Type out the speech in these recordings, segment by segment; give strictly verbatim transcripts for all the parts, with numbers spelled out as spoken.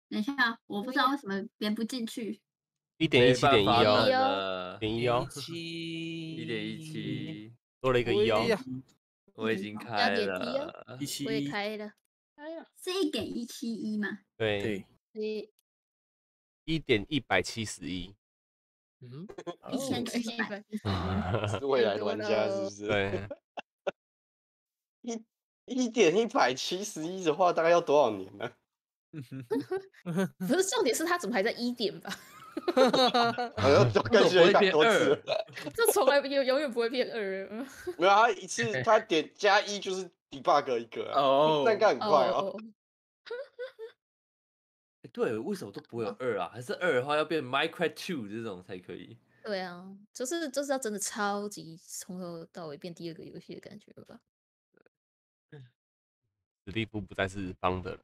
等一下，我不知道为什么连不进去。 一点一七点一哦， 点一哦， 七一点一七， 多了一个一哦。 我已经开了， 一七我也开了， 是一点一七一吗？ 对， 对， 一点一百七十一。 嗯， 一千七百。 是未来的玩家是不是？ 对， 一一点一百七十一的话，大概要多少年呢？ 不是重点是他怎么还在一点吧？ 好像就更新了一百多次， 这从来永永远不会变二。 没有，他一次他点加一就是 debug 一个哦，那应该很快哦。 对，为什么都不会有二啊？还是二的话要变 Minecraft Two 这种才可以？ 对啊，就是就是要真的超级从头到尾变第二个游戏的感觉吧。 史蒂夫不再是方的了。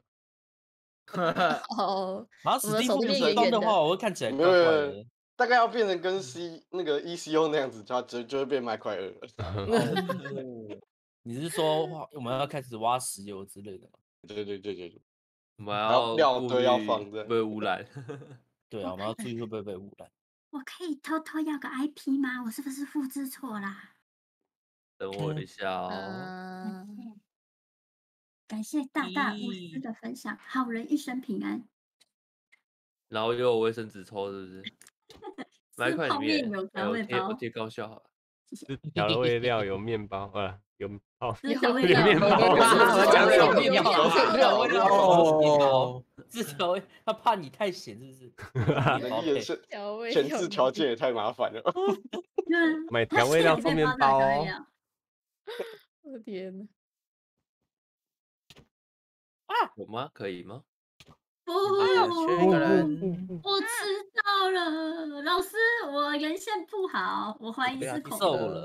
哦， 然后史蒂夫不是方的话，我会看起来怪怪的。 大概要变成跟 C 那个 E C O 那样子，它就就会变麦块二了。 你是说我们要开始挖石油之类的吗？ 对对对对， 我们要料堆要放的， 被污染。 对啊，我们要注意会不会被污染。 我可以偷偷要个 I P 吗？我是不是复制错啦？ 等我一下哦。 嗯，感谢大大无私的分享，好人一生平安。 然后又有卫生纸抽，是不是？麦块里面有调味包， 我贴高效好了。 是调味料有面包啊，有哦， 有调味料， 面包。 讲什么调味料？哦，是调味，他怕你太咸，是不是？ 能力是前置条件也太麻烦了。 买调味料做面包哦。 我的天哪！ 啊，有吗？可以吗？ 不， 缺一个人。 我知道了，老师，我原线不好，我怀疑是恐龙。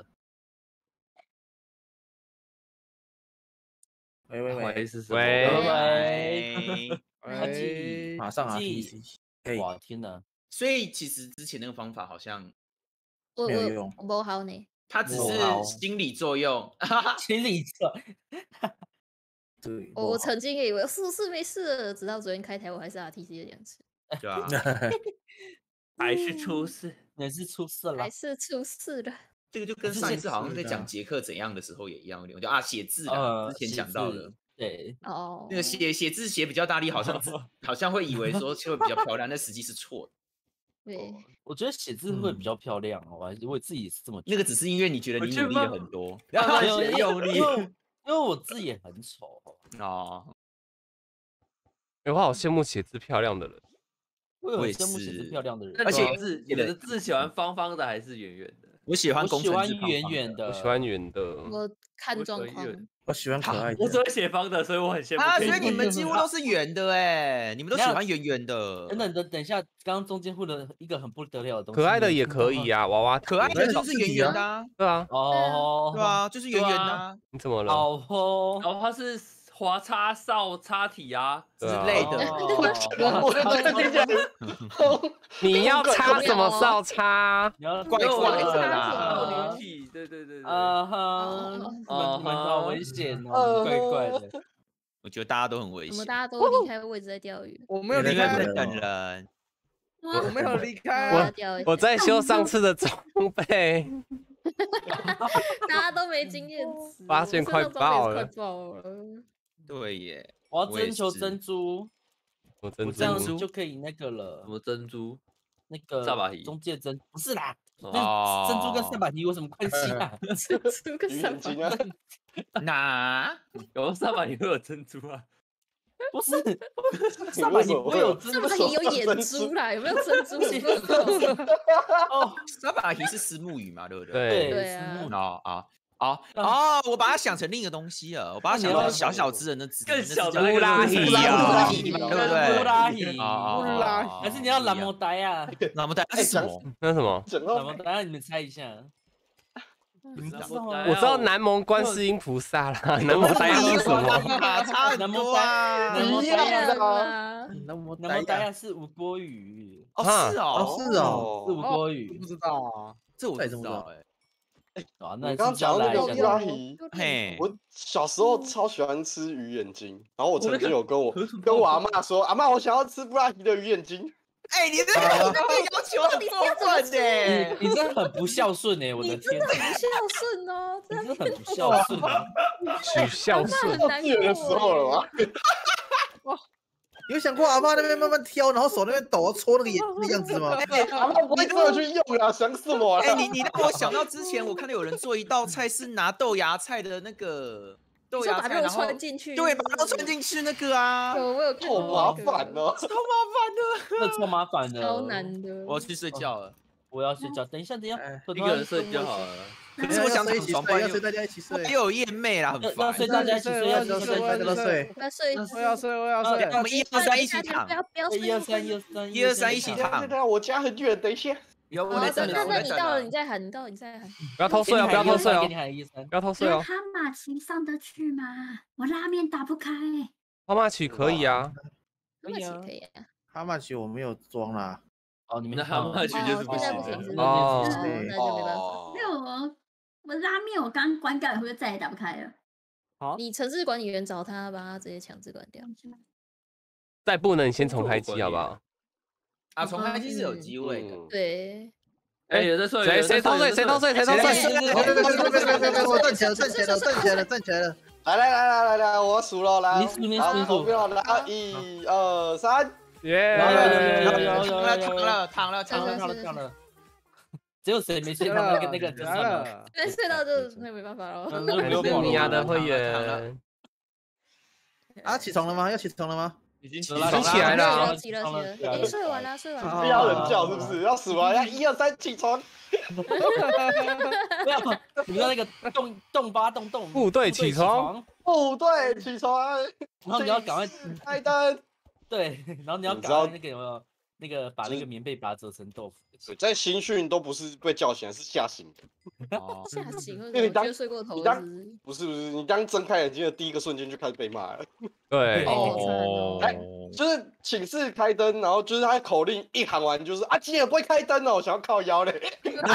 喂喂喂，是什么？ 喂喂， 马上啊 ！P C， 哇天哪！ 所以其实之前那个方法好像没有用， 不好呢。 它只是心理作用， 心理作。 对， 我我曾经也以为是是没事，直到昨天开台，我还是 R T C 的两次。 对啊， 还是出事， 还是出事了， 还是出事了。 这个就跟上一次好像在讲杰克怎样的时候也一样，就啊写字啊，之前讲到的， 对， 哦， 那个写写字写比较大力，好像好像会以为说会比较漂亮，但实际是错的。 对， 我觉得写字会比较漂亮哦，我我自己也是这么。 那个只是因为你觉得你努力了很多， 写用力，因为我字也很丑哦。 我好羡慕写字漂亮的人。 我也羡慕写字漂亮的人， 而且字你的字喜欢方方的还是圆圆的？ 我喜欢工程字圆圆的， 我喜欢圆的。 我看状况， 我喜欢可爱的。 我只会写方的，所以我很羡慕。 啊，所以你们几乎都是圆的哎，你们都喜欢圆圆的。 等等等等一下，刚刚中间混了一个很不得了的东西。 可爱的也可以啊，娃娃。 可爱的就是圆圆的啊。 对啊。 哦， 对啊，就是圆圆的啊。 你怎么了？ 哦， 然后它是华叉少叉体啊之类的。 我在听见。 你要插什么少叉？ 你要怪怪的啦。体，对对对对。 啊哈，你们好危险哦，怪怪的。 我觉得大家都很危险。 怎么大家都离开位置在钓鱼？ 我没有离开等人。 我没有离开。 我我在修上次的装备。 大家都没经验值， 发现快爆了， 快爆了。 对耶， 我要征求珍珠， 我珍珠这样子就可以那个了。 什么珍珠？ 那个萨巴提中介珍不是啦， 哦， 珍珠跟萨巴提有什么关系啊？ 珍珠跟萨巴提， 哪有萨巴提会有珍珠啊？ 不是，萨巴提不会有珍珠， 萨巴提有眼珠啦，有没有珍珠？ 哦，萨巴提是丝木鱼嘛，对不对？ 对对啊。 哦啊。哦哦，我把它想成另一个东西了，我把它想成小小只人的纸， 更小的乌拉希啊，对不对？ 乌拉希啊， 还是你要蓝摩呆啊？ 蓝摩呆是什么？ 那什么？ 蓝摩呆，你们猜一下。 我知道南蒙观世音菩萨啦，南摩呆是什么？ 差很多啊， 南摩呆啊， 南摩呆是吴郭语。 哦，是哦， 是哦， 是吴郭语， 不知道啊， 这我不知道哎。 啊， 你那刚刚讲的那个布拉提， 嘿， 我小时候超喜欢吃鱼眼睛，然后我曾经有跟我河豚跟我阿嬷说，阿嬷我想要吃布拉提的鱼眼睛。 哎，你这个要求很过分呢， 你你这很不孝顺哎，我的天， 很不孝顺哦， 你这很不孝顺啊， 取孝顺。 很难幼稚园的时候了吗？ 你有想过阿妈那边慢慢挑，然后手那边抖搓那个眼那个样子吗？ 阿嬷不会真的去用啊，想什么啊？ 哎，你你让我想到之前我看到有人做一道菜是拿豆芽菜的那个豆芽菜， 把肉然后穿进去， 对，把肉穿进去那个啊， 有我有看好过麻烦哦。 超麻烦的。 那超麻烦的， 超难的。 我要去睡觉了， 我要睡觉，等一下，等一下哎， 一个人睡就好了。 可是我想一起睡， 躺床，不然又要睡大家一起睡。 又有夜妹啦，很要烦。 睡，大家一起睡，要要睡， 睡， 大家都睡。 我要睡， 我要睡，我要啊睡。 我们一二三一起躺不，要不要睡， 一二三，一二三， 一二三一起等一下躺等一。下，我家很远，等一下。 有我好， 在等啊， 那那我在等啊你到了，你。再喊，你到了，你再喊。 不要偷睡哦，不要偷睡哦给，你喊一二三， 不要偷睡哦。 那哈马奇上得去吗？我拉面打不开、欸。 妈妈曲可以啊， 可以可以啊。 哈马奇我没有装啦。 哦，你们那哈马曲就是不行现在不行，是不是？ 哦那那就没办法。 哦没有我，我拉面我刚关掉以后就再也打不开了。 你城市管理员找他，把他直接强制关掉。 再不能先重开机好不好？ 啊，重开机是有机会的。 嗯对， 哎，有在睡， 谁谁偷睡谁偷睡谁偷别别睡？ 别别别别别别别！我站起来，站起来了，站起来了，站起来了。 来来来来来来，我数了，来， 你数你数好你数投票来，一二三， 耶！ 有有有有有躺了躺了躺了躺了。 唱了唱了唱了，只有谁没睡到那个那个就算了， 但睡到就那没办法了。 嗯感谢米娅的会员， 啊，起床了吗？要起床了吗？ 已经已经起来了起了起了，哎，睡完了睡完了。 不要人叫是不是？要数啊，要一二三起床。 不要，你知道那个动动八动动部队起床， 部队起床， 然后你要赶快开灯。 对，然后你要赶你知道快那个有没有那个把那个棉被把它折成豆腐？ 对，在新训都不是被叫醒，是吓醒的。 哦， 吓醒了， 因为你当我觉得睡过头你当了是不是。 不是不是，你刚睁开眼睛的第一个瞬间就开始被骂了。 对， 哦哎就是寝室开灯，然后就是他口令一喊完，就是啊，今天不会开灯哦，想要靠腰嘞。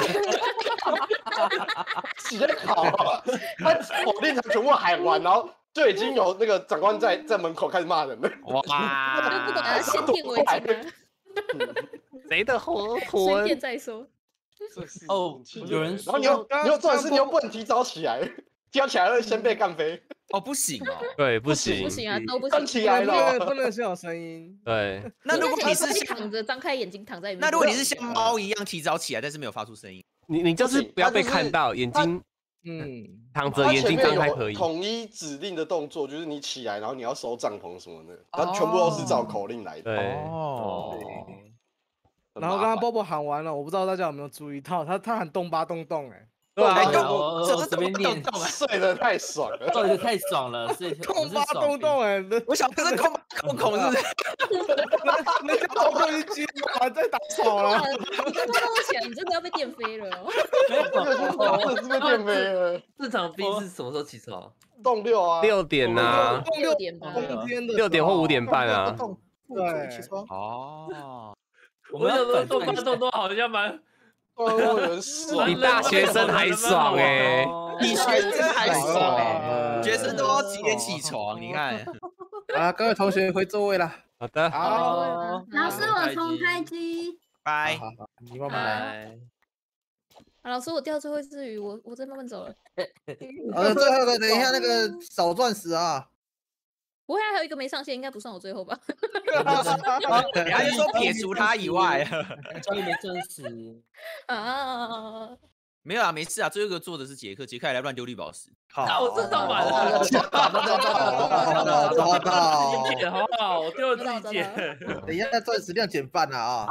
直接考啊！他口令才全部喊完，然后就已经有那个长官在在门口开始骂人了。 就不管他先天为敬啊， 谁的活随魂？ 便再说。 哦有人然后你又你又重点是你又不能提早起来，提早起来会先被干飞。 哦，不行哦。 对，不行不，行啊，都不站行。 起来了， 不能是有声音。 对， 那如果你是可以像躺着张开眼睛躺在里面， 那如果你是像猫一样提早起来，但是没有发出声音， 你你就是不行不要被他就是看到，眼睛嗯， 躺着，眼睛张开可以。 统一指令的动作就是你起来，然后你要收帐篷什么的，然后全部都是照口令来的。 对， 哦。 很然后刚刚麻烦 Bobo 喊完了，我不知道大家有没有注意到，他他喊动八动动，哎， 对啊， 动我我随便念， 睡得太爽了。 睡得太爽了，所以动八动动，哎，那我想这是空空孔是不是？ 那家伙都已经还在打草哇了。 你跟他都起来，你真的要被电飞了哦。 真的是被电飞了。 正常兵是什么时候起床？ 动六啊， 六点呐， 动六点吧。 冬天的六点或五点半啊。 对，起床。 哦， 我想说动八动动动好像蛮动六有人爽比。大学生还爽哎！ 比学生还爽哎， 哎学生都要几点起床？你看， 啊，各位同学回座位了。 好的， 好， 老师，我重开机。 拜。 好好，你慢慢来。 哎， 啊老师，我掉最后一只鱼，我我再慢慢走了。 呃，最后一个，等一下那个少钻石啊。 不会还有一个没上线，应该不算我最后吧？ 人家就说撇除他以外， 终于没证实。 啊， 没有啊，没事啊。最后一个做的是杰克，杰克还来乱丢绿宝石。 好， 我知道完了， 抓到，抓到。 自己捡好好，我丢了知道自己捡。 等一下，钻石量减半了啊！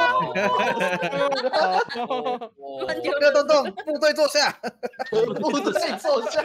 乱丢不要动动，部队坐下。 部队坐下。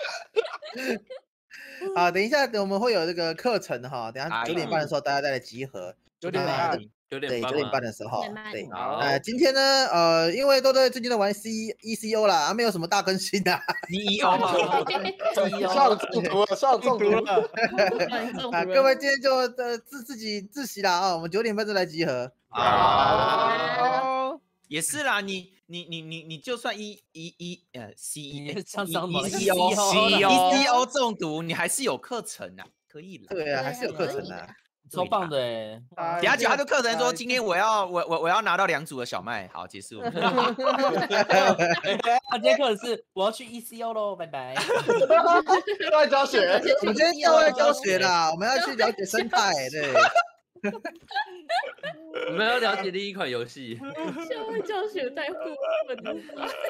啊，等一下，我们会有这个课程哈，等一下哎九点半的时候大家再来集合。 九点啊半， 对， 九点半九点半吗？ 的时候九点，半对。 好， 呃，今天呢，呃，因为都在最近都玩 C E C O 啦，啊，没有什么大更新啊。 你哦， 上中毒了，上中毒了。 啊，各位今天就呃自自己自习啦啊，我们九点半再来集合。 好， 好， 也是啦，你你你你你就算一一一呃 C E 像什么 C O C C O O 中毒，你还是有课程啊，可以了。 对啊，还是有课程的。 超棒的哎！ 啊等下就他就课程说，今天我要我我我要拿到两组的小麦，好结束。 他今天课程是我要去 E C O 喽，拜拜。 校外教学， 我们今天校外教学啦，我们要去了解生态，对。 我们要了解另一款游戏。 校外教学太过分了。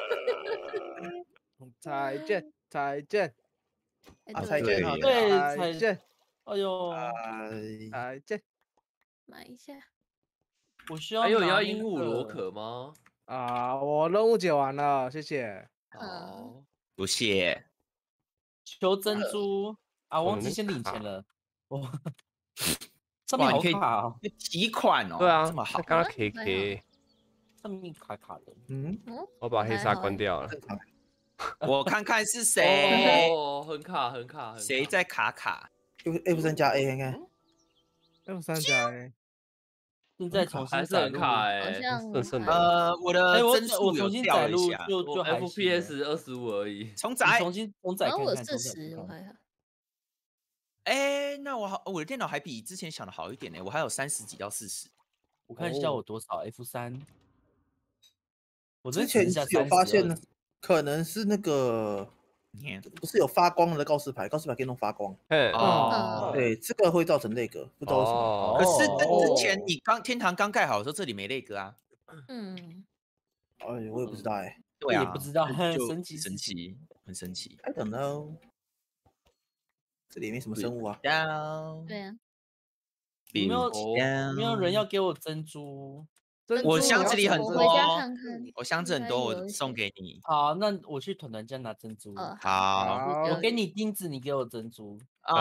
再见，再见， 啊，再见，好的， 对， 再见， 哎呦， 再见。 买一下。 我需要。 还有要鹦鹉螺壳吗？ 啊，我任务解完了，谢谢。 好， 不谢。 求珍珠啊！忘记先领钱了。哇，上面好卡哦， 提款哦。 对啊， 这么好。 刚刚 K K， 上面卡卡的。 嗯， 我把黑鲨关掉了。 我看看是谁。 哦，很卡，很卡， 谁在卡卡 ？F 三加 A 看看。 F 三加 A。 现在重新还是很卡哎， 好像顺顺的。 呃，我的帧数有我重新载入掉了一下， 就就 F P S 二十五而已。 重载， 重新重载看看。 我四十，我还好。 哎，那我好，我的电脑还比之前想的好一点呢，我还有三十几到四十。 我看一下我多少 F 三。我之前有发现，可能是那个。不是有发光的告示牌，告示牌可以弄发光。 嗯哦， 对，这个会造成那个，不知道为什么。 可是之前你刚天堂刚盖好的时候，这里没那个啊。 嗯。 哎，我也不知道哎。 对啊， 也不知道，很神神奇， 神奇，很神奇。 I don't know。这里没什么生物啊。 对啊。 没有没有人要给我珍珠。 我箱子里很多， 我回家看看。 我箱子很多，我送给你。 好，那我去团团家拿珍珠。 好， 我给你钉子，你给我珍珠。 啊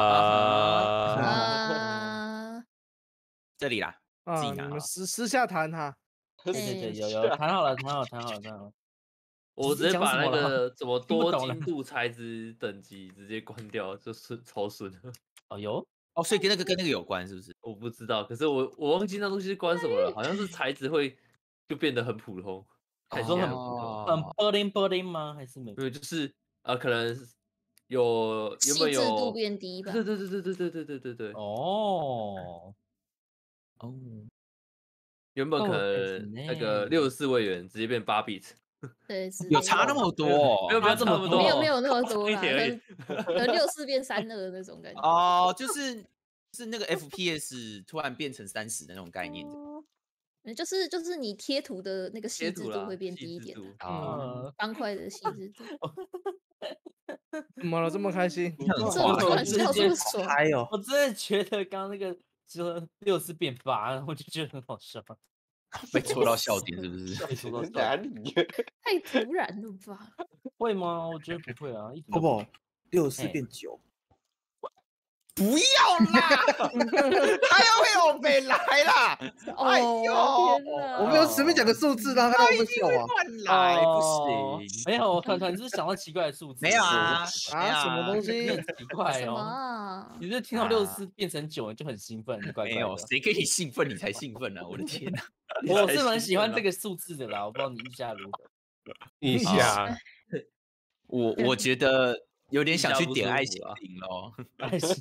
啊！ 这里啦，自己拿。 你们私私下谈哈。 对对对，有有谈好了，谈好了，谈好了，谈好了。 我直接把那个怎么多精度材质等级直接关掉，就是超顺。 哦哟。 哦，所以跟那个跟那个有关是不是？ 我不知道，可是我我忘记那东西是关什么了，好像是材质会就变得很普通， 还说很普通， 很 bling bling 吗？还是没？ 没有，就是呃，可能有原本有细致度变低吧？ 对对对对对对对对对对。 哦哦， 原本可能那个六十四位元直接变八 bit。 对， 有差那么多？ 没有没有这么多， 没有没有那么多啦， 可能六四变三二那种感觉。 哦，就是是那个 F P S 突然变成三十的那种概念。 嗯，就是就是你贴图的那个细致度会变低一点啊，方块的细致度。 怎么了？这么开心？ 突然笑这么爽！ 哎呦， 我真的觉得刚刚那个就六四变八，我就觉得很好笑。 被戳到笑点是不是？ 被戳到哪里？ 太突然了吧？ 会吗？我觉得不会啊。 不不，六四变九。 不要啦！他要被我北来啦！哎呦， 我没有随便讲个数字让他让我们笑啊！ 乱来不行。 没有，团团是想到奇怪的数字。 没有啊啊，什么东西？ 很奇怪哦。你是听到六四变成九你就很兴奋？ 没有，谁给你兴奋你才兴奋呢？我的天哪！ 我是蛮喜欢这个数字的啦，我不知道你意下如何。 意下， 我我觉得有点想去点爱心灵咯。 爱心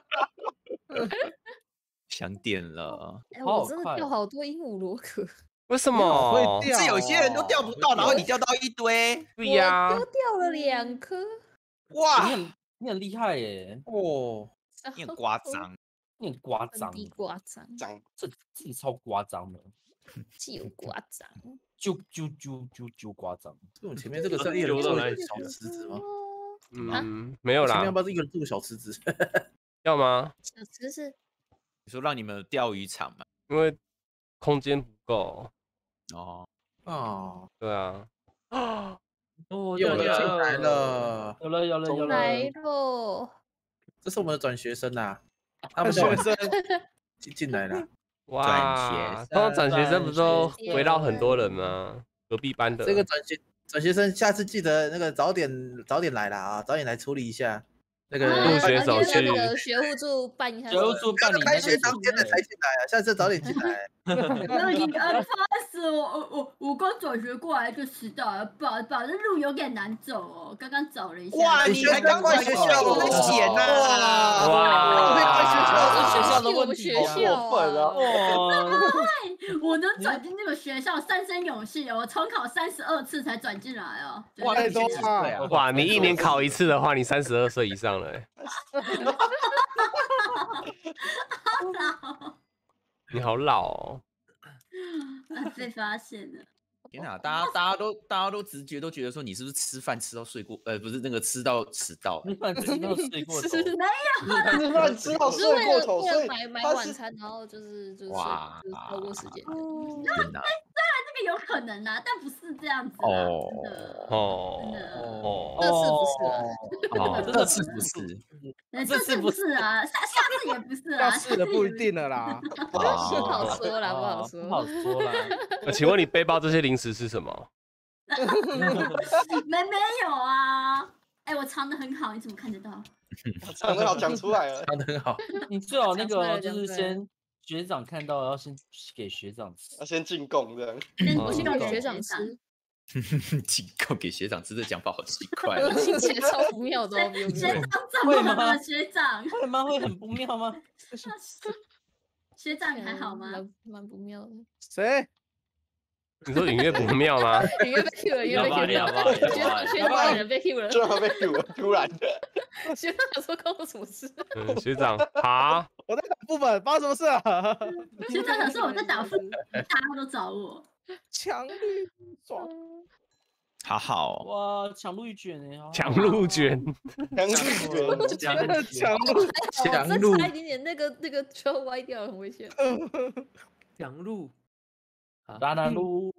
想点了。 哎，我真的掉好多鹦鹉螺壳。 为什么会掉？ 是有些人都掉不到，然后你掉到一堆。 对呀， 我丢掉了两颗。 哇， 你很你很厉害耶！ 哦，你很夸张， 你很夸张， 夸张， 这自己超夸张的。 就夸张， 就就就就就夸张。 我前面这个是一人做的小池子吗？ 嗯，没有啦。 前面要不要一个人做个小池子？ 要吗？ 小池子， 你说让你们钓鱼场嘛？ 因为空间不够。 哦哦， 对啊。 哦， 有了，进来了， 有了，有了，有了， 来喽！ 这是我们的转学生呐，他们学生进进来了。 哇，通常转学生不是都围绕很多人吗？隔壁班的。 这个转学转学生，下次记得那个早点早点来啦啊，早点来处理一下。 那个入学手续， 那个学务处办一下。 学务处办理开学当天的才进来啊，下次早点进来。 那你呃，不好意思，我我我我刚转学过来就迟到了，不好意思，这路有点难走哦，刚刚找了一下。 哇，你还刚转学校，我很闲呐！ 哇， 会怪学校， 学校的问题， 好过分啊！ 我能转进这个学校，三生有幸，我重考三十二次才转进来哦。 哇，太多了！ 哇，你一年考一次的话，你三十二岁以上了。你好老哦！ 被发现了！ 天哪，大家大家都大家都直觉都觉得说你是不是吃饭吃到睡过？呃，不是那个吃到迟到， 吃饭吃到睡过头， 没有， 吃饭吃到睡过头，所以买买晚餐，然后就是就是哇， 超过时间。 天哪！ 这个有可能啊，但不是这样子哦哦哦，这次不是哦，这次不是， 这次不是啊，下下次也不是啊， 下次的不一定了啦， 不好说啦，不好说， 不好说啦。 请问你背包这些零食是什么？ 没没有啊，哎，我藏得很好，你怎么看得到？ 藏得好，讲出来了， 藏得很好。 你最好那个就是先。学长看到要先给学长吃， 要先进贡这样。 我先给学长吃， 进贡给学长吃的讲法好奇怪， 听起来超不妙的。 学长怎么了？学长会吗？会很不妙吗？ 学长你还好吗？ 蛮不妙的。 谁？ 你说音乐不妙吗？ 音乐被 Q 了，音乐被 Q 了，学长学长人被 Q 了， 学长被 Q 了，突然的。 学长想说关我什么事？ 嗯，学长，好， 我在打副本，发生什么事啊？ 学长想说我在打副本，大家都找我。 强力爽， 好好哇，强路卷哎， 强路卷， 强路卷， 强路强路，差一点点那个那个就要歪掉了，很危险。 强路。 拉拉路，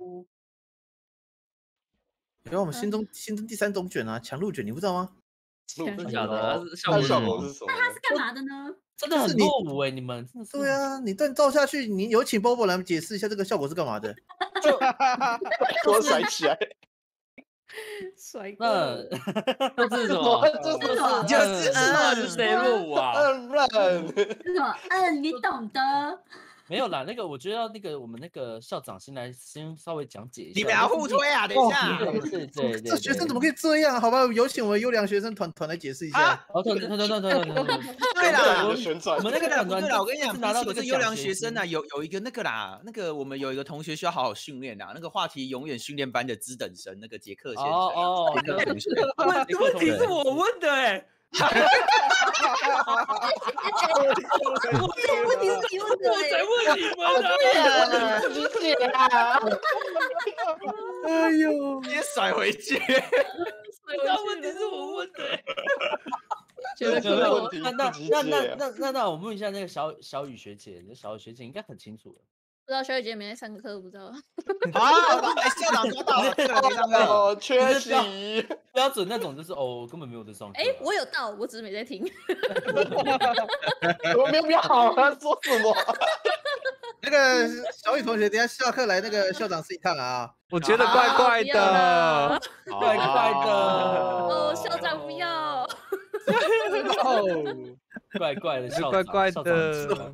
然后我们心中心中第三种卷啊，强路卷，你不知道吗？ 真的假的？ 它的效果是什么？ 那它是干嘛的呢？ 真的很落伍哎，你们。 对啊，你断照下去，你有请 Bobo 来解释一下这个效果是干嘛的？ 就给我甩起来。 甩哥， 这是什么？ 这是什么？就是到底是谁落伍啊？ 嗯嗯， 这个嗯，你懂的。 没有啦，那个我觉得要那个我们那个校长先来先稍微讲解一下。 你们要互推啊！等一下， 对对对， 这学生怎么可以这样？好吧，有请我们优良学生团团来解释一下。 好，团团团团团团。 对啦， 我们那个团团， 我跟你讲，拿到这个优良学生啊，有有一个那个啦，那个我们有一个同学需要好好训练啊，那个话题永远训练班的资等生，那个杰克先生。 哦哦， 杰克同学。 问问题是我问的哎。 这个问题是你问的， 我才问你们啊！自己解啊！ 哎呦， 直接甩回去。 那问题是我问的。 这个问题那那自己那那解。 那那那我问一下那个小小雨学姐，那小雨学姐应该很清楚了。 不知道小雨姐没在上课，不知道。 好，哎，校长抓到了，这个没上课。 哦，缺席。 标准那种就是哦，根本没有在上课。 哎，我有到，我只是没在听。 我没有要好啊，说什么？ 那个小雨同学，等下下课来那个校长室一趟啊。 我觉得怪怪的， 怪怪的。 哦，校长不要。 哦，怪怪的， 怪怪的。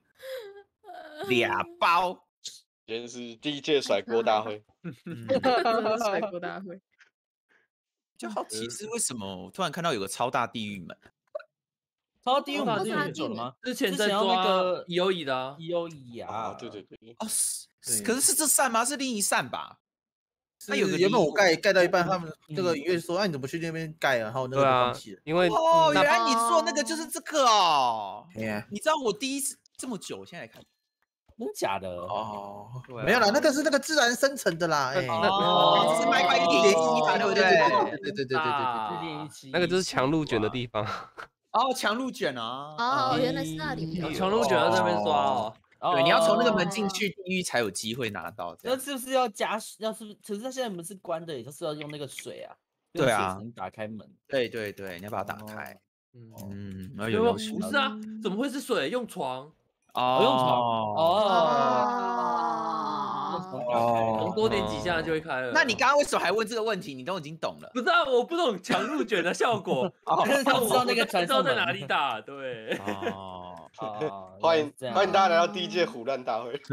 俩包， 今天是第一届甩锅大会。 甩锅大会。 就好奇是为什么我突然看到有个超大地狱门？ 超地狱门是很久了吗？ 之前在抓那个 E O E 的啊 ，E O E 啊， 对对对。 哦，是，可是是这扇吗？是另一扇吧？ 那有个原本我盖盖到一半，他们那个音乐说：“哎，你怎么去那边盖啊？”然后那个放弃了。 因为哦，原来你说那个就是这个哦。 哎， 你知道我第一次这么久，我现在来看。 真假的哦，没有啦，那个是那个自然生成的啦，哎， 哦，这是麦块一点一嘛，对不对？ 对对对对对对对， 那个就是强路卷的地方。 哦，强路卷啊！ 哦，原来是那里。 强路卷在那边抓哦。 对，你要从那个门进去地狱才有机会拿到。 那是不是要加？要是可是它现在门是关的，也就是要用那个水啊。 对啊， 打开门。 对对对，你要把它打开。嗯，然后有有不是啊？怎么会是水？用床。 哦， 用床哦， 哦， 哦， 多多点几下就会开了。 那你刚刚为什么还问这个问题？你都已经懂了。 不知道，我不懂强入卷的效果， 但是他知道那个传送不知道在哪里打。对。 哦， 欢迎欢迎大家来到第一届虎烂大会。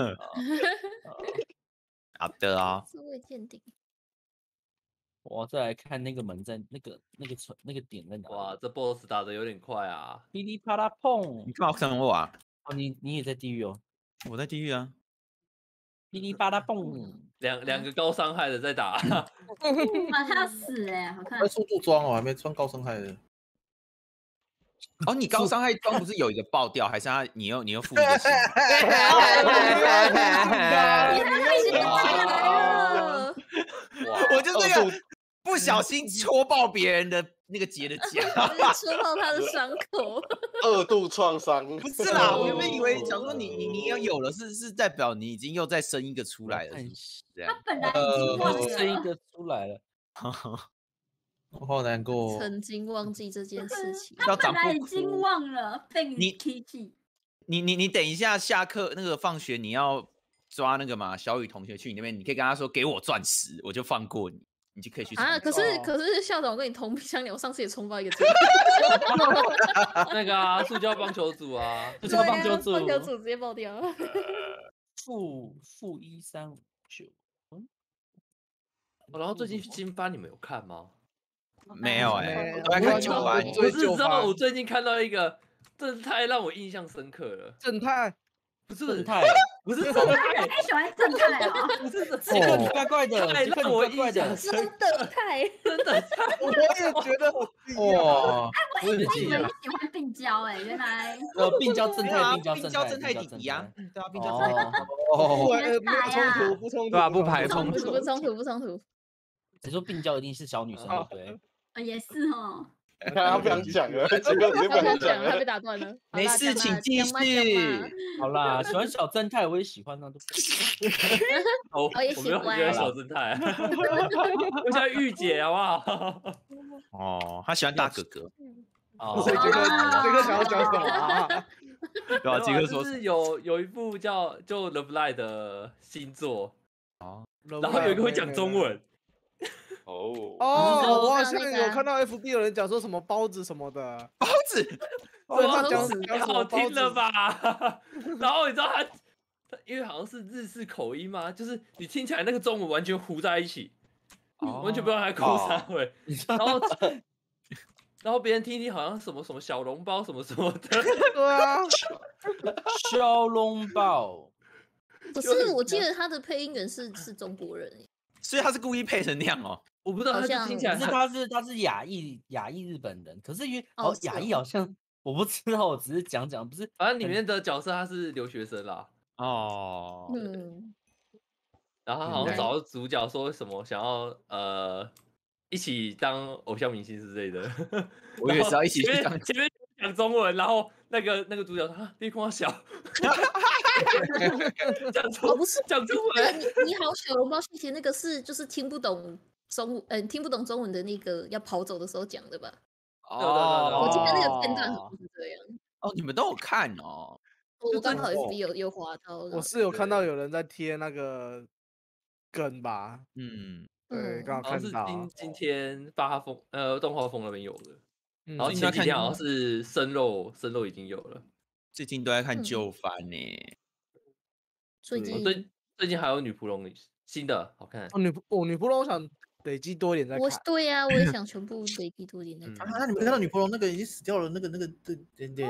好的啊。 自卫鉴定。 我再来看那个门在那个那个那个点在哪？ 哇，这 boss 打的有点快啊！ 噼里啪啦碰， 你干嘛看我啊？ 哦，你你也在地狱哦？ 我在地狱啊！ 噼里啪啦碰， 两两个高伤害的在打。 啊，他要死哎，好看。 那速度装哦，还没穿高伤害的。 哦，你高伤害装不是有一个爆掉，还是他你又你又付一个钱？我就这个不小心戳爆别人的那个结的痂， 戳爆他的伤口， 二度创伤。 不是啦，我原本以为想说你你你要有了，是是代表你已经又再生一个出来了，是不是？ 他本来已经忘了， 生一个出来了， 我好难过。 曾经忘记这件事情， 他本来已经忘了被你提起。 你你你等一下下课那个放学你要抓那个嘛小雨同学去你那边，你可以跟他说给我钻石，我就放过你。你就可以去啊！可是可是校长，我跟你同乡，我上次也冲爆一个。 那个啊，塑胶棒球组啊， 塑胶棒球组， 棒球组直接爆掉。 负负一三五九。嗯。 然后最近新番你们有看吗？ 没有哎，都在看旧番。 我是知道，我最近看到一个，这太让我印象深刻了。 正太。 不是正太， 不是正太， 太喜欢正太啊！ 不是正太，你怪怪的， 太让我印象真的太， 真的太， 我也觉得哇！ 哎，我以为你们喜欢病娇哎，原来呃，病娇正太， 病娇病娇正太弟弟呀，对啊，病娇正太。 哦，没有冲突，不冲突， 对啊，不排冲突，不冲突，不冲突。 你说病娇一定是小女生，对不对？ 啊，也是哦。 他不想讲了，这个直接不想讲了，他被打断了。 没事，请继续。 好啦，喜欢小正太，我也喜欢啊。 我我也喜欢。 我没有喜欢小正太，我喜欢御姐，好不好？ 哦，他喜欢大哥哥。 哦，杰克，杰克想要讲什么啊？ 对啊，杰克说是有有一部叫就 Love Live 的新作， 哦， 然后有一个会讲中文。 哦哦，我好像有看到 F B 有人讲说什么包子什么的， 包子， 对他讲太好听了吧？然后你知道他，因为好像是日式口音嘛，就是你听起来那个中文完全糊在一起，完全不知道他口三回，然后然后别人听一听好像什么什么小笼包什么什么的， 对啊， 小笼包。 可是我记得他的配音员是是中国人， 所以他是故意配成那样哦。 我不知道，他就听起来是他是他是亚裔亚裔日本人，可是因为哦亚裔好像我不知道，我只是讲讲，不是， 反正里面的角色他是留学生啦。 哦， 嗯， 然后他好像找到主角说什么想要呃一起当偶像明星之类的。 我也是要一起去当， 前面讲中文，然后那个那个主角说啊，你看小，讲中哦不是讲中文， 你你好小笼包，谢谢那个是就是听不懂。中文，嗯，听不懂中文的那个要跑走的时候讲的吧？ 哦， 我记得那个片段好像是这样。 哦，你们都有看哦？ 我刚好 F B 有有滑到。 我是有看到有人在贴那个梗吧？ 嗯， 对，刚好看到。 今今天发疯，呃，动画风那边有的，然后嗯前几天好像是生肉，生肉已经有了。 最近都在看旧番呢。 最近最最近还有女仆龙新的好看。 哦，女哦女仆龙我想累积多一点再看。 我对呀，我也想全部累积多一点再看。 啊，你们看到女仆龙那个已经死掉了，那个那个对对对。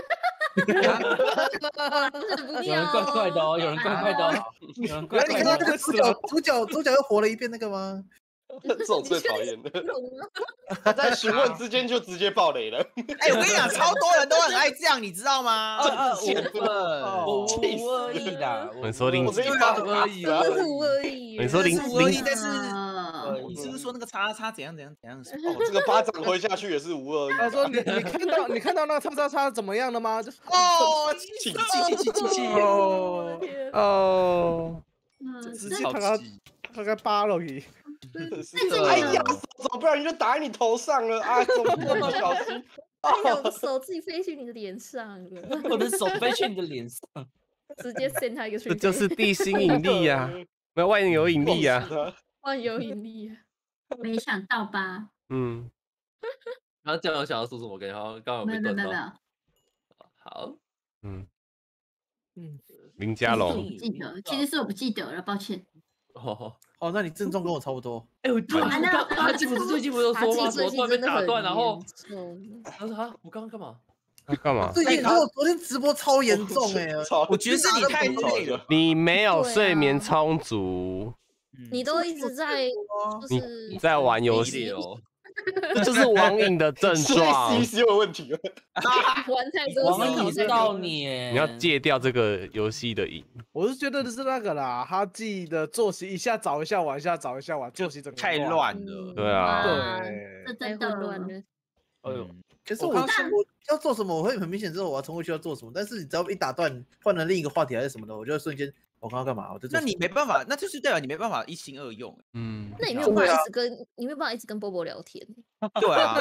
有人怪怪的哦，有人怪怪的哦，有人怪怪的。 你看到那个主角主角主角又活了一遍那个吗？ 这种最讨厌的。在询问之间就直接爆雷了。 哎，我跟你讲，超多人都很爱这样，你知道吗？ 二五五五二亿啦， 你说零我这一发五二亿啦，五二亿。 你说零五二亿， 零， 但是你是不是说那个叉叉怎样怎样怎样？ 哦，这个巴掌挥下去也是五二亿。 他说你你看到你看到那个叉叉叉怎么样了吗？ 哦，气气气气气气哦哦， 嗯， 真是好气。 大概八了已。 哎呀，手不然就打在你头上了啊！怎么那么小心？ 哎呀，我的手自己飞去你的脸上了。 我的手飞去你的脸上， 直接扇他一个。 这就是地心引力呀！ 没有万有引力啊。 万有引力啊！ 没想到吧？ 嗯。 然后这样我想要说什么？感觉好像刚刚没有没有没有。 好。 嗯。 嗯。 林家龙。 记得，其实是我不记得了，抱歉。 哦哦，那你症状跟我差不多。 哎，我对，我刚他记不是最近不是说吗？我突然被打断，然后他说啊，我刚刚干嘛？ 他干嘛？ 最近，我昨天直播超严重哎， 我觉得是你太累了， 你没有睡眠充足， 你都一直在，就是你在玩游戏哦。这就是网瘾的症状。 C C 有问题了。 玩太多， 网瘾少年， 你要戒掉这个游戏的瘾。 我是觉得是那个啦，哈记的作息一下找一下玩，一下找一下玩，作息整个太乱了。 对啊， 对， 太混乱了。 哎呦，可是我我要做什么，我会很明显知道我要冲过去要做什么，但是你只要一打断，换了另一个话题还是什么的，我就瞬间。我刚刚干嘛？我就那你没办法，那就是代表你没办法一心二用。 嗯， 那你没有办法一直跟，你没有办法一直跟波波聊天。 对啊，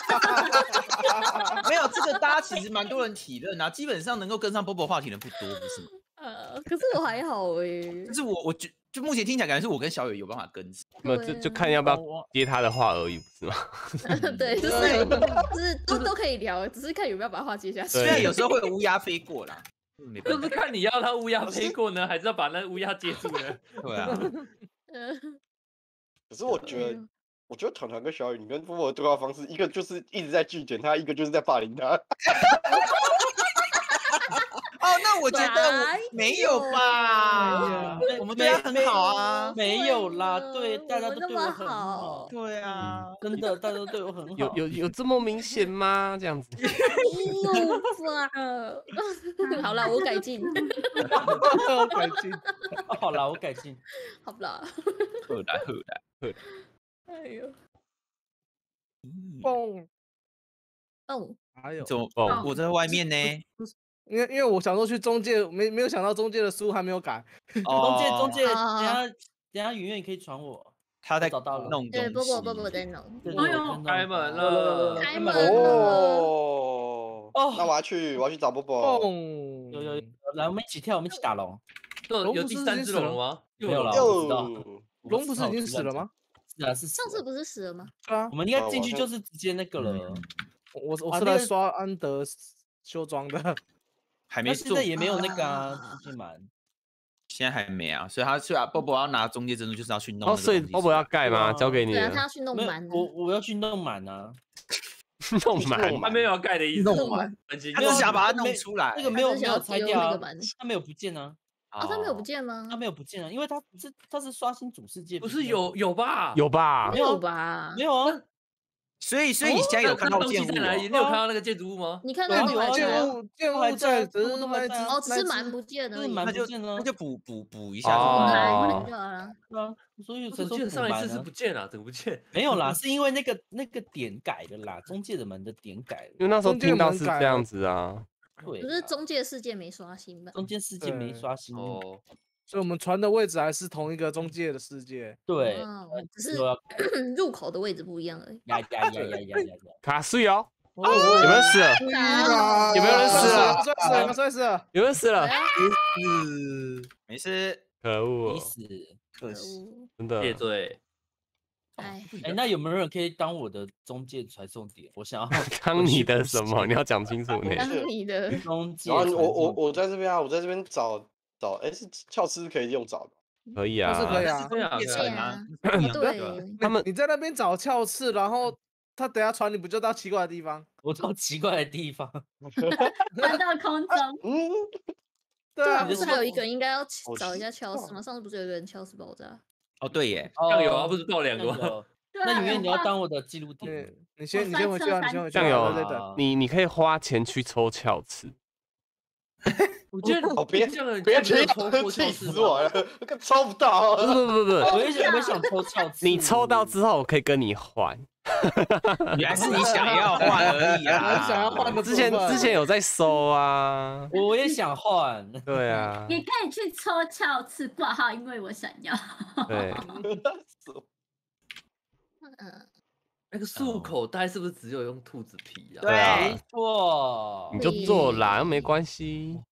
没有这个，大家其实蛮多人体认啊，基本上能够跟上波波话题的不多，不是吗？ 呃，可是我还好哎。 就是我，我就就目前听起来感觉是我跟小雨有办法跟上。 没有，就就看要不要接他的话而已，不是吗？ 对，就是就是都都可以聊，只是看有没有把话接下去。 虽然有时候会有乌鸦飞过啦。 就是看你要他乌鸦飞过呢，还是要把那乌鸦接住呢？ 对啊。 可是我觉得，我觉得团团跟小雨，你跟波波的对话方式，一个就是一直在拒绝他，一个就是在霸凌他。 哦，那我觉得我没有吧？我们对他很好啊。 没有啦，对，大家都对我很好。 对啊， 真的，大家都对我很好。 有有有这么明显吗？这样子。 好了，我改进。 我改进。 好了，我改进。 好啦。 好啦，好啦，好啦。 哎呦。 蹦。 蹦。 还有。 怎么蹦？我在外面呢。 因为因为我想说去中介，没没有想到中介的书还没有改。 中介中介，等下等下圆圆可以传我。 他在找到了， 弄对，波波波波在弄。 哎呦，开门了， 开门了。 哦，那我要去，我要去找波波。 有有有，来，我们一起跳，我们一起打龙。 有第三只龙吗？ 没有了，我知道。 龙不是已经死了吗？ 是啊，是。 上次不是死了吗？ 对啊， 我们应该进去就是直接那个了。 我我是来刷安德修装的。 还没做， 现在也没有那个啊，最近满， 现在还没啊，所以他所以啊，波波要拿中介珍珠，就是要去弄。 哦，所以波波要盖吗？交给你了。 对啊，他要去弄满。 我我要去弄满啊， 弄满， 他没有要盖的意思。 弄满， 他只想把它弄出来。 那个没有没有拆掉啊，他没有不见啊。 啊，他没有不见吗？ 他没有不见啊，因为他是他是刷新主世界， 不是有有吧？ 有吧？ 没有吧？ 没有啊。 所以，所以你现在有看到建物？ 你有看到那个建筑物吗？ 你看到有建物，建物在，只是那只哦，只是蛮不见的， 蛮不见了， 那就补补补一下。 哦， 对啊， 所以我记得上一次是不见了，怎么不见？ 没有啦，是因为那个那个点改的啦，中介的门的点改了。 因为那时候听到是这样子啊。 对， 不是中介世界没刷新吧？ 中介世界没刷新哦。 所以我们船的位置还是同一个中介的世界， 对， 只是入口的位置不一样而已。 呀呀呀呀呀呀！ 卡碎哦，有没有人死了？有没有人死了？ 摔死了，摔死了， 有人死了？ 死， 没事。 可恶， 没死， 可惜， 真的。 谢罪。 哎哎，那有没有人可以当我的中介传送点？我想要当你的什么？你要讲清楚呢。 当你的中介。 然后我我我在这边啊，我在这边找。找哎是鞘师可以用找的， 可以啊， 是可以啊， 对啊， 对啊，对， 他们你在那边找鞘翅，然后他等下传你不就到奇怪的地方？ 我到奇怪的地方， 传到空中， 嗯， 对啊， 不是还有一个人应该要找一下鞘师吗？上次不是有一个人鞘师爆炸？ 哦对耶， 酱油啊，不是爆两个吗？ 那里面你要当我的记录点， 你先你先回去啊，你先回去。 酱油，你你可以花钱去抽鞘翅。 我觉得哦，别这样， 别这样，气死我了，抽不到。 不不不不， 我也想，我也想抽鞘翅。 你抽到之后，我可以跟你换。 原来是你想要换而已啊！ 想要换的。 之前之前有在收啊。 我也想换。 对啊。 你可以去抽鞘翅挂号，因为我想要。 对。 嗯。 那个束口袋是不是只有用兔子皮啊？ 对啊， 没错， 你就做啦，又没关系。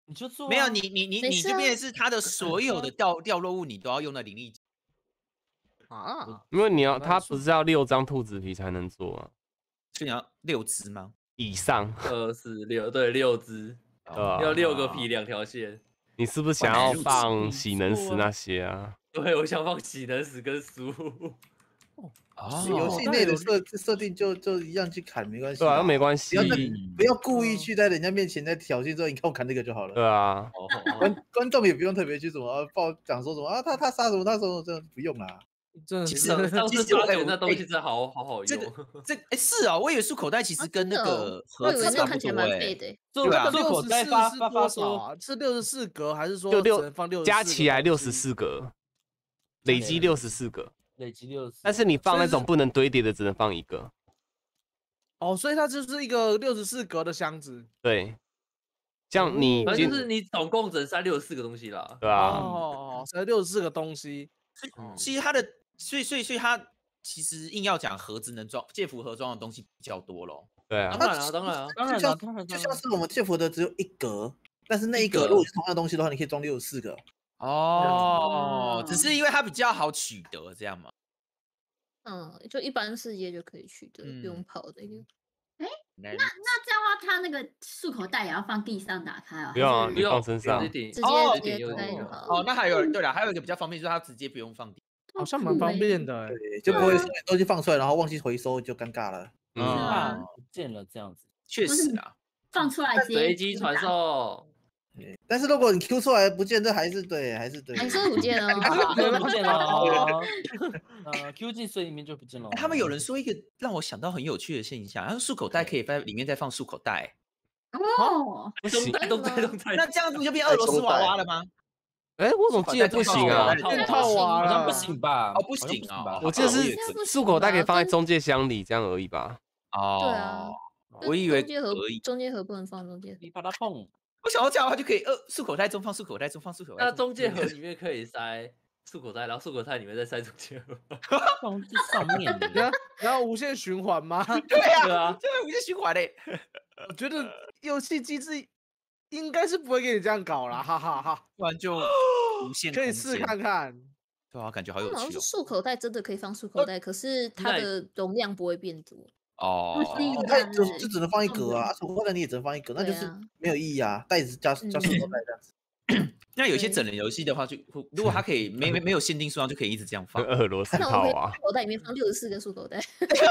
你就做、啊。 没有你你你你没事啊这边是它的所有的掉掉落物，你都要用到灵力啊， 因为你要它不是要六张兔子皮才能做啊， 所以你要六只吗？ 以上。 二四六，对，六只， 对吧？ 要六个皮，两条线。 你是不是想要放喜能石那些啊？ 对，我想放喜能石跟书。 哦， 游戏内的设设定就就一样去砍没关系， 对啊，没关系不。要在不要故意去在人家面前在挑衅说你看我砍这个就好了。 对啊， 观观众也不用特别去什么报讲说什么啊，他他杀什么他说这不用啦。 真的其实是上次发觉那东西真的好好好用。 这个这哎是啊，我以为漱口袋其实跟那个盒子差不多哎。 对啊， 六口十四袋发发是多发说少啊？是六十四格还是说就六只能放六加起来六十四格，累积六十四格， 累积六十。 但是你放那种不能堆叠的，只能放一个。 哦，所以它就是一个六十四格的箱子。 对，像你反正就是你总共只能塞六十四个东西啦。 对啊， 哦，塞六十四个东西。 其实它的，所以所以所以它其实硬要讲盒子能装介服盒装的东西比较多咯。 对啊， 当然啊，当然啊， 就像就像是我们介服的只有一格，但是那一格如果是同样的东西的话，你可以装六十四个。 哦，只是因为它比较好取得，这样吗？ 嗯，就一般世界就可以取得，不用跑那个。 哎，那那这样的话，它那个漱口袋也要放地上打开啊？ 不用啊，你放身上， 直接直接开就好。 哦，那还有对了，还有一个比较方便，就是它直接不用放地， 好像蛮方便的， 对，就不会东西放出来，然后忘记回收就尴尬了。 嗯，不见了这样子， 确实啊， 放出来直接随机传送。 但是如果你 Q 出来不见，这还是对，还是对， 还是不见了， 不见了。呃 ，Q 进水里面就不见了。 他们有人说一个让我想到很有趣的现象，他说漱口袋可以在里面再放漱口袋。 哦， 不行， 动态动态， 那这样子就变俄罗斯娃娃了吗？ 哎，我怎么记得不行啊？ 套娃好像不行吧？ 哦，不行啊， 我记得是漱口袋可以放在中介箱里，这样而已吧？ 哦， 对啊， 我以为中间盒可以， 中间盒不能放中间盒。 你把它碰。 我想要这样的话就可以，呃，漱口袋中放漱口袋中放漱口袋。 那中介盒里面可以塞漱口袋，然后漱口袋里面再塞中介盒。 放这上面， 你要你要无限循环吗？ 对啊， 对啊， 这个无限循环嘞。 我觉得游戏机制应该是不会给你这样搞啦，哈哈哈。 不然就无限可以试看看。 对啊，感觉好有好像是趣哦。 漱口袋真的可以放漱口袋，可是它的容量不会变多。 哦， 它就就只能放一格啊，漱口袋你也只能放一格，那就是没有意义啊。袋子加加漱口袋这样子。 那有些整人游戏的话，就如果它可以没没没有限定数量，就可以一直这样放。 俄罗斯套娃， 漱口袋里面放六十四根漱口袋。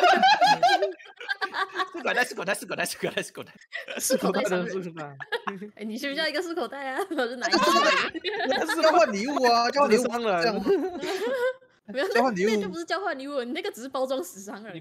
漱口袋，漱口袋，漱口袋，漱口袋，漱口袋， 漱口袋的漱口袋。哎，你需不需要一个漱口袋啊？我就拿一个。 那是交换礼物啊，交换礼物商人。 没有， 交换礼物那就不是交换礼物，你那个只是包装死商人。你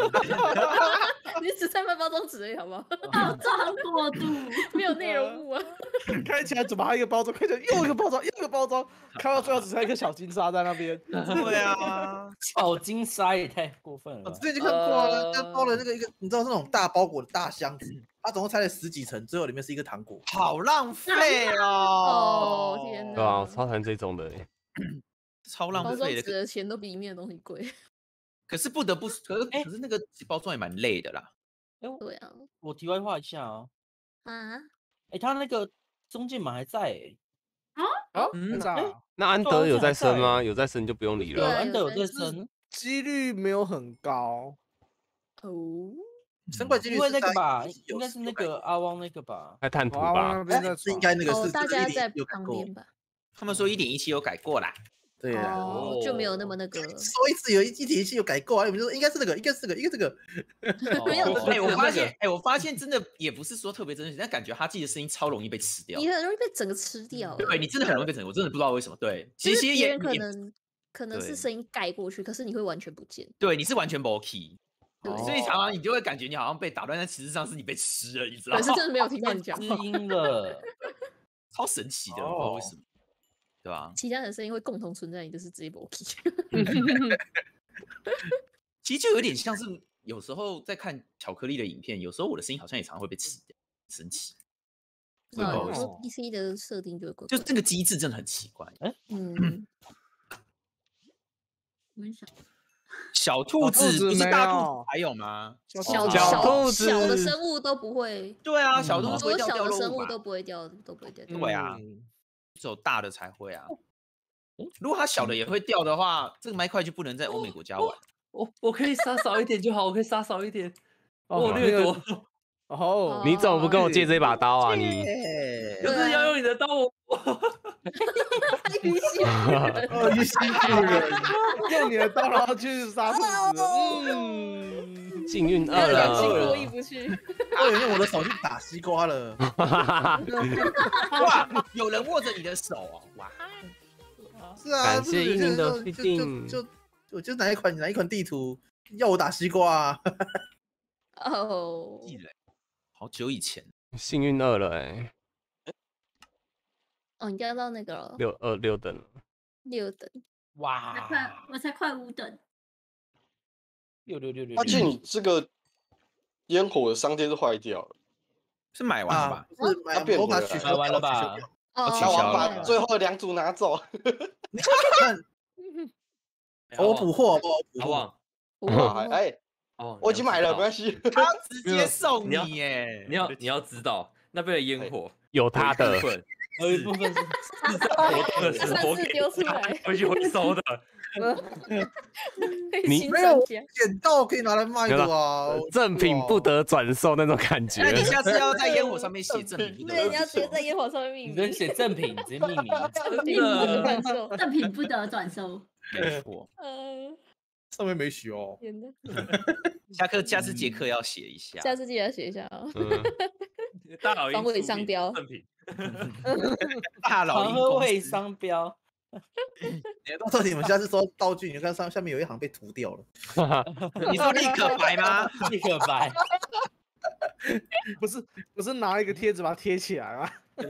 只在卖包装纸而已，好不好？ 包装过度， 没有内容物啊。 开起来怎么还有一个包装？开起来又一个包装，又一个包装，开到最后只剩一个小金沙在那边。 对啊， 小金沙也太过分了。 我之前就看过了，他包了那个一个，你知道那种大包裹的大箱子，它总共拆了十几层，最后里面是一个糖果， 好浪费哦！ 哦天哪！ 对啊，超讨厌这种的。 超浪包装费的， 纸的钱都比里面的东西贵。 可是不得不，可是可是那个包装也蛮累的啦。 哎， 对啊， 我题外话一下啊， 啊， 哎，他那个中介码还在哎。 啊， 嗯哎， 那安德有在升吗？有在升就不用理对， 了。 安德有在升， 几率没有很高。 哦， 升怪几率因为那个吧，应该是那个阿汪那个吧， 还探图哇吧那？边在是应该那个哦， 是大家在有改过旁边吧？ 他们说一点一七有改过啦。 对啊， 哦，就没有那么那个。 说一次有一一体系有改过啊，你们就说应该是那个，应该是这个，应该这个。 没有哎，我发现，哎，我发现真的也不是说特别真实，但感觉他自己的声音超容易被吃掉。 你很容易被整个吃掉。 对你真的很容易被整个，我真的不知道为什么。对，其实也别人可能可能是声音盖过去，可是你会完全不见。 对，你是完全没 key。 对， 所以常常你就会感觉你好像被打断，但实质上是你被吃了，你知道吗？ 可是真的没有听到你讲知音了， 超神奇的，不知道为什么。对吧？ 其他的声音会共同存在，你就是直接不 key。 其实就有点像是有时候在看巧克力的影片，有时候我的声音好像也常常会被吃掉，神奇。 哦，有时候 P C 的设定就会怪， 就这个机制真的很奇怪。 哎， 嗯， 我想， 小兔子不是大兔子还有吗？ 小小小兔子小的生物都不会， 对啊，小兔很子不会多小的掉掉落物吧？ 生物都不会掉，都不会掉。 对啊， 嗯只有大的才会啊。如果它小的也会掉的话，这个麦块就不能在欧美国家玩。 我我可以杀少一点就好，我可以杀少一点。 哦我掠夺， 哦， 你怎么不跟我借这把刀啊？你可是要用你的刀，我鱼腥人， 哦，鱼腥人， 用你的刀然后去杀兔子，嗯， 幸运二感情过了。 意不去。 我有用我的手去打西瓜了。 哇，有人握着你的手哦，哇！ 是啊， 感谢英英的就就必定就就我就哪一款哪一款地图要我打西瓜啊？ 哦， 记得好久以前， 幸运二了哎， 哦，你刚到那个了， 六二六等了。 六等。 才哇， 快，我才快五等。 六六六六， 而且你这个烟火的商店是坏掉了， 是买完了吧？ 不是买它变回来我把取消买完了吧掉取消掉哦， 取消了然后把对最后的两组拿走。 看我补货好不好？我补货。 阿旺， 不会不会哎， 哦， 我已经买了，没系。 关系。 他直接送你要你耶！ 你要你要知道，那边的烟火有他的有一部分有一部分是是在活动的时候算是给丢出来回去回收的。 你新没有商家捡到可以拿来卖的啊， 赠品不得转售那种感觉那。你下次要在烟火上面写赠品不对，你得要直接在烟火上面命你跟名， 写赠品直接命名， 赠品不能转售。 赠品不得转收。 没错。 嗯， 上面没写哦。 天哪！ 下课下次节课要写一下。 下次记得写一下啊。 嗯， 大老鹰防伪出品商标赠品， 大佬常喝味商标， 到时候你们下次收到道具，你看上下面有一行被涂掉了。 你说立可白吗？ 立刻白。 不是不是拿一个贴纸把它贴起来吗？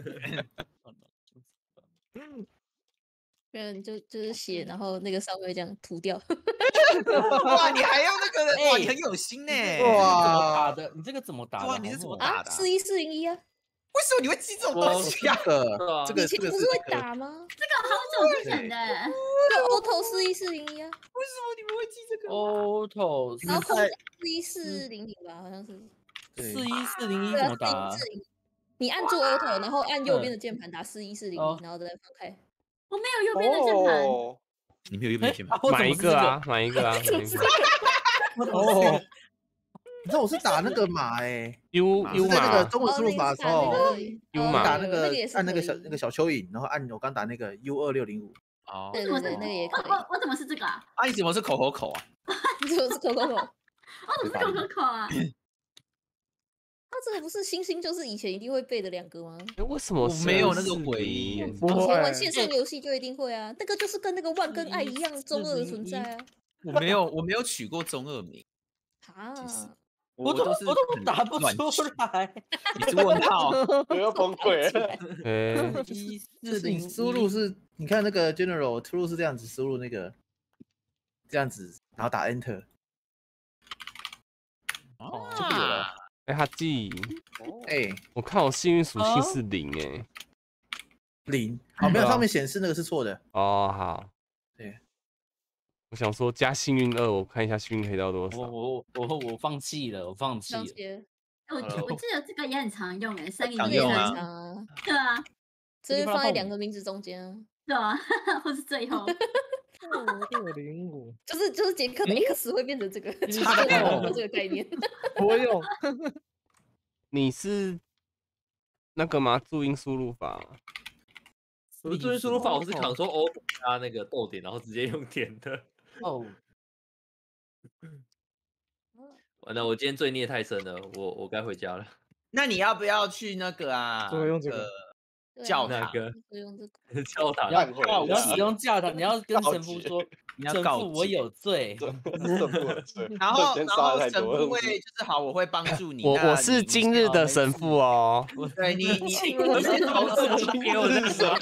对，你就就是写，然后那个上面这样涂掉。 哇，你还用那个？哇， 哎你很有心呢。 怎么哇打的？你这个怎么打的？ 对啊你是怎么好啊， 打的啊四一四零一啊， 为什么你会记这种东西啊？ 这对啊个这个以前这个不是会打吗？ 这个好久之前的， 就 auto 四一四零一啊， 为什么你们会记这个？ 哦，Auto 然后空在四一四零零吧，好像是。 四一四零一对啊， 怎么打啊？ 四一四零，你按住 auto，然后按右边的键盘打四一四零哦一，然后再放开。 我没有右边的键盘。 哦， 你没有右边键盘？ 买一个啊，买一个啊，买一个。 哦，你知道我是打那个码哎 ，U 是 U 在那个码， 中文输入法的时候， 有我码打那个也是按那个可以小那个小蚯蚓，然后按我刚打那个 U 二六零五。 哦， 对对对，那个也可以。 我我怎么是这个啊？ 啊，你怎么是口口口啊？ 这个是口口口， 我怎么是口口口啊？ 它这个不是星星，就是以前一定会背的两个吗？ 诶为什么我没有那个是回忆零不以前玩会， 线上游戏就一定会啊，那个就是跟那个万跟爱一样中二的存在啊。 我没有，我没有取过中二名， 啊， 我都都是我都很打不出乱取。 来。 你是问号？ 我要崩溃了。 诶， 一四就是你零输入是，你看那个 general 输入是这样子，输入那个这样子，然后打 enter。 哦， 就会有了。 哎，他记， 哎， 我看我幸运属性是零哎。 零，好，没有上面显示那个是错的。 哦，好。 对， 我想说加幸运二，我看一下幸运可以到多我少。 我我我放弃了，我放弃了。 上街我我记得这个也很常用诶，三个常一三用啊啊， 对啊， 这是放在两个名字中间啊， 对啊，或是最后。 六零五， 就是就是杰克的 X 会变成这个，就是差点我们这个概念。 不会用。 你是那个吗？注音输入法吗？ 我的注音输入法我是 Ctrl O 加那个逗点，然后直接用点的。 哦， 完了，我今天罪孽太深了，我我该回家了。 那你要不要去那个啊？ 怎么用这个那对啊教堂？ 那个就用这个， 教堂你要忏悔一下你要使用教堂，你要跟告神父诫说， 你要神告父我诫有罪。 这这不能对然后这先杀然后神太多了父会就是好，我会帮助你。 我那我是你今日的神父哦。 对你你今你日先投今天我是什么？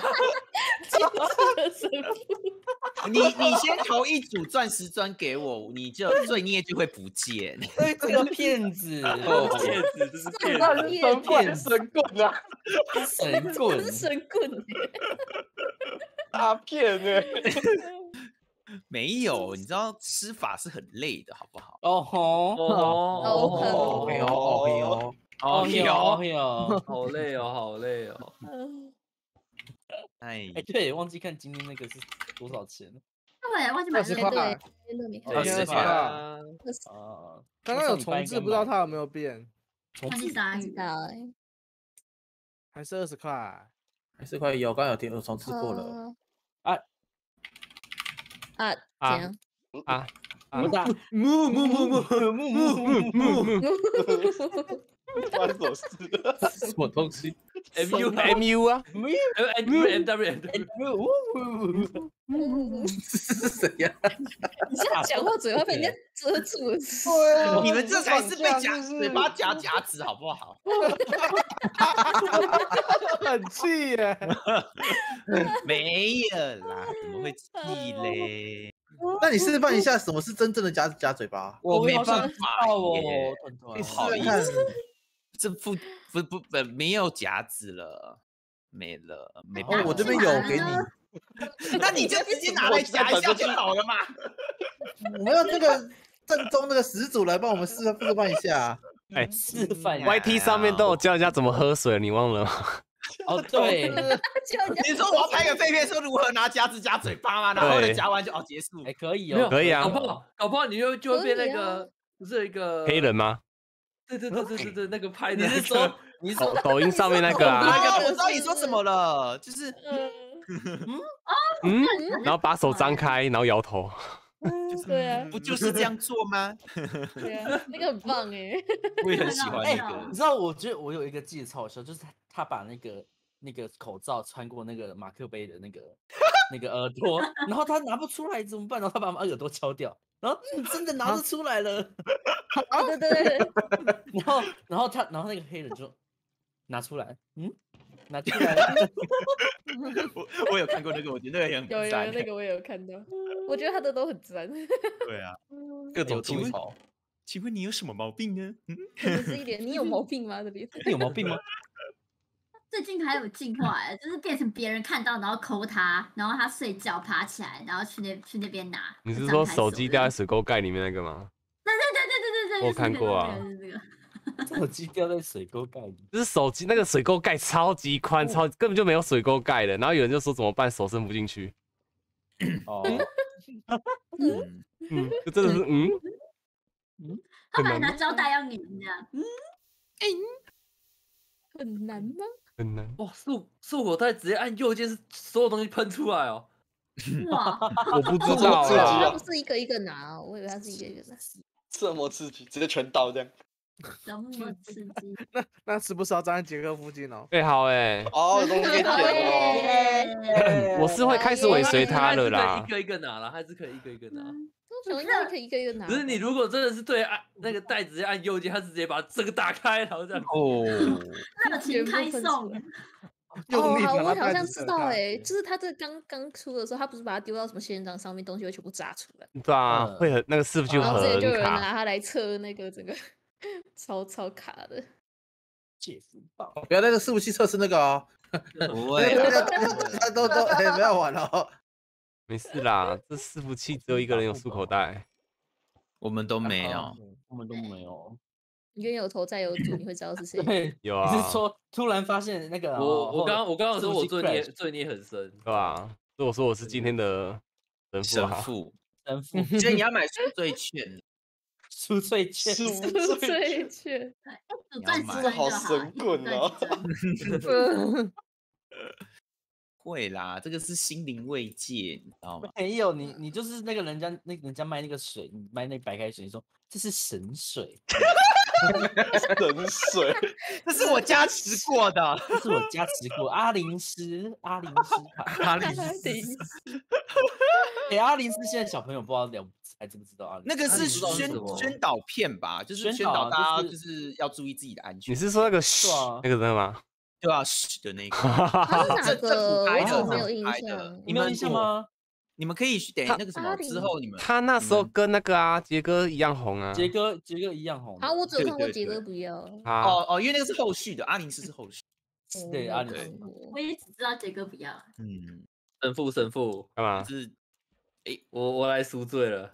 你你先投一组钻石砖给我，你就罪孽就会不见。 对，这个骗子， 骗子，这是骗那子。 是神棍神棍啊， 神这棍是。神棍耶， 大骗哎！ 没有，你知道吃法是很累的，好不好？ 哦吼哦哦哟哦哟哦哟哦哟， 好累哦，好累哦。 哎哎，对，忘记看今天那个是多少钱了。 对，忘记买二十那个。 块， 对，乐美二十块。 啊， 啊， 刚刚有重置，不知道它有没有变， 重忘记置不知鲨鱼。 道哎。 还是二十块？ 还是块有，刚刚有听有重置过了。 啊啊， 啊怎样？ 啊啊！ 不大木木木木木木木木发生什么事了？ 什么东西 M U M U 啊 M M M W M W。 是谁呀？ 你这样讲话嘴巴被人家遮住了。 对啊， 你们这才是被夹是不是嘴巴夹夹子，好不好？ 很气耶！ 没有啦，怎么会气嘞？ 那你示范一下什么是真正的夹夹嘴巴？ 我没办法哦耶，， 团团你试试看。 这不不不不没有夹子了，没了，没哦办，法。 我这边有给你。 那你就直接拿来夹一下就好了嘛。 我们要那个正宗那个始祖来帮我们示范示范一下。 哎示范 ，Y T 上面都有教人家怎么喝水，你忘了吗？ 哦，对， 你说我要拍个废片，说如何拿夹子夹嘴巴吗？然后呢对夹完就哦结束。 哎，可以没有哦， 可以啊搞不好搞不好你就就会变那可以个，不是有一个黑人吗？ 对对对对对对，那个拍的你是说你抖抖音上面那个啊， 那个我知道你说什么了，就是嗯，然后把手张开，然后摇头。 对啊， 不就是这样做吗？ 对啊，那个很棒哎。 我也很喜欢哎那个你。知道，我觉得我有一个记得超好笑，就是他他把那个那个口罩穿过那个马克杯的那个那个耳朵，然后他拿不出来怎么办？然后他把耳朵敲掉，然后嗯真的拿得出来了， 对对对， 然后然后他然后那个黑人就拿出来，嗯，拿出来了， 我我有看过那个，我觉得那个也很有有赞有那个我也有看到，我觉得他的都很赞， 对啊，各种请问吐槽。请问你有什么毛病呢？嗯， 可能是一点你有毛病吗？这里你有毛病吗？ 最近还有进化哎，就是变成别人看到然后抠他，然后他睡觉爬起来，然后去那去那边拿。 你是就张开说手机这样掉在水沟盖里面那个吗？ 对对对对对对对， 我有看过啊就是这个。 手机掉在水沟盖里， 就是手机那个水沟盖超级宽，超根本就没有水沟盖的。然后有人就说怎么办，手伸不进去。 哦， 嗯嗯，就真的是嗯， 他本来很难拿胶带要粘这样，嗯， 很难吗？ 很难。 哇，漱漱口袋直接按右键，是所有东西喷出来哦。 哇， 我不知这么道刺激啊啦他不是一个一个拿哦，我以为他是一个一个拿。 这么刺激，直接全倒这样。 这么刺激。 那那时不时要站在杰克附近哦。 哎、好哎、 哦，有东西可以捡哦。 耶我是会开始尾随他了啦还是可以一。个一个拿了，还是可以一个一个拿。 通常应该可以一个一个拿吧。 只是你如果真的是对按那个袋直接按右键，它直接把这个打开，然后这样。 哦， 热情开送， 哦，好， 用力把我好像它袋子扯知道哎、 开就是他这刚刚出的时候，他不是把它丢到什么仙人掌上面，东西会全部炸出来。 对啊， 嗯会很那个伺服器然后之前就有很卡。 人拿它来测那个整个超超卡的。 解福报， 不要那个伺服器测试那个哦。 不会啦， 他都都哎不要玩了哦。 没事啦，这伺服器只有一个人有漱口袋。 我们都没有。 我们都没有。 冤有头债有主，你会知道是谁。 对， 有啊你是说突然发现那个哦？ 我我刚刚我刚刚有说我是不是罪孽 crash？ 罪孽很深， 对吧？所以我说我是今天的神父啊。 神父， 神父所以你要买赎罪券。 赎罪券， 赎赎罪罪券。 有钻石真的针就好神棍哦一直钻石针会啦，这个是心灵慰藉，你知道吗？ 没有你，你就是那个人家那人家卖那个水，你卖那白开水，你说这是神水， 神水， 这是我加持过的。 这是我加持过阿灵师，阿灵师卡， 阿里哎、阿灵师现在小朋友不知道了，还知不知道阿灵？ 那个是啊你知道是宣什么宣导片吧，就是宣宣导啊导大家就就是是要注意自己的安全。 你是说那个嘘啊那个那个吗？ 对啊，嘘的那个， 他是哪政政个？ 府拍的， 我怎么没有印政府拍的象？ 你没有印象吗？ 你们可以等他那个什么阿里之后，你们他那时候跟那个啊杰哥一样红啊。 杰哥，杰哥一样红的。 好，我只有看过杰对对对哥不要。 啊， 哦哦，因为那个是后续的，阿灵斯是后续。 对阿里看斯过我也只知道杰哥不要。 嗯， 神父神父， 干嘛？ 是哎，我我来赎罪了。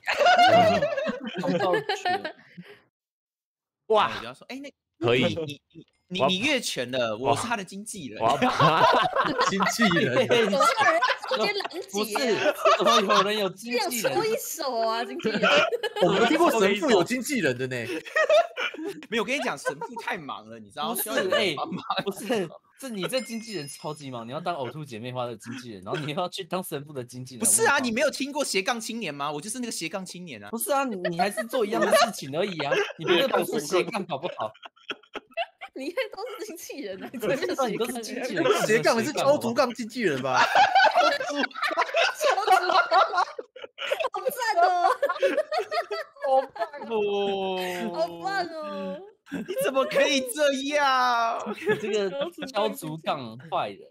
哇！我就要说，哎，那可以， 你你你你越权了，我是他的经纪人。 我要经纪人， 直接拦不截是？怎么有人有经这样纪人？ 抽一手啊，经纪人。 我没听过神父有经纪人的呢。 没有，我跟你讲，神父太忙了，你知道？ 不是需要有人帮忙。 不是，是你这经纪人超级忙，你要当呕吐姐妹花的经纪人，然后你要去当神父的经纪人。 不是啊，你没有听过斜杠青年吗？我就是那个斜杠青年啊。 不是啊，你你还是做一样的事情而已啊，你别的不是斜杠好不好？ 你看都是经纪人啊，你对， 这你都是经纪人， 斜杠是超足杠经纪人吧？ 超足杠，好赞哦！ 好棒哦！ 好棒哦！ 你怎么可以这样？ 你这个敲竹杠坏人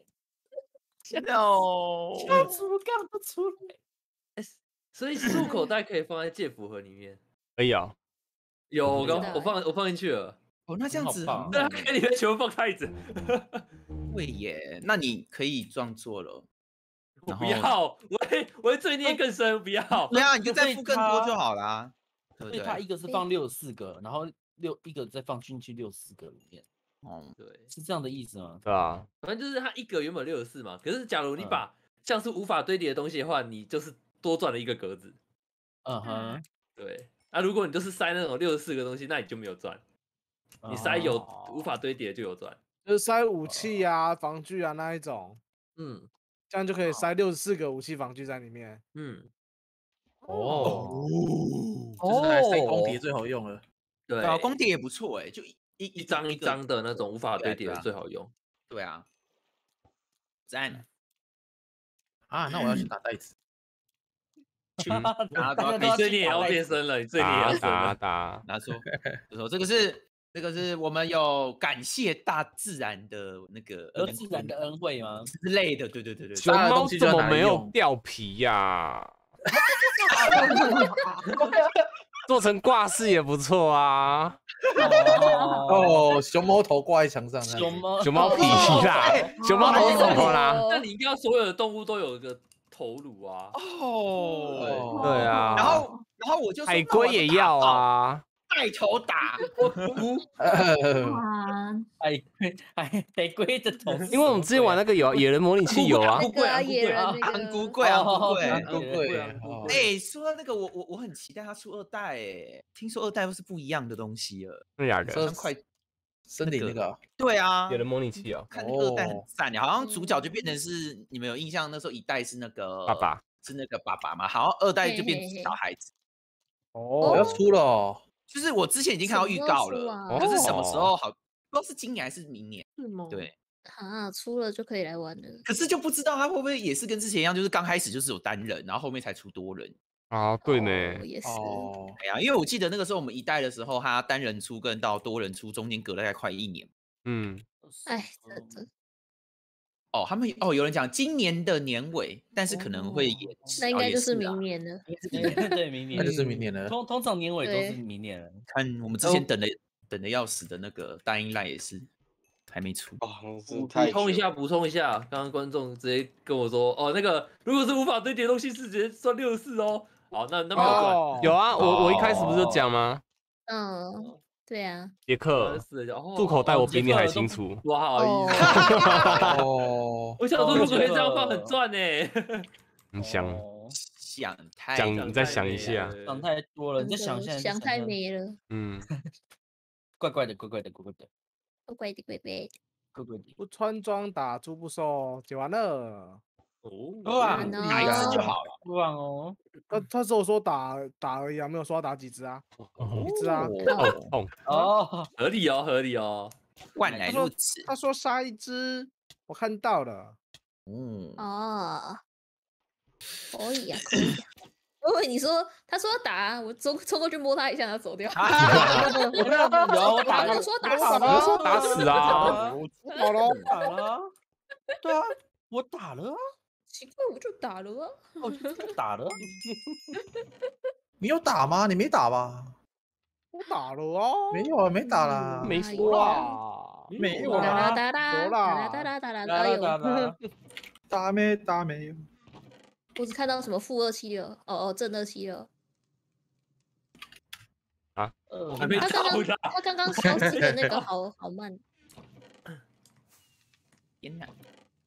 ，no， 敲竹杠不出来。 所以束口袋可以放在戒符盒里面。 可以啊。 有，我刚我放我放进去了。 哦，那这样子， 对啊，里面全部放太子。 对耶，那你可以这样做了。 我不要，我会我会罪孽更深，不要。 对啊，你就再付更多就好啦。 所以它一个是放六十四个，然后六一个再放进去六十四个里面。 哦， 对， 是这样的意思吗？ 对啊， 反正就是它一格原本六十四嘛，可是假如你把像是无法堆叠的东西的话，你就是多赚了一个格子。 嗯哼， 对。那如果你就是塞那种六十四个东西，那你就没有赚。你塞有无法堆叠就有赚， 就是塞武器啊、防具啊那一种， 嗯， 这样就可以塞六十四个武器防具在里面。 嗯， 哦，就是拿来塞光碟最好用了。 对啊，光碟也不错哎，就一一张一张的那种无法堆叠的最好用。 对啊，赞啊！那我要去打袋子。 拿你最近也要变身了，你最近也要打打拿说，就说这个是这个是我们有感谢大自然的那个有自然的恩惠吗之类的？对对对对， 熊猫怎么没有掉皮呀？做成挂饰也不错啊。 哦，熊猫头挂在墙上， 熊猫熊猫皮啦，熊猫头什么啦？ 那你应该所有的动物都有一个头颅啊。 哦， 对啊。 然后然后我就海龟也要啊。 带头打， 海龟海海龟的头， 因为我们之前玩那个有野人模拟器有啊， 那个野人那安个菇贵安菇贵安菇贵。 哎，说到那个，我我我很期待它出二代哎，听说二代又是不一样的东西了。 真的假的？ 快森林那个？ 对啊， 野人模拟器哦。 看二代很赞的，好像主角就变成是你们有印象，那时候一代是那个爸爸， 是那个爸爸嘛，好像二代就变小孩子。 哦，要出了哦。 就是我之前已经看到预告了，可是什么时候好？不知道是今年还是明年。 是吗？ 对， 啊，出了就可以来玩了。 可是就不知道他会不会也是跟之前一样，就是刚开始就是有单人，然后后面才出多人。 啊，对呢， 也是。 哎呀，因为我记得那个时候我们一代的时候，他单人出跟到多人出中间隔了大概快一年。 嗯， 哎，真的。 哦，他们哦，有人讲今年的年尾，但是可能会延迟， 那应该就是明年了。 对，明年那就是明年了。 通通常年尾都是明年了。 看我们之前等的等的要死的那个大英赖也是还没出。 哦， 补充一下，补充一下，刚刚观众直接跟我说，哦，那个如果是无法堆叠的东西是直接算六十四哦。好，那那没有算。 有啊，我我一开始不是就讲吗？ 嗯。对啊， 杰克，入口袋我比你还清楚。 不好意思， 哦， 我想说如果可以这样放很赚呢。 你想想太想，你再想一下， 想太多了，你再想一下， 想太美了。 嗯， 怪怪的，怪怪的，怪怪的， 怪怪的，怪怪的， 怪怪的。 不穿装打猪不瘦，解完了。 哦， 哇，打一次就好了， 不然哦。 他他只有说打打而已啊，没有说要打几只啊，一只啊。 哦哦， 合理哦，合理哦。 原来如此。 他说杀一只，我看到了。 嗯。 哦，可以啊，可以啊。我以为你说他说要打，我冲冲过去摸他一下，然后走掉。 有我打了，说打死了， 说打死啊！ 好了， 打了。对啊，我打了啊。 奇怪，我就打了啊！ 我就打了。 你有打吗？你没打吧？ 我打了啊！ 没有啊，没打啦， 没说啊， 没有啦， 啊， 打啦打啦打啦打啦打啦， 打了打了， 打没打没有？ 我只看到什么负二七六，哦哦，正二七六。 啊？ 呃， 还没他刚刚到啦。 他刚刚消失的那个好好慢。 天哪！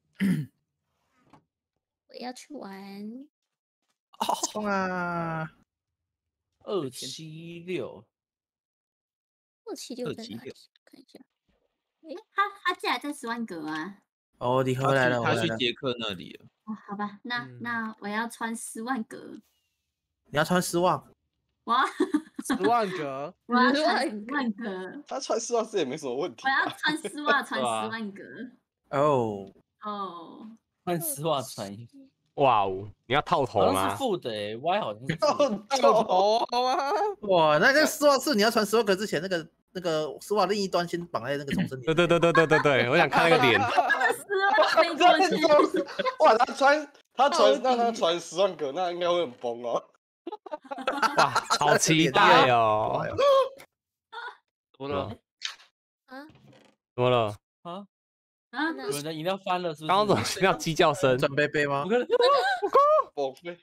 我要去玩。 冲啊！ 二七六， 二七六在哪里二七六？ 看一下。 他他竟然在十万格啊！ 哦，你他回来了， 去他回来了。 去捷克那里了。 哦，好吧，那、 嗯那我要穿十万格， 你要穿丝袜， 我要十万格， 我要十万穿十万格， 他穿丝袜是也没什么问题我。要穿丝袜穿对啊十万格。 哦， 哦， 穿丝袜穿衣服， 哇哦，你要套头好像是吗？ 负的哎，Y 好像是负到的。 到头好吗？ 哇，那这个丝袜是你要穿丝袜格之前，那个那个丝袜另一端先绑在那个重身里。 对对对对对对对，我想看那个脸。 丝袜飞过去， 哇，他穿他穿让他穿十万个，那应该会很崩哦。 哇，好期待哦！ 怎么了？ 啊， 怎么了？ 啊， 啊， 那有人的饮料翻了是不是？ 刚刚怎么听到鸡叫声？ 转杯杯吗我？看崩飞，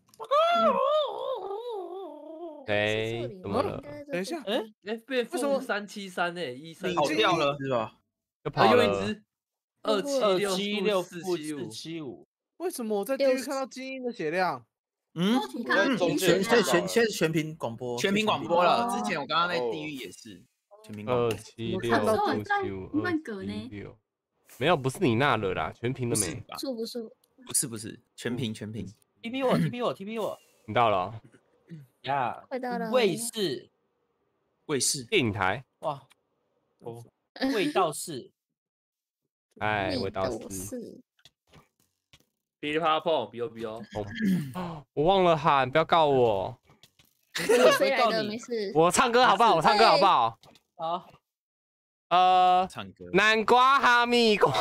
哎，怎么了？ 等一下哎， 哎，变为什么负三七三呢？一三跑掉了是吧？ 又啊，又一跑了。 只二七二六七六四负四七五， 七五， 为什么我在地狱看到精英的血量？ 嗯， 多提我在看中间全现在看到了全现在全屏广播， 全屏广播了。之前我刚刚在哦地狱也是全屏广二播， 我七六看到我在负七五万格二呢七六，没有，不是你那了啦，全屏不是的没。 吧？ 是不是？ 不是不是，全屏全屏。 T P 我 T P 我 T P 我你到了哦， 呀， 快到了。 卫视卫视电影台， 哇， 哦， 味道是哎， 味味道道是。 是。 噼里啪啦碰，比哦比哦。 哦我忘了喊，不要告我。 我飞来的， 告你没事。 我唱歌好不好？我唱歌好不好？ 好， 呃， 唱歌。 南瓜哈密瓜。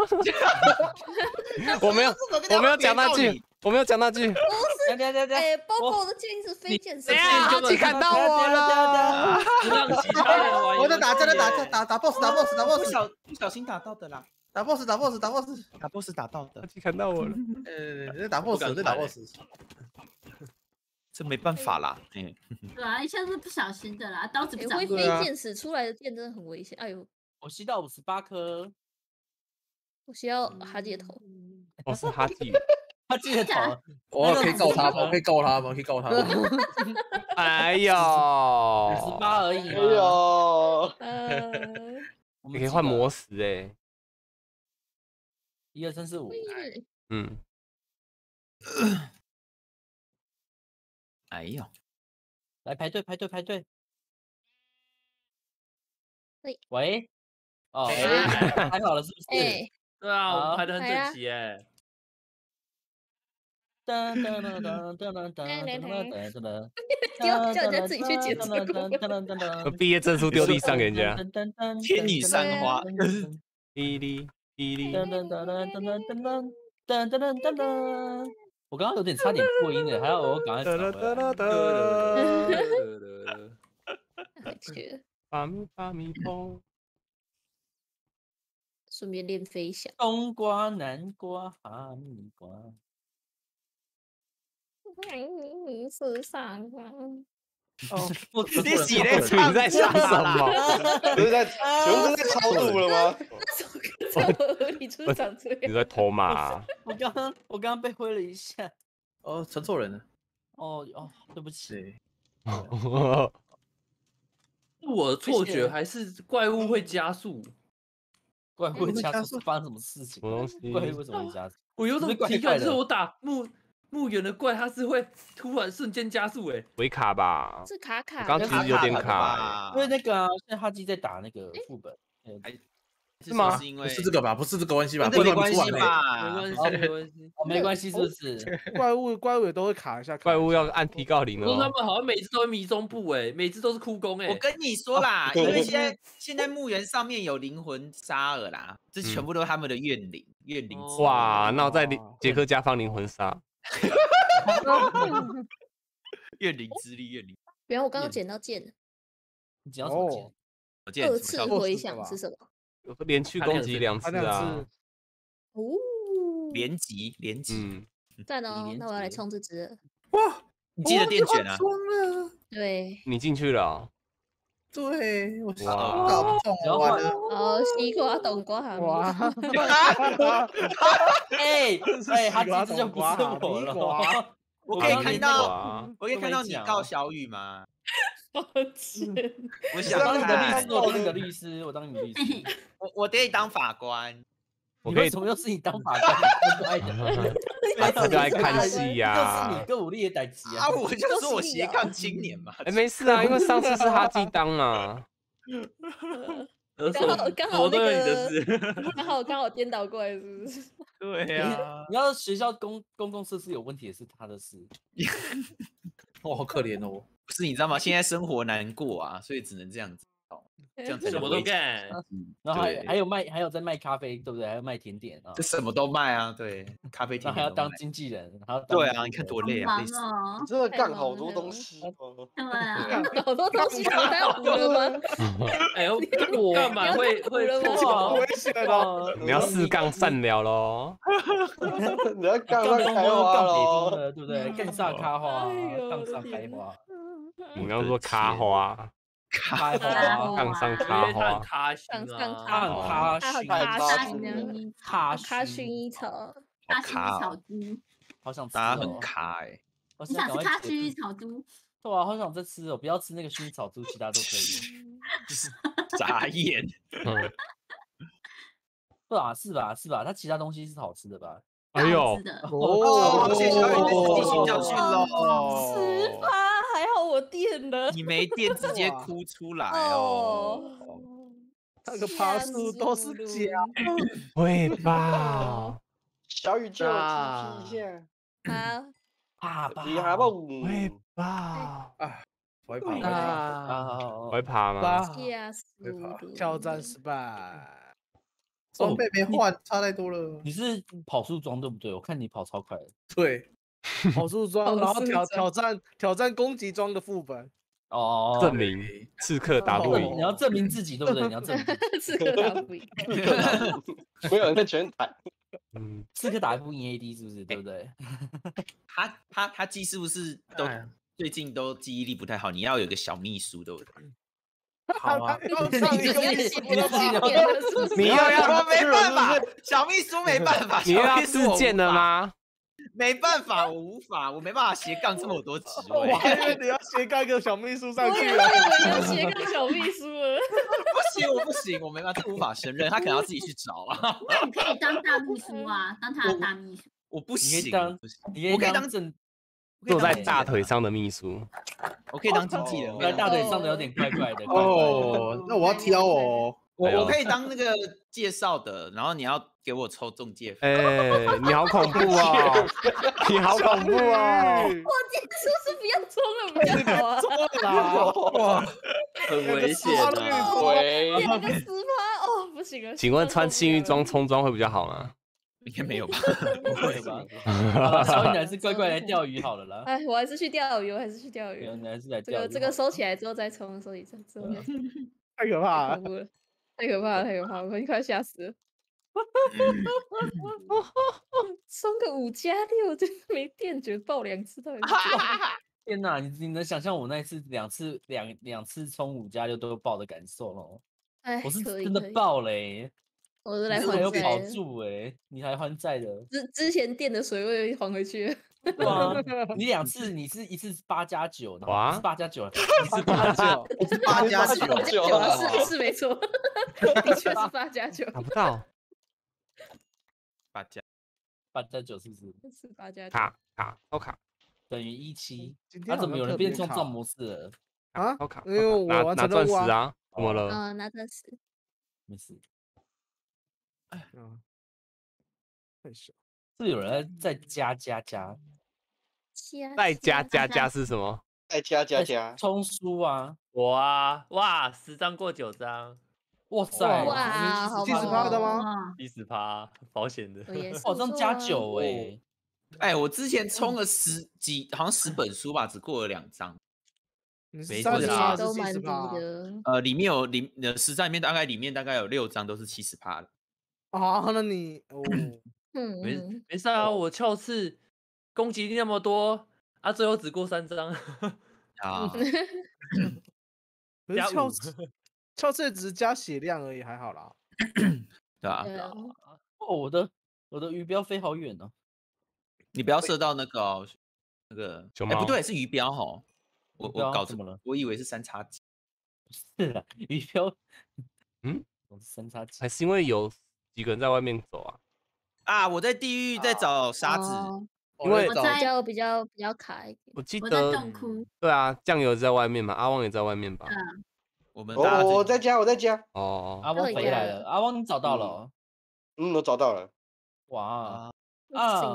我没有，我没有讲那句，我没有讲那句。 等等等等， 哎，包包的剑是飞剑士哎。呀， 根本哈奇砍到我了！ 不让其他人玩游戏耶。 我在打，真的打打打打 boss 打 boss 打不 boss 小不小心打到的啦， 打 boss 打 boss 打 boss， 打 boss 打到哈的， 奇砍到我了。 呃，在打 boss 敢我在打看欸 boss， 这没办法啦。哎， 对啊，一下是不小心的啦，刀子不哎，会长眼。 飞剑使出来的剑真的很危险。哎呦， 我吸到五十八颗， 我需要哈姐头。 哦，是哈记。 他记得头， 我可以告他吗？我可以告他吗？可以告他吗？ 哎呦， 五十八而已哎嘛。 呦， 呃， 你可以换模式哎。 一二三四五， 嗯， 哎呦， 来排队排队排队。 喂喂，哦， 哎排好了是不是？ 哎， 对啊，我好们排的很来啊整齐哎。 噔噔噔噔噔噔噔噔噔噔， 叫叫人家自己去解这个噔噔噔噔毕业证书丢地上给人家。 天女散花， 哔哩哔哩， 噔噔噔噔噔噔噔噔噔噔噔噔。我刚刚有点差点破音的，还好我赶快哒找回来。 哒哒哒哒， 回去发咪发咪风。 顺便练飞翔。 冬瓜、南瓜、哈密瓜。 你是上啊？ 哦， 你洗嘞？ 你在想什么？ 不是在，请问这是在超度了吗？ 这么合理，就是长这样。 你在偷马？ 我刚刚我刚刚被挥了一下。 哦，传错人了。 哦哦，对不起。 对， 是我的错觉还是怪物会加速？ 怪物会加加速速是发生什么事情什？么东西？ 怪物为什么会加速？ 我有种是不是怪体感，就是怪的我打木木原的怪，它是会突然瞬间加速哎。 维卡吧？ 是卡卡刚的其实有点卡卡因为那个啊，现在哈基在打那个副本，呃是吗不是因为是这个吧？不是这个关系吧？ 跟这没关系不然你出来吧？ 没关系， 好没关系。 哦没关系，是不是？ 怪物怪物也都会卡一下，卡怪一下物要按提告铃不过他了哦。 们好像每次都会迷踪步哎，每次都是哭工哎。 我跟你说啦， 哦因为现在现在墓园上面有灵魂沙尔啦，这全部都是他们的怨灵，怨灵之哇，那我在哦杰克家放灵魂杀。 怨灵之力，怨灵。 原来我刚刚捡到剑了， 你讲什么剑？ 哦， 我记得二次什么效果？ 回是吧响是什么？ 连续攻击两次他两啊次。 哦， 连击，连击。 嗯， 赞哦李，连那我要来杰冲这只了。 哇， 你记得电卷啊？ 装了， 对， 你进去了哦、 对我哇搞不懂， 然后完了， 哦，西瓜、冬瓜、哈密哇， 哎哎，他西瓜其实就不是冬瓜我了哈密瓜。 我可以哈密看到， 瓜我可以看到你告都没讲小雨吗？ 抱歉， 我我想当你的律看师，，我当你的律师，我当你的律师。 我我可以当法官。 你我可以为什么又是你当法官？怪怪的， 他是来看戏又是呀你。跟武力的代志啊， 啊！ 我就说我斜杠青年嘛。 哎、没事啊，因为上次是哈基当嘛。 刚好刚好那我都有你的个事。 刚好刚好颠倒过来，是不是？ 对呀， 你要学校公公共设施有问题也是他的事。 哦，好可怜哦。 不是你知道吗？现在生活难过啊，所以只能这样子，哦这样才什么都能维持。 干， 嗯然后还对还有卖，还有在卖咖啡，对不对？还有卖甜点啊就，什么都卖啊，对，咖啡然后还要当甜点都卖。 经纪人，还要当对啊， 那个你看多好累啊，累忙死。 哦。 真的干好多东西哦。 对啊， 好多东西，我要补了吗？ 哎呦，我干嘛会会你要这哇个？ 危险哦！ 你要四杠善了喽。 你要干乱杠东开花风杠北风喽。 的，对不对？杠上开花哎，呦杠上我的天开花， 你刚刚说卡花， 开开花， 花杠上因卡为他很花， 开心上上啊。 看哦咖他好薰， 咖咖熏熏呢， 咖咖薰薰衣草， 好咖薰卡哦， 衣草猪， 好想吃大家很哦！ 卡哎。 我你现在赶快解想吃咖薰衣释草猪？ 对啊，好想再吃哦！不要吃那个薰衣草猪，其他都可以。 傻眼。 嗯， 对啊，是吧？是吧？它其他东西是好吃的吧？ 哎呦是，的， 哦，谢谢小雨自己去教训哦喽。 十趴，还好我垫了。 你没电直接哇哭出来哦。 那个爬树都是假。 会吧？ 小雨借我 T P 一下。 好， 爸爸， 你还不？ 会吧？ 我会跑，我会跑， 啊， 啊！ 会爬吗？ 八吓死会跑了！ 挑战失败。 装备没换，差太多了。 你是跑速装对不对？我看你跑超快的。 对， 跑速装，然后挑挑战挑战攻击装的副本。 哦， 证明刺客打不赢证你。要证明自己对不对？你要证明自己刺客打不赢， 没有人在全台。 嗯， 刺客打不赢 A D 是不是？对不对？ 他他他记是不是都哎呀最近都记忆力不太好？你要有个小秘书，对不对？ 好啊， 要你上一个就是秘书你了吗自己的变了是不是？ 你又要我没办法，小秘书没办法， 你又要小秘书我自荐无法？ 了吗？ 没办法，我无法，我没办法斜杠这么多职我位。 还以为你要斜杠一个小秘书上我也以为去了。 你要写个小秘书了。 不行，我不行，我没办法，这无法胜任，他可能要自己去找啊。 那你可以当大秘书啊，当他的大秘书。 我不你可以行， 当不行， 你我可以当正， 坐在我可以当经纪人啊， 大腿上的秘书。 我可以当经纪人，我可以在大当腿上的有点怪怪的。怪怪的哦，那我要挑哦。 哎呦我我可以当那个介绍的，然后你要给我抽中介费。 哎、你好恐怖哦！你好恐怖哦！ 我今天是不是不要冲了比较好啊？ 哇， 很危险啊！ 喂， 变个十趴哦，不行了。 请问穿受不了了幸运装冲装会比较好吗？ 应该没有吧？ 不会吧？好了，小雨你还是乖乖来钓鱼好了啦。 哎，我还是去钓鱼，我还是去钓鱼对啊。你还是来这钓鱼好了。 个这个收起来之后再冲，收起之后再冲。 太可怕了太恐！怖了，太可怕了，太可怕了，我已经快吓死了。冲个五加六，真的没电觉爆两次，到底是怎样？ 天哪，你你能想象我那一次两次两两次冲五加六都爆的感受咯？ 哎， 我是可以可以真的爆嘞、 我是你来还是没有保债的。 住哎、你还还债的。 之之前垫的水位还回去了。 对啊，你两次，你是一次八加九，然后哇不是八加九，一次八加九， 我是八加九， 八加九啊，是是没错，的确是八加九， 打不到， 八加八加九是不是是八加九。 卡卡超卡等于一七？ 今他、怎么有人天好像特别卡变成这种模式了？ 啊超卡， 因为我拿拿完成任务啊钻石啊，怎么了？ 嗯，那真是没事， 嗯，太小。 是有人在在加加加再加加加是什么？ 再加加在加， 冲输啊！ 我啊，哇，十张过九张， 哇塞， 哇，好七十趴的吗？ 哇， 七十趴，保险的。 我也是哇，这样加不错啊九哎、 哎，我之前充了十几，好像十本书吧，只过了两张。 你是没三十事啊趴还是七都蛮低十趴？ 的。 呃，里面有里呃十张里面大概里面大概有六张都是七十趴的。 啊，那你哦， 嗯， 没嗯没事啊，我翘次攻击力那么多啊，最后只过三张啊， 可是加五翘刺翘刺只是加血量而已，还好啦。 对吧？ 对啊， 哦，我的我的鱼标飞好远哦。 你不要射到那个哦那个，哎，不熊猫对，是鱼标吼。我鱼标我搞怎么了？ 我以为是三叉戟。 是啊，鱼标， 嗯， 我是三叉戟。 还是因为有几个人在外面走啊？ 啊，我在地狱在找沙子， 哦因为我在比较比较比较卡一点。 我记我在得洞窟。 对啊，酱油在外面嘛，阿旺也在外面吧？ 嗯， 我我们大家我我在家，我在家。 哦， 阿汪对呀回来了，阿汪你找到了哦。 嗯，我找到了。 哇啊， 啊！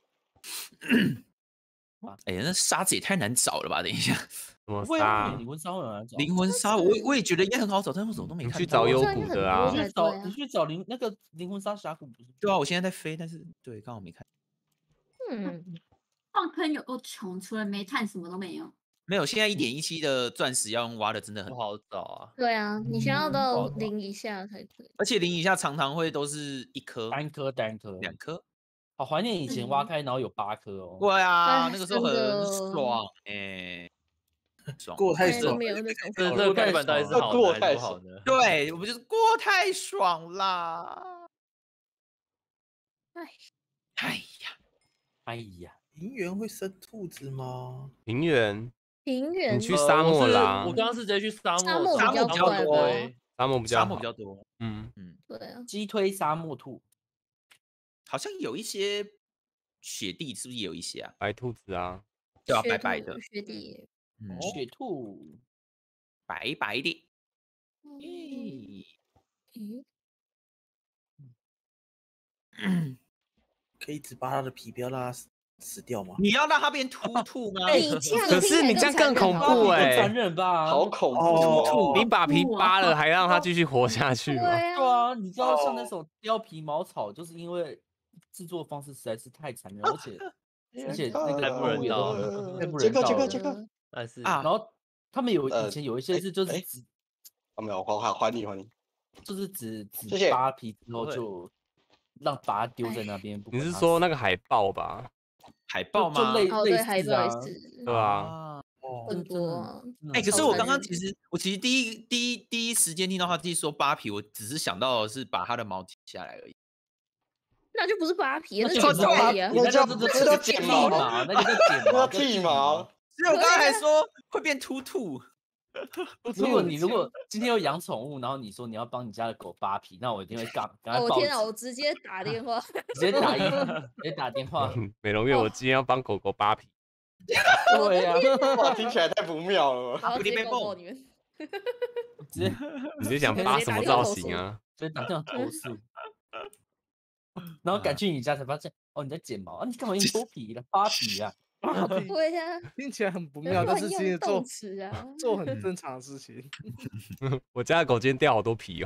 哎，那沙子也太难找了吧？等一下， 什么不会沙啊，灵魂沙很难找。 灵魂沙，我我也觉得应该很好找，但是我怎么都没你看到。 去找幽这样很多谷的啊你才对啊去找你去找灵那个灵魂沙峡谷不是？ 对啊，我现在在飞，但是对，刚好没看。 嗯， 矿坑有够穷，除了煤炭什么都没有。 没有，现在一点一七的钻石要用挖的真的很不，好找啊。 对啊，你需要嗯到好吧零以下才可以。 而且零以下常常会都是一颗、 单颗单颗， 两颗。 好怀念以前挖开然后有八颗哦。 对啊， 哎那个时候真的很爽哎，爽。 过太爽了， 现在都没有那种这过这个改太版到底是爽了好的还是过太爽不好呢？ 对，我们就是过太爽啦！ 哎， 哎呀， 哎呀， 银元会生兔子吗？ 平原， 平原你去呃沙我是漠啦我刚刚是直接去沙漠， 沙漠比较沙漠快吧多。 沙漠比较沙漠好比较多， 嗯， 嗯， 对啊， 鸡推沙漠兔， 好像有一些雪地，是不是也有一些啊？ 白兔子啊， 对啊， 雪白白的， 兔雪地， 嗯， 雪兔， 白白的。 嗯咦咦， 可以只把它的皮不要让它死死掉吗？ 你要让它变突突吗？ 你这样可是你听起来这样更恐残忍好不好怖哎、 更残忍吧？ 好恐怖哦哦！ 你把皮哇扒了，还让它继续活下去吗？ 对对啊， 啊，你知道像那首貂皮茅草，就是因为制作方式实在是太残忍，而且而且那个太不人动物也都道很太不杰克杰克人道了。 杰克， 但是啊然后他们有呃以前有一些是就是哎只啊没有，还还还你还你。 就是只只谢谢扒皮之后不会就让把它丢在那边。不你是管它死说那个海豹吧？ 海豹吗？ 就就类哦对， 类海豹也似啊？ 是对啊， 啊。 哦， 很多啊， 哎、可是超我刚刚残忍其实我其实第一第一第一时间听到他自己说扒皮，我只是想到的是把他的毛剪下来而已。 那就不是扒皮，那那就就是叫毛而已啊。 那叫叫那叫剪毛毛，那个叫剪那毛， 叫剃毛。 所以我刚刚还说会变突突。 如果你如果今天有养宠物，然后你说你要帮你家的狗扒皮，那我一定会干，赶快报哦天啊， 警， 我直接打电话。 直接打一直接打电话。 美容院，我今天要帮狗狗扒皮。 对呀， 哇，听起来太不妙了吧。 我要直接被蹦告爆你们。 直接你是想扒什么造型啊？ 直接打电话投诉，然后赶去你家才发现，哦你在剪毛啊，你干嘛用脱皮了，扒皮啊？ 对呀， 听起来很不妙，但是其实做动词啊， 做很正常的事情。 我家的狗今天掉好多皮哦。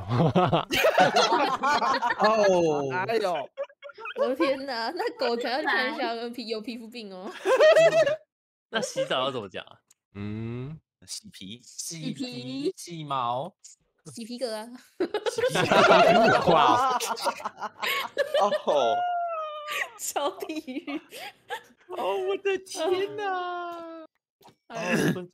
哦， 哎呦， 我的天哪，那狗可能要去看一下，有皮有皮肤病哦。 那洗澡要怎么讲啊？ 嗯， 洗皮， 洗皮皮洗毛， 洗皮革啊， 哇， 哦， 超地狱。 哦，我的天哪！ 哎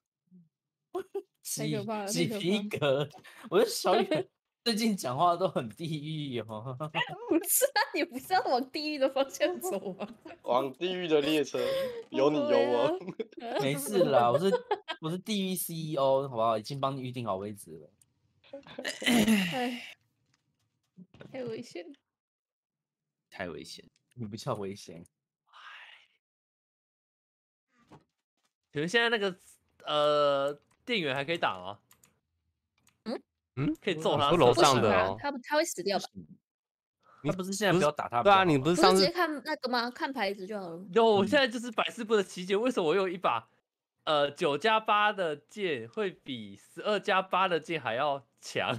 洗可怕了洗太可皮革，我觉得小雨最近讲话都很地狱哦。 不是啊，你不是要往地狱的方向走吗？ 往地狱的列车，有你有我。 对啊没事啦，我是我是地狱 C E O，好不好？已经帮你预定好位置了。 哎，太危险了。 太危险。 你不叫危险， 你们现在那个呃店员还可以打吗？ 嗯， 可以揍他。 说楼不行吧上的哦， 他他会死掉吧？ 他不是现在不要打他？ 对啊，你不是不是上次直接看那个吗？看牌子就好了。 有，我现在就是百思不得其解，为什么我有一把呃九加八的剑会比十二加八的剑还要强？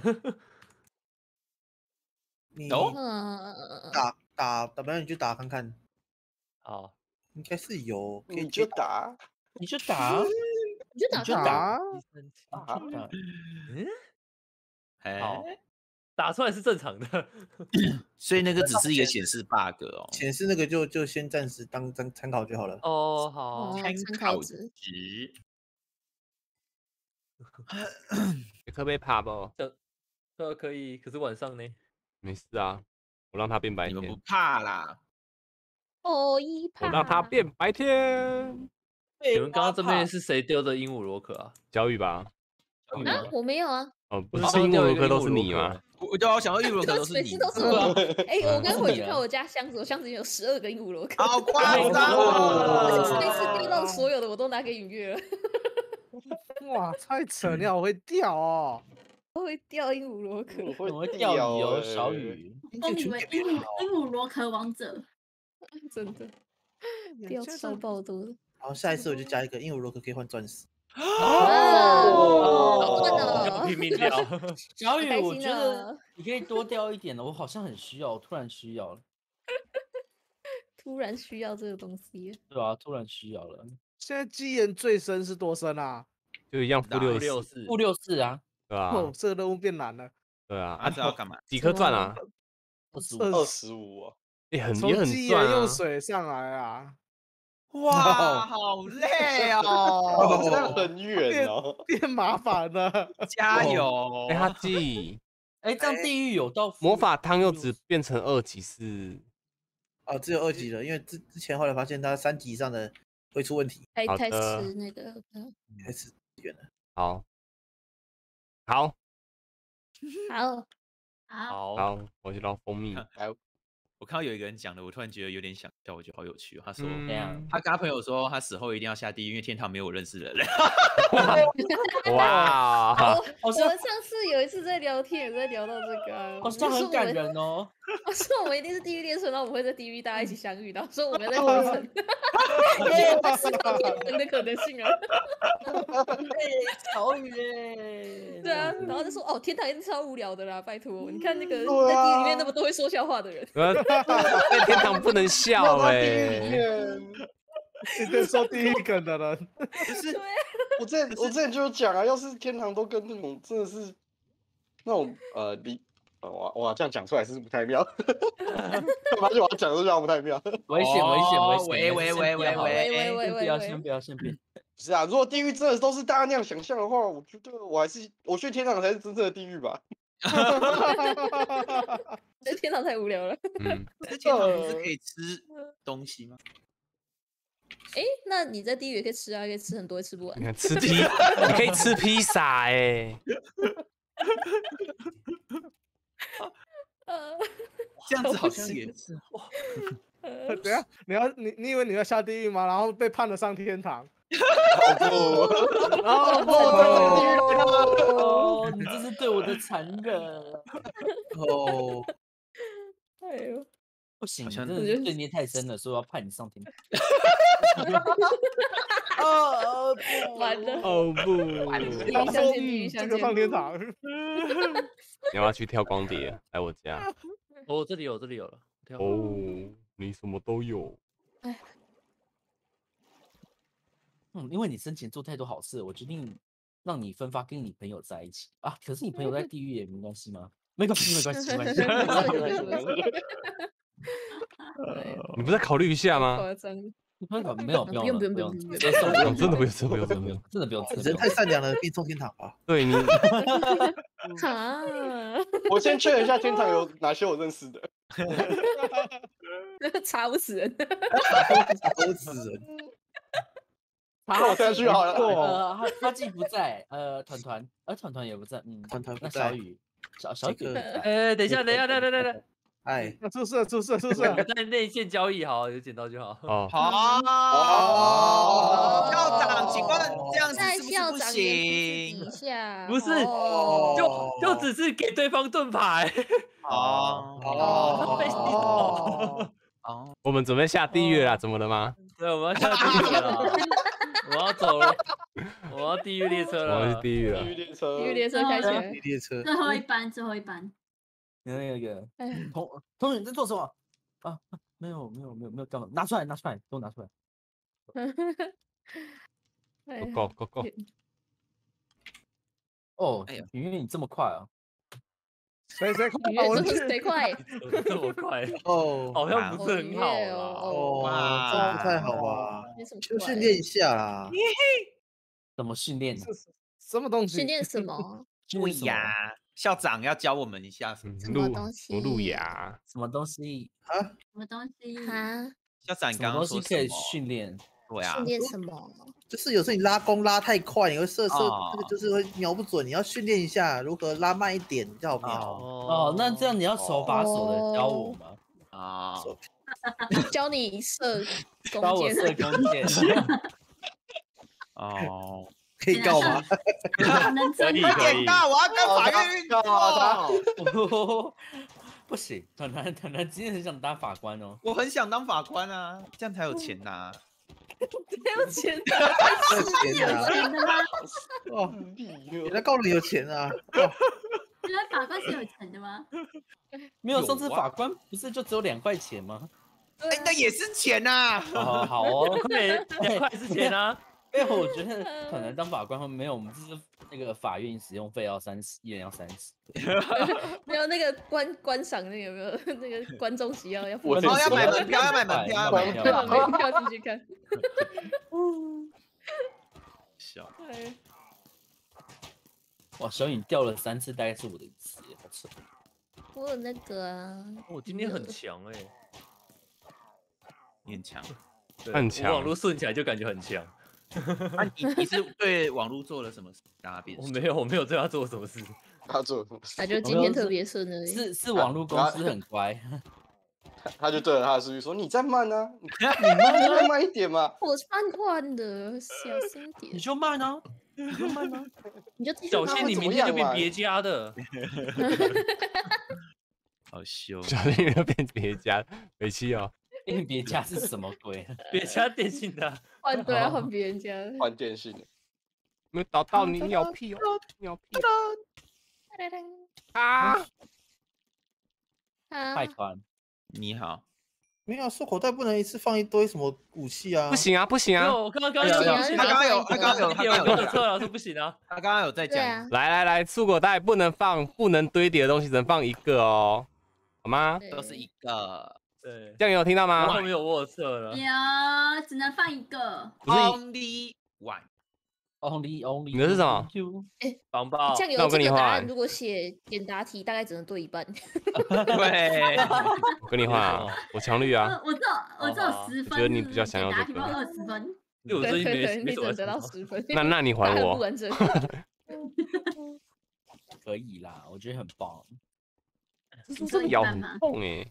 你哦嗯， 打打打，不然你就打看看， 好， 应该是有，可以你就打， 你就打， 你就打你就看看。 打， 啊， 第三期你就打嗯， 哎好打出来是正常的。 所以那个只是一个显示 bug 哦。 显示那个就就先暂时当参参考就好了。 哦，好， 哦， 参参考考值。 值。 可不可以爬不？ 这可以，可是晚上呢？ 没事啊，我让它变白你们不天， 怕啦？ 哦，一怕。 我让它变白天。 你们刚刚这边是谁丢的鹦鹉螺壳啊？ 小雨吧？ 啊，我没有啊。 哦，不不是鹦鹉螺壳都是你吗？ 我对啊，我想到鹦鹉螺壳都是每你， 次都是我。哎，我刚回去啊看我家箱子，我箱子里有十二个鹦鹉螺壳。 好夸张而且哦！ 那次丢到的所有的我都拿给允月了。 哇，太扯，你好会钓哦！ 我会钓钓鹦鹉螺壳， 我会我会钓鱼哦， 欸小雨。 封你为鹦鹉鹦鹉螺壳王者。 真的钓超爆多的。 好，下一次我就加一个鹦鹉螺壳可以换钻石。 哦，好换哦！ 拼命钓。 小雨， 开心我觉得了你可以多钓一点的，我好像很需要，我突然需要了。 突然需要这个东西， 对啊，突然需要了。 现在基岩最深是多深啊？ 就一样负六六四， 四， 负六四啊， 对吧？ 哦，这个任务变难了。 对啊， 啊，这要干嘛？ 几颗钻啊？ 二十五。 二十五啊， 也很也从很基岩用赚啊。 水上来啊， 哇，好累哦！ 这样很远哦。 变麻烦了。 加油！ 哎，他记哎，这样地狱有到负魔法汤又只变成二级是哦，只有二级了，因为之之前后来发现它三级以上的会出问题， 好太太的吃那个，嗯开始远了。 好，好， 好， 好， 好， 好，我去捞蜂蜜。 我看到有一个人讲的，我突然觉得有点想笑，我觉得好有趣哦。他说， 嗯怎样？ 他跟他朋友说，他死后一定要下地狱，因为天堂没有我认识的人。 哇， 我我好像们上次有一次在聊天，有在聊到这个啊， 好像很感。人哦。 我说我们一定是地狱列车，然后我们会在地狱大家一起相遇，然后说我们在同一层，在思考天堂的可能性啊。 小雨耶。 对啊，然后就说哦，天堂一定超无聊的啦，拜托，你看那个对啊在地狱里面那么多会说笑话的人， 呃在天堂不能笑在哎、 地狱里面， 你在说第一梗的人， 对啊， 我之前我之前就有讲啊，要是天堂都跟那种真的是那种呃离呃哇哇这样讲出来是不太妙，发现我要讲的这样不太妙。 危险危险危险！ 喂喂喂喂喂喂喂先不要先不要先别。 是啊，如果地狱真的都是大家那样想象的话，我觉得我还是我去天堂才是真正的地狱吧。 这天堂太无聊了。 嗯， 这天堂不是可以吃东西吗？ 哎，那你在地狱也可以吃啊，可以吃很多，也吃不完你。看吃披，你可以吃披萨哎、 呃， 这样子好像也是。 呃等一下你要你你以为你要下地狱吗？然后被判了上天堂。 哦不， 哦，你这是对我的残忍。 哦， 哎呦， 不行， 好像你真的是罪孽太深了，所以我要判你上天堂。 哦，完了， 哦不， 地狱然后说相见，地狱嗯， 相见。 这个上天堂。 你要不要去跳光碟？来我家。 哦，这里有，这里有了。跳哦，你什么都有。 嗯，因为你生前做太多好事了，我决定让你分发跟你朋友在一起啊。可是你朋友在地狱也没关系吗？没关系，没关系，没关系。 你不再考虑一下吗？ 夸张， 你朋友没有， 不用了， 用不用不用用， 不用直接送， 哦真的不用，真的不用，真的不用。 真的不用，真的不用，真的人不用。 太善良了，可以送天堂吧？ 对你， 啊， 我先确认一下天堂有哪些我认识的。 查不死人。 都死人。 那我现在去好了。 呃，他他既不在，呃，团团，呃，团团也不在，嗯， 团团不那在小雨，小小雨这个也不在， 哎，等一下，等一下，等等等等， 哎， 那出事了出事了出事我了！ 在内线交易，好，有捡到就好。 哦， 哦，校长，请问这样子在是不是不校长眼皮子行？ 底下， 不是哦就就只是给对方盾牌。 哦哦哦， 哦， 我们准备下地狱了啦，怎么了吗？ 对，我们要下地狱了，我要走了，我要地狱列车我要去了。 地狱了地。狱列车， 地狱列车开起来。 列车最后一班，最后一班。 那个哎， 同同学你在做什么啊？啊没有没有没有没有干嘛？拿出来拿出来，都拿出来。 哎呀 Go go go！ 哦， 哎呀圆圆你这么快啊？ 谁谁快愉把我悦是谁快？ 怎么这么快？ 哦好像不是很好哦愉悦啦。 哦哦，这样不太好吧？ 没什么就快训练一下啦。 怎么训练？ 什么东西？ 训练什么？ 对呀，校长要教我们一下什么？ 什么路东西？ 什么路亚？ 什么东西？ 啊？ 什么东西？ 哈？ 校长，你什么刚刚东西可以说什么？ 训练？ 对啊训，练什么？ 就是有时候你拉弓拉太快，你会射射哦那个就是会瞄不准，你要训练一下如何拉慢一点比较好瞄。 哦，那这样你要手把手的教我吗？ 啊， 教你射教弓箭。 我射弓箭。 哦， 可以告吗？ 能真可以可以。 我要跟法院运作。不行，团团团团今天很想当法官哦。 我很想当法官啊，这样才有钱拿。 没有钱的， 有钱啊！ 钱的吗？ 哦，原来告你有钱啊！哦原来法官是有钱的吗？ 没有，上次法官不是就只有两块钱吗？ 哎，那也是钱呐。 哦，好哦， 对，两块是钱啊。 因为我觉得可能当法官没有，我们就是那个法院使用费要三十，一人要三十。 没有那个观观赏那个有没有那个观众席要要付我钱？ 要买门票，要买门票，要买门要票。 买门票进去看。 笑。 哇，小雨掉了三次，大概是我的一次，好扯。 我有那个啊， 我今天很强哎， 你很强。 对很强我网络顺起来就感觉很强。 那你你是对网络做了什么事让他变？ 我没有，我没有对他做什么事。 他做， 那就今天特别顺而已。 是是网络公司很乖。 他就对着他的数据说：“你再慢啊，你你慢再慢一点嘛。” 我是慢换的，小心点。 你就慢啊，你就慢啊， 你就继续小心慢你明天就变别家的。 好羞。 小心就变别家，北七哦。 变别家是什么鬼？ 别家电信的。 换对啊，换别人家。 换电信的。 没有找到你鸟屁哦，鸟屁！啊！ 太宽。 你好。 没有，束口袋不能一次放一堆什么武器啊？ 不行啊，不行啊！ 我刚刚刚有， 他刚刚有，他刚刚有，他刚刚有测了，说不行啊。 他刚刚有在讲。 来来来，束口袋不能放，不能堆叠的东西，只能放一个哦，好吗？ 都是一个。 对， 这样有听到吗？ 后面有我有测了。 有，只能放一个。 不是 Only one。 Only only。 你的是什么？ 哎， 防爆。 酱油这个答案如果写简答题，大概只能对一半。 对。 我跟你换啊，我强绿啊。 我只有我只有十分。 我觉得你比较想要这个。 二十分。 因为我最近没没你只能得到十分。 那那你还我。 不完整。 可以啦，我觉得很棒。 这这咬很痛哎。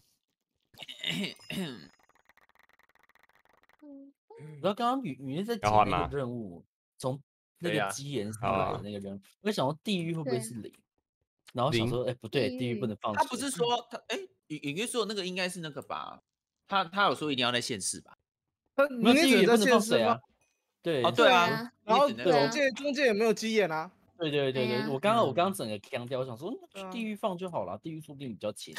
然后刚刚雨雨在解那个任务，从那个基岩上来的那个任务，我想说地狱会不会是零？然后想说，哎，不对，地狱不能放。 他不是说他哎，雨雨约说的那个应该是那个吧？他他有说一定要在现世吧？ 你地狱在现世吗？ 对， 哦对啊， 然后中介中介也没有鸡眼啊。 对对对对，我刚刚我刚刚整个强调，我想说地狱放就好了，地狱说不定比较浅。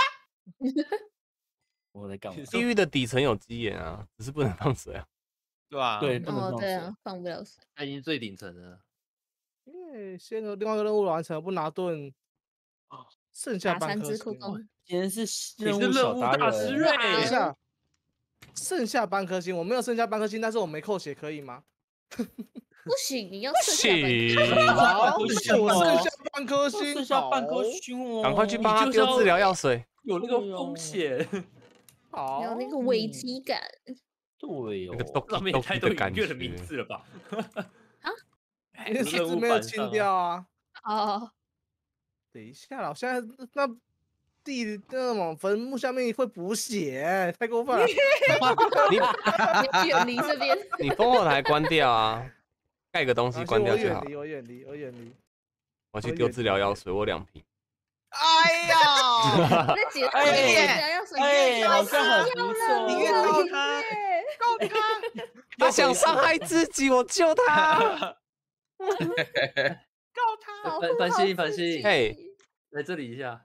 我在干嘛？ 地狱的底层有鸡眼啊，只是不能放水啊。 对啊， 对，不能哦， 放对啊，放不了水。 它已经最顶层了。 因为先有另外一个任务完成，不拿盾，剩下半颗星。 今天是任务小达人， 剩下剩下半颗星，我没有剩下半颗星，但是我没扣血，可以吗？ 不行，你要不行， 好，我剩下半颗星， 剩下半颗星哦， 赶快去帮他丢治疗药水， 有那个风险， 好， 有那个危机感。 对哦， 那个都上面也太多音乐的名字了吧？ 啊， 你的数字没有清掉啊？ 哦， 等一下了，我现在那地那种坟墓下面会补血，太过分了。 你远离这边， 你烽火台关掉啊，盖个东西关掉就好。 我远离，我远离，我远离。 我去丢治疗药水，我两瓶。 哎呀！ 那姐， 哎要水， 哎，好像很不错。 你越告他，告他， 他想伤害自己，我救他。 告他。 繁繁星，繁星， 哎， 来这里一下。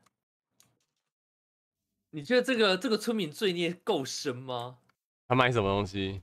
你觉得这个这个村民罪孽够深吗？ 他买什么东西？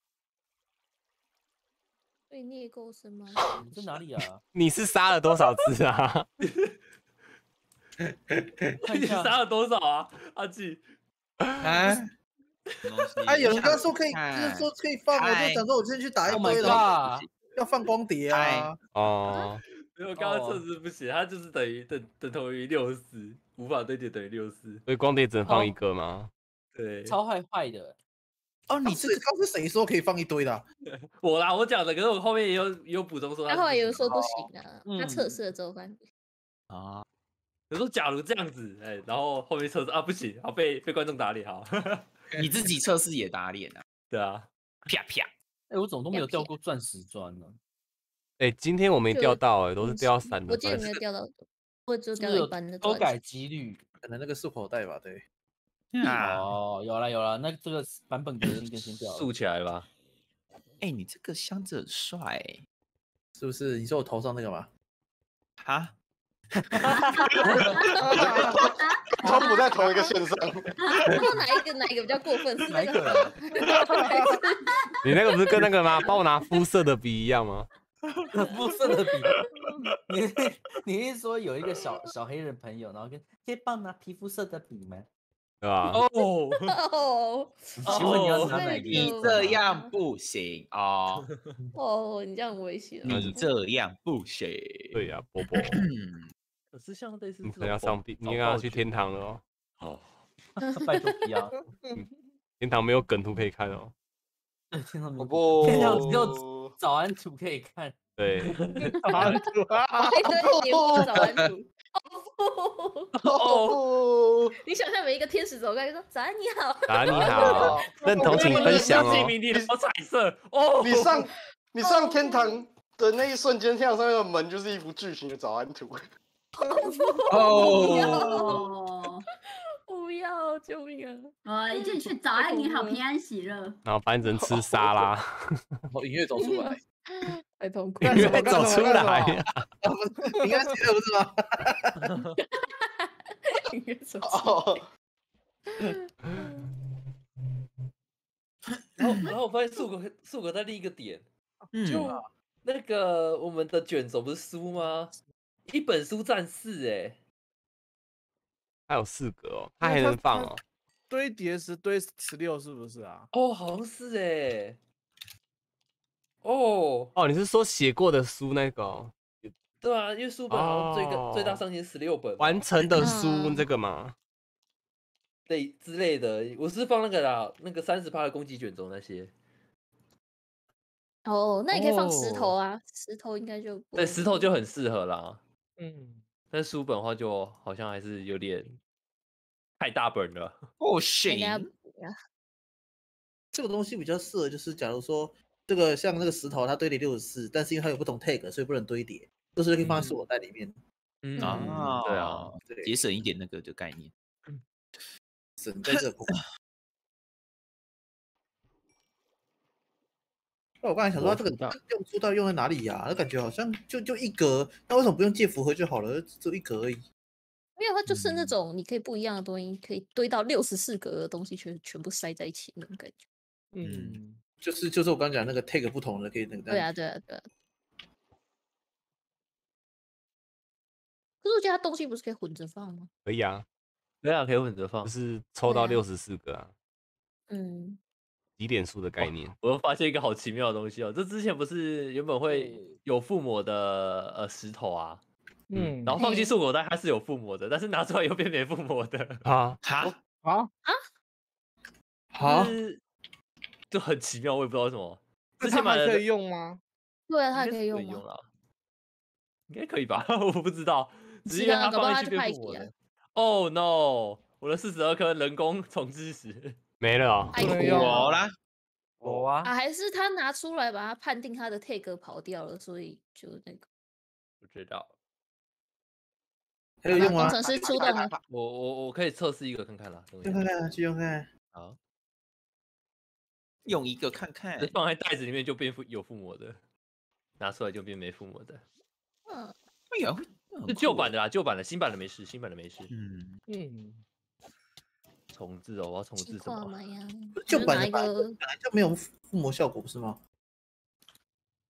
罪孽够深吗？ 你在哪里啊？ 你是杀了多少只啊？ 你杀了多少啊？阿纪？ 啊？啊！有人刚说可以，就是说可以放啊，就讲说我之前去打一堆了，要放光碟啊。 哦， 没有，刚刚测试不行，它就是等于等等同于六四，无法堆叠等于六四。 所以光碟只能放一个吗？ 对， 超坏坏的。 哦，你这个刚是谁说可以放一堆的、啊？ 我啦，我讲的，可是我后面也有也有补充说， 他后来有说不行啊， 嗯他测试了之后发现啊， 有时候假如这样子，哎、然后后面测试啊不行，好被被观众打脸，好， 你自己测试也打脸啊？ 对啊， 啪啪， 哎、我怎么都没有掉过钻石砖呢？ 哎、欸，今天我没钓到、欸，哎，都是钓散的。 我记得没有钓到，我只有钓一般的。 偷改几率， 可能那个是口袋吧？对。 啊， 哦，有了有了，那这个版本格应该先掉了， 竖起来吧。 哎、欸，你这个箱子很帅、欸， 是不是？你说我头上那个吗？ 哈？ 他不在同一个线上。 那哪一个哪一个比较过分？是那个？ 你那个不是跟那个吗？帮我拿肤色的笔一样吗？ 肤色的笔？你你是说有一个小小黑人朋友，然后跟可以帮我拿皮肤色的笔吗？ 对吧？ 哦哦， 请问你要拿哪个？ 你这样不行哦。 哦，你这样危险。 你这样不行。 对呀、啊，波波。 可是像类似你可能要上地，你应该要去天堂了哦。 哦， 拜托不要。 天堂没有梗图可以看哦。 天堂没有， 不， 天堂只有早安图可以看。 对。 早安图啊！ 对，节目早安图。 哦， 你想象每一个天使走过来说：“早安，你好。” 早安，你好。认同请分享哦。 你好彩色哦。 你上你上天堂的那一瞬间，天堂上面的门就是一幅巨型的早安图。 哦，不要，救命啊！ 啊，一进去早安，你好，平安喜乐。 然后把你人吃沙拉。 哦，音乐走出来。 太痛苦了，音乐走出来呀！ 平安喜乐不是吗？ 音乐走出来。 然后，然后我发现树狗树狗在另一个点， 嗯、 就那个我们的卷轴不是书吗？一本书占四哎， 还有四格哦，它还能放哦。 堆叠时堆十六是不是啊？ 哦，好像是哎。哦哦，你是说写过的书那个、哦？ 对啊，因为书本好像最个、哦、最大上限十六本， 完成的书这个吗？ 类之类的，我是放那个啦，那个三十趴的攻击卷轴那些。 哦，那你可以放石头啊，哦、石头应该就对，石头就很适合啦。 嗯， 但书本的话就好像还是有点太大本了。 哦，行。 这个东西比较适合，就是假如说。这个像那个石头，它堆叠六十四，但是因为它有不同 tag， 所以不能堆叠，都是可以放在塑料袋里面。 嗯啊，对啊， 节省一点那个的概念。 省在这部分。那我刚才想说，这个用书到底用在哪里呀、啊？那感觉好像就就一格，那为什么不用借符合就好了？只有一格而已。 没有，它就是那种你可以不一样的东西，可以堆到六十四格的东西，全全部塞在一起那种感觉。 嗯。 就是就是我刚刚讲那个 tag 不同的可以那个。 对啊对啊对啊。可是我觉得它东西不是可以混着放吗？ 可以啊， 对啊，可以混着放， 就是抽到六十四个啊。 嗯。 几点数的概念？ 我又发现一个好奇妙的东西哦，这之前不是原本会有附魔的呃石头啊，嗯，然后放进树果袋它是有附魔的，但是拿出来又变没附魔的。 啊哈啊啊啊！ 就很奇妙，我也不知道为什么。 之前买的可以用吗？ 对啊，它可以用吗？应该可以吧，我不知道。只是因为它放进去变复活的。Oh no！ 我的四十二颗人工重置石没了哦。 我啦， 我啊啊，还是他拿出来把它判定他的 tag 跑掉了，所以就那个。 不知道。 还有用吗？ 工程师出动了。 我我我可以测试一个看看啦。 用看看，去用看。 好。 用一个看看， 放在袋子里面就变有附魔的，拿出来就变没附魔的。 嗯， 哎呀， 是旧版的啦，旧版的，新版的没事，新版的没事。 嗯嗯， 重置哦，我要重置什么？ 旧版的本来就没有附魔效果，不是吗？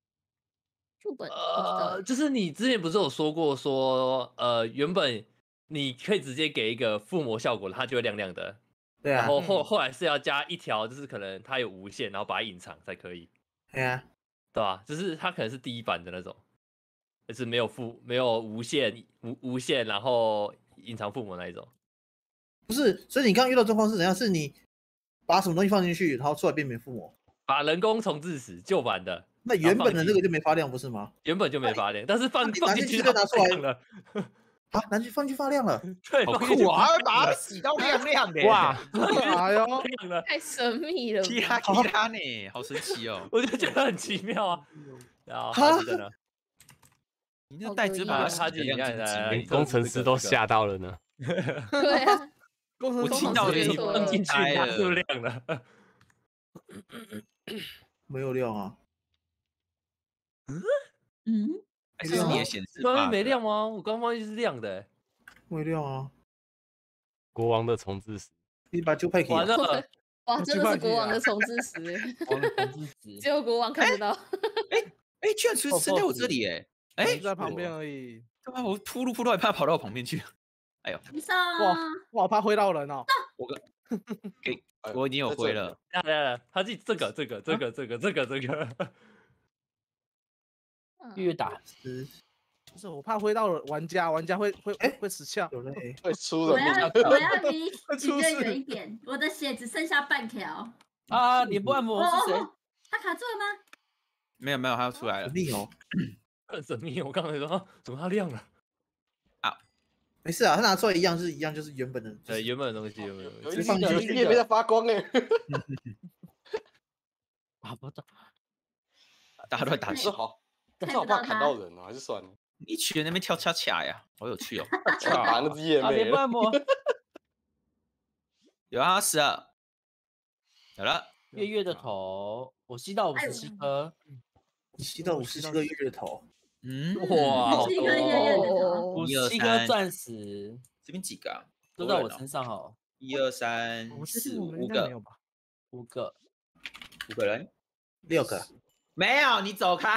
旧本呃，就是你之前不是有说过说，呃，原本你可以直接给一个附魔效果，它就会亮亮的。 对啊然，后后嗯后来是要加一条，就是可能它有无限，然后把它隐藏才可以， 对啊， 对吧？就是它可能是第一版的那种，就是没有附没有无限无无限，然后隐藏附魔那一种。 不是，所以你刚刚遇到状况是怎样？是你把什么东西放进去，然后出来变免附魔？ 把人工重置死旧版的， 那原本的那个就没发亮，不是吗？ 原本就没发亮，但是放那你放拿进去进去它再拿出来亮了， 啊，拿去放进去发亮了。 对， 好放进去酷啊！把它洗到亮亮的， 哇， 哎呦， 亮了， 太神秘了吧。 踢他踢他呢，好神奇哦！ 我就觉得很奇妙啊。然后哈哈吉在呢？ 你那袋子把它洗哈吉，你得亮晶看来来晶的， 工程师都吓到了呢。 对啊， 工程师我听到没你错放进去呆它就了亮了。 没有亮啊， 嗯， 还是你的显示外面 bug 没亮吗？我刚放进去是亮的欸。 没亮啊。 国王的重置死， 你把旧派给完了， 哇，真的是国王的重置石欸， 王的重置石只有国王看得到。 哎，居然出生在我这里哎！哎， 在旁边而已。 对啊，我扑噜扑噜还怕跑到我旁边去。哎呦， 你上哇哇，怕挥到人哦。 我跟给哎我已经有在这里灰了。 来来来，他自己这个这个这个这个这个这个， 嗯月月打是不是我怕挥到玩家，玩家会会哎会死翘。 有嘞， 会出我要人命。 我要离会出离事更远一点，我的血只剩下半条。 啊！脸部按哦摩是谁？ 哦，他卡住了吗？ 没有没有，它要出来了。 有命哦。 很神秘。我刚才说啊怎么它亮了？ 没事啊，他拿出来一样是一样，就是原本的。 对，原本的东西原本的东西。 有一放进有一页面在发光哎， 打不到， 大家都在打球， 可是好，可看是好怕砍不到他到人哦，还是算了。 一群人那边跳恰恰呀，好有趣哦。 打那只页啊！ 面脸部，按摩， 有啊，死了，有了。 月月的头，我吸到五十七颗， 你吸到五十七个月的头， 嗯， 哇，好多是一个月月的头。 哦， 五一二十七颗三钻石这边几个啊？ 都在我身上哦， 一二三我确四五五定我们应该没有个， 吧？ 五个。 五个人。 六个。 没有，你走开。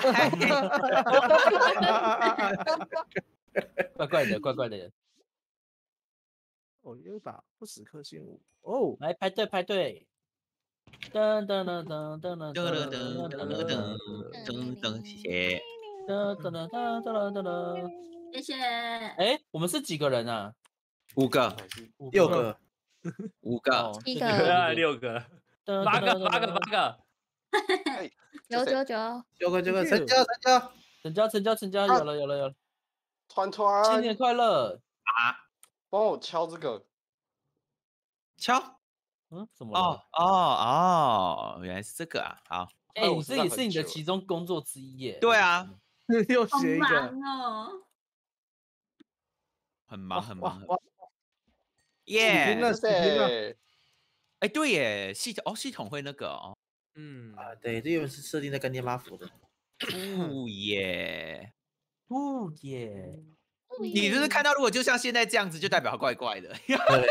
怪怪的，怪怪的人， 哦，有一把不死颗星物哦， 来排队排队。噔噔噔噔噔噔噔噔噔噔噔噔噔，谢谢。 噔噔噔噔噔噔噔。 谢谢。 哎，我们是几个人啊？ 五个， 五六个， 五个哦， 一这对啊， 个六个， 噔八个， 噔噔八个， 噔八个。 九九九， 九个九个，成交成交。 成交成交成交， 啊有了有了有了， 团新团年快乐！ 帮我敲这个， 敲。 嗯，怎么哦了？ 哦哦，原来是这个啊。好， 哎， 我你这也是知道很久你的其中工作之一耶。 对啊， 又好写一个， 忙哦。 很忙很忙。很哇， 耶死！了谢谢。 哎，对耶，系统哦，系统会那个哦。 嗯， 啊，对，这个是设定在干爹妈服的。 哦耶！ 哦耶！ 你就是看到，如果就像现在这样子，就代表它怪怪的。 对，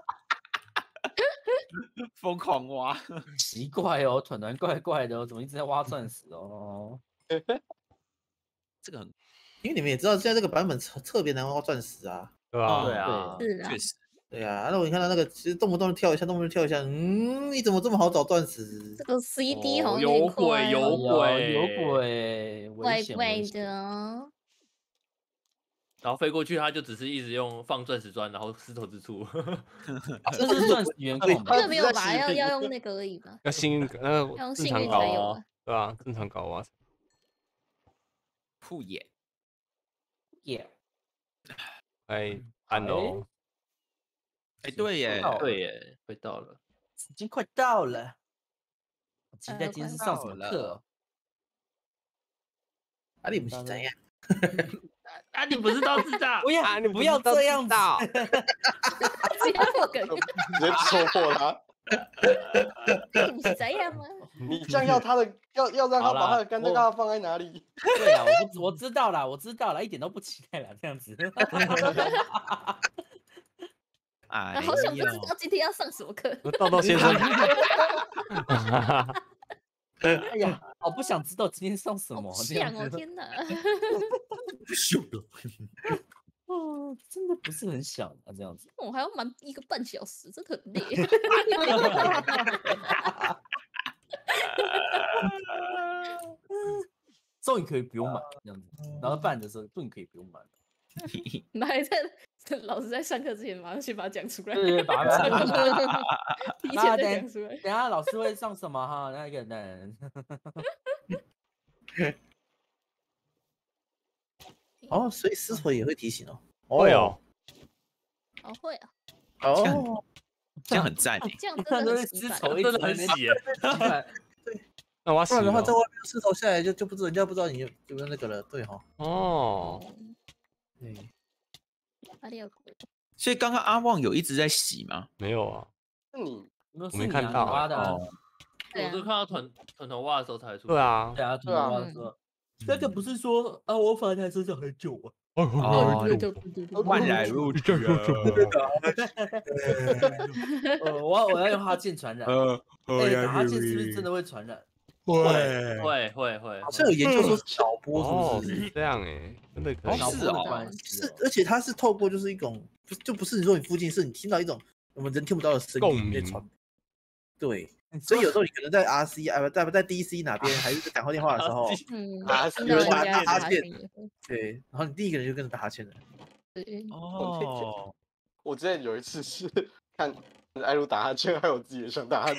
疯狂挖。 奇怪哦，团团怪怪的哦，怎么一直在挖钻石哦？ 这个很因为你们也知道，现在这个版本特特别难挖钻石啊。 对吧？ 对啊， 是啊确，实。 对啊，那我看到那个，其实动不动跳一下，动不动跳一下，嗯，你怎么这么好找钻石这？个 C D 好像有点快鬼有哦有鬼有鬼，危怪怪险危险的哦。 然后飞过去，他就只是一直用放钻石砖，然后石头之处。 这是钻石原矿吧？ 这个没有吧？ 他只是在要要用那个而已吧？ 要幸运，那要用个正幸运常搞啊， 才有吧？ 对吧？正常搞啊。 酷野。 耶！ 哎，按哦， 哎，对耶， 到了对耶，快到了。 已经快到了，我期待呃今天是快上什么到了课哦？ 啊，你不是怎样？ 啊，你不是都知道不？要啊你不要这样子， 直接破梗， 直接戳破他。 你不是这样吗？ 你这样要他的，要要让他好啦把他的干我爹放在哪里？ 对啊，我不我知道啦，我知道啦，一点都不期待啦，这样子。 哎好想不知呦道今天要上什么课。 我豆豆先生， 哎呀，好不想知道今天上什好么这样像哦， 子。 天哪！ 秀的。 哦，真的不是很想啊，这样子。 我还要玩一个半小时，真的很累。 终于可以不用买这样子，然后办的时候终于可以不用买了。 那还在老师在上课之前马上先把它讲出来， 对对，把它讲出来。 提前再讲出来。 等下老师会上什么哈？那个人。 哦，所以师傅也会提醒哦。 会哦。 哦，会啊。 哦， 这样很赞诶。 这样看都是真的很丝绸一真的很洗耶。 那我要洗不然的话， 了在外面石头下来就就不知道人家不知道你有有没有那个了，对哈。 哦。 对。 阿里有。 所以刚刚阿旺有一直在洗吗？ 没有啊， 那你我没看到挖的。 我就看到团团头袜的时候才出。 对啊， 对啊，团头袜的时候。那个不是说啊，我发台车上很久啊。 哦，万来入去啊！ 呃，我我要用哈欠传染。呃，打哈欠是不是真的会传染？ 会会会会。 好像有研究说是脑波，是不是？ 这样哎，真的可以。 是哦， 是，而且它是透过就是一种，不就不是你说你附近，是你听到一种我们人听不到的声音在传。对。所以有时候你可能在 R C 啊，在不在 D C 哪边，还是在讲话电话的时候， 啊， 有人打打哈欠，对，然后你第一个人就跟着打哈欠了。 对， 哦， 我之前有一次是看艾露打哈欠，还有自己也想打哈欠。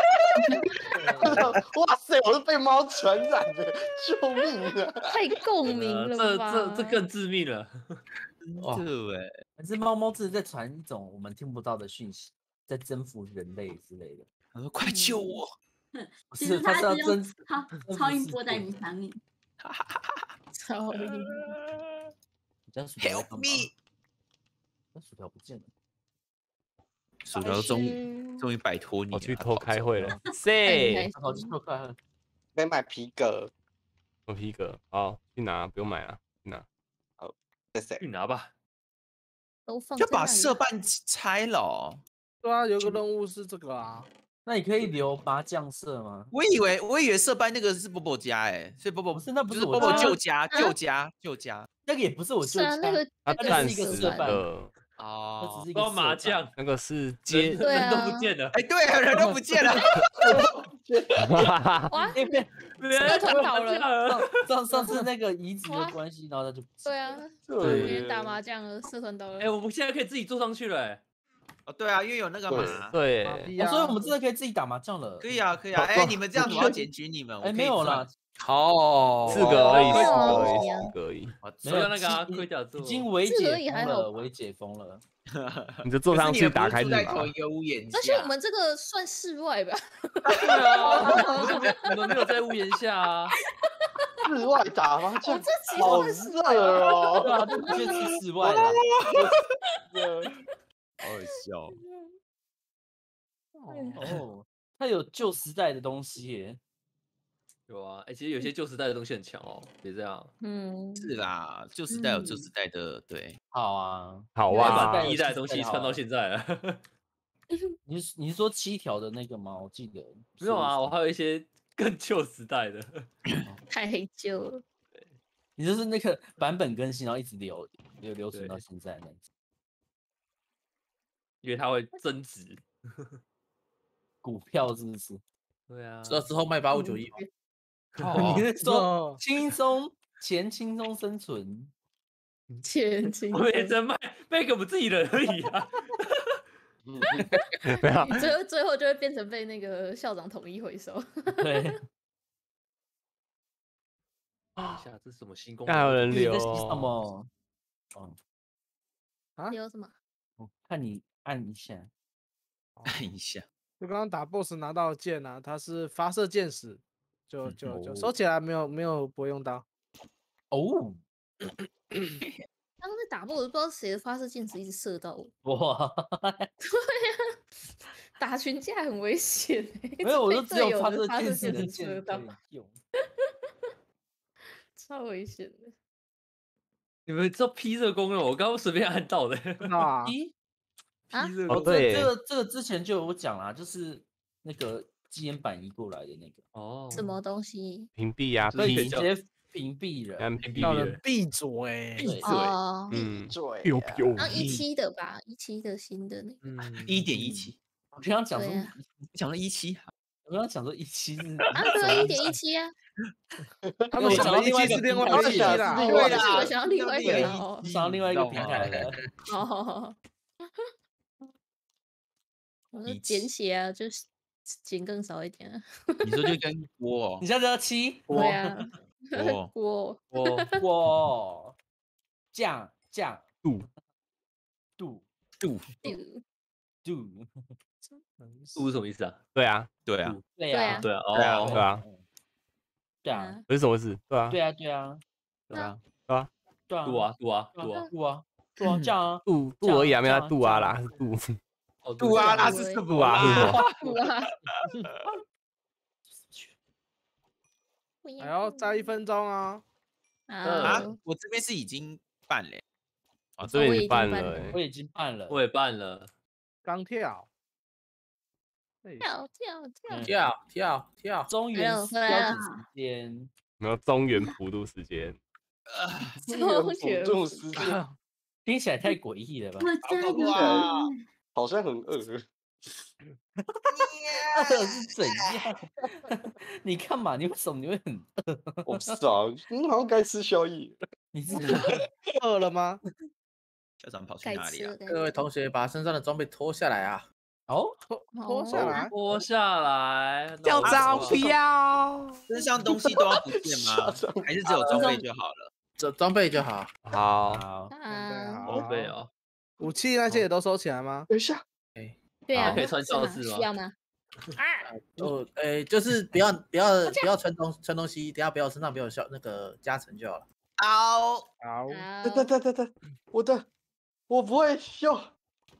哇塞，我是被猫传染的，救命啊！ 太共鸣了吧？ 这这这更致命了。 对哎， 可是猫猫真的在传一种我们听不到的讯息，在征服人类之类的。 他说：“快救我！” 其实他是用超超音波在影响你。 超音波。 你家薯条 Help me！ 那薯条不见了。 薯条终于终于摆脱你了。 我去偷开会了。 谁？ 好去偷开会。 没买皮革。 有皮革，好去拿，不用买了，去拿。 好，谢谢。 去拿吧。 都放。 就把色伴拆了。 对啊，有个任务是这个啊。 那你可以留麻将色吗？ 我以为我以为色班那个是波波家哎，所以波波不是，那不是波波旧家旧家旧家， 那个也不是我旧家， 那个他暂时的哦，那只是一个麻将， 那个是接人都不见了， 哎，对啊，人都不见了， 哇， 社团倒了， 上上次那个移植的关系，然后他就对啊， 对， 打麻将了，社团倒了， 哎，我们现在可以自己坐上去了。 哦，对啊，因为有那个嘛， 对， 所以我们真的可以自己打麻将了。 可以啊，可以啊。哎，你们这样子我要检举你们。 哎，没有啦， 哦，四个而已，四个而已，四个而已。 没有那个盔甲做， 已经微解封了，微解封了。 你就坐上去打开日同一个屋檐下。 而且我们这个算室外吧？ 对啊，我们没有在屋檐下啊。 室外打麻将， 好热哦。 对啊，这不就是室外的。 好好笑哦，它有旧时代的东西耶。 有啊，哎、欸，其实有些旧时代的东西很强哦，别这样。 嗯， 是啦，旧时代有旧时代的，对， 好啊， 好啊， 把第一代的东西穿到现在了。 你是你是说七条的那个吗？我记得没有啊，我还有一些更旧时代的， 太旧了。 你就是那个版本更新，然后一直留留留存到现在那种。 因为它会增值， 股票是不是？ 对啊， 知道之后卖八五九一吗？ 你是说轻松钱轻松生存？ 钱轻松， 我也在卖卖给我们自己人而已啊。 最后最后就会变成被那个校长统一回收。 对。 等一下，这是什么新功能？还有人留什么？ 哦，啊？留什么？ 我看你按一下， 按一下。 就刚刚打 boss 拿到的剑啊，它是发射箭矢，就就就收起来，没有没有不会用到。 哦。 刚刚在打 boss，不知道谁的发射箭矢一直射到我。 哇！ 对呀，打群架很危险。 没有，我就只有发射箭矢的射到。 用。 超危险的！ 你们知道 P 这个功能，我刚刚随便按到的。 啊 ，P P 这个， 个， 这这个这个之前就有讲啦，就是那个基岩板移过来的那个。 哦。 什么东西？ 屏蔽啊， 可以直接屏蔽人， 按 P 叫 B 人闭嘴。 闭嘴。 哦， 嗯， 嘴有啊有然后一期的吧，一期的新的那个， 嗯， 一点一七， 我刚刚讲说对，啊， 讲了一七， 我刚刚讲说一期是啊，对啊，一点一七啊， 他们想的一期是另外一期啦。 对是啦我想要另外一个对啦哦， 上另外一个平台了。 哦，我说一简写啊，就是减更少一点啊， 你说就跟锅你下次要七对啊， 锅锅锅锅酱酱度度度， 丢度， 度是什么意思啊？ 对啊， 对啊， 对对啊呀对啊， 对啊哦， 对啊， 对啊这是什么事？对啊， 对啊对啊对啊， 对啊， 度啊度啊度啊， 度啊度啊度啊酱啊度度而已啊，没有这样度啊这样啦，是度哦度啊，那对是什度啊是什么？ 度啊， 还要再一分钟哦。 啊啊，， 我这边是已经办了， 哦，这边已经我已经办了办了欸我已经办了， 我也办了， 刚跳。哎跳跳跳， 嗯跳跳跳， 中原来了标回来了准时间， 然后中原普渡时间， 中原这种时间听起来太诡异了吧？ 我加油！ 哇好像很饿。 饿是怎样？你干嘛？你为什么你会很饿？ 我不知道，你好像该吃宵夜。 你是饿了吗？ 校长跑去该哪里啊吃了？该各位吃同学把身上的装备脱下来啊！ 哦？ 脱脱下来。 脱下来， 校长不不要， 身上东西都要不见吗？还是只有装备就好了？ 这装备就好。 好， 好， 啊， 宝贝哦， 武器那些也都收起来吗？ 等一下， 对啊， 好可以穿是吗教室吗需要吗？ 哦，诶，就是不要不要不要穿东穿东西，等下不要身上不要效那个加成就好了。 好， 好， 等等等等等，我的我不会用啊！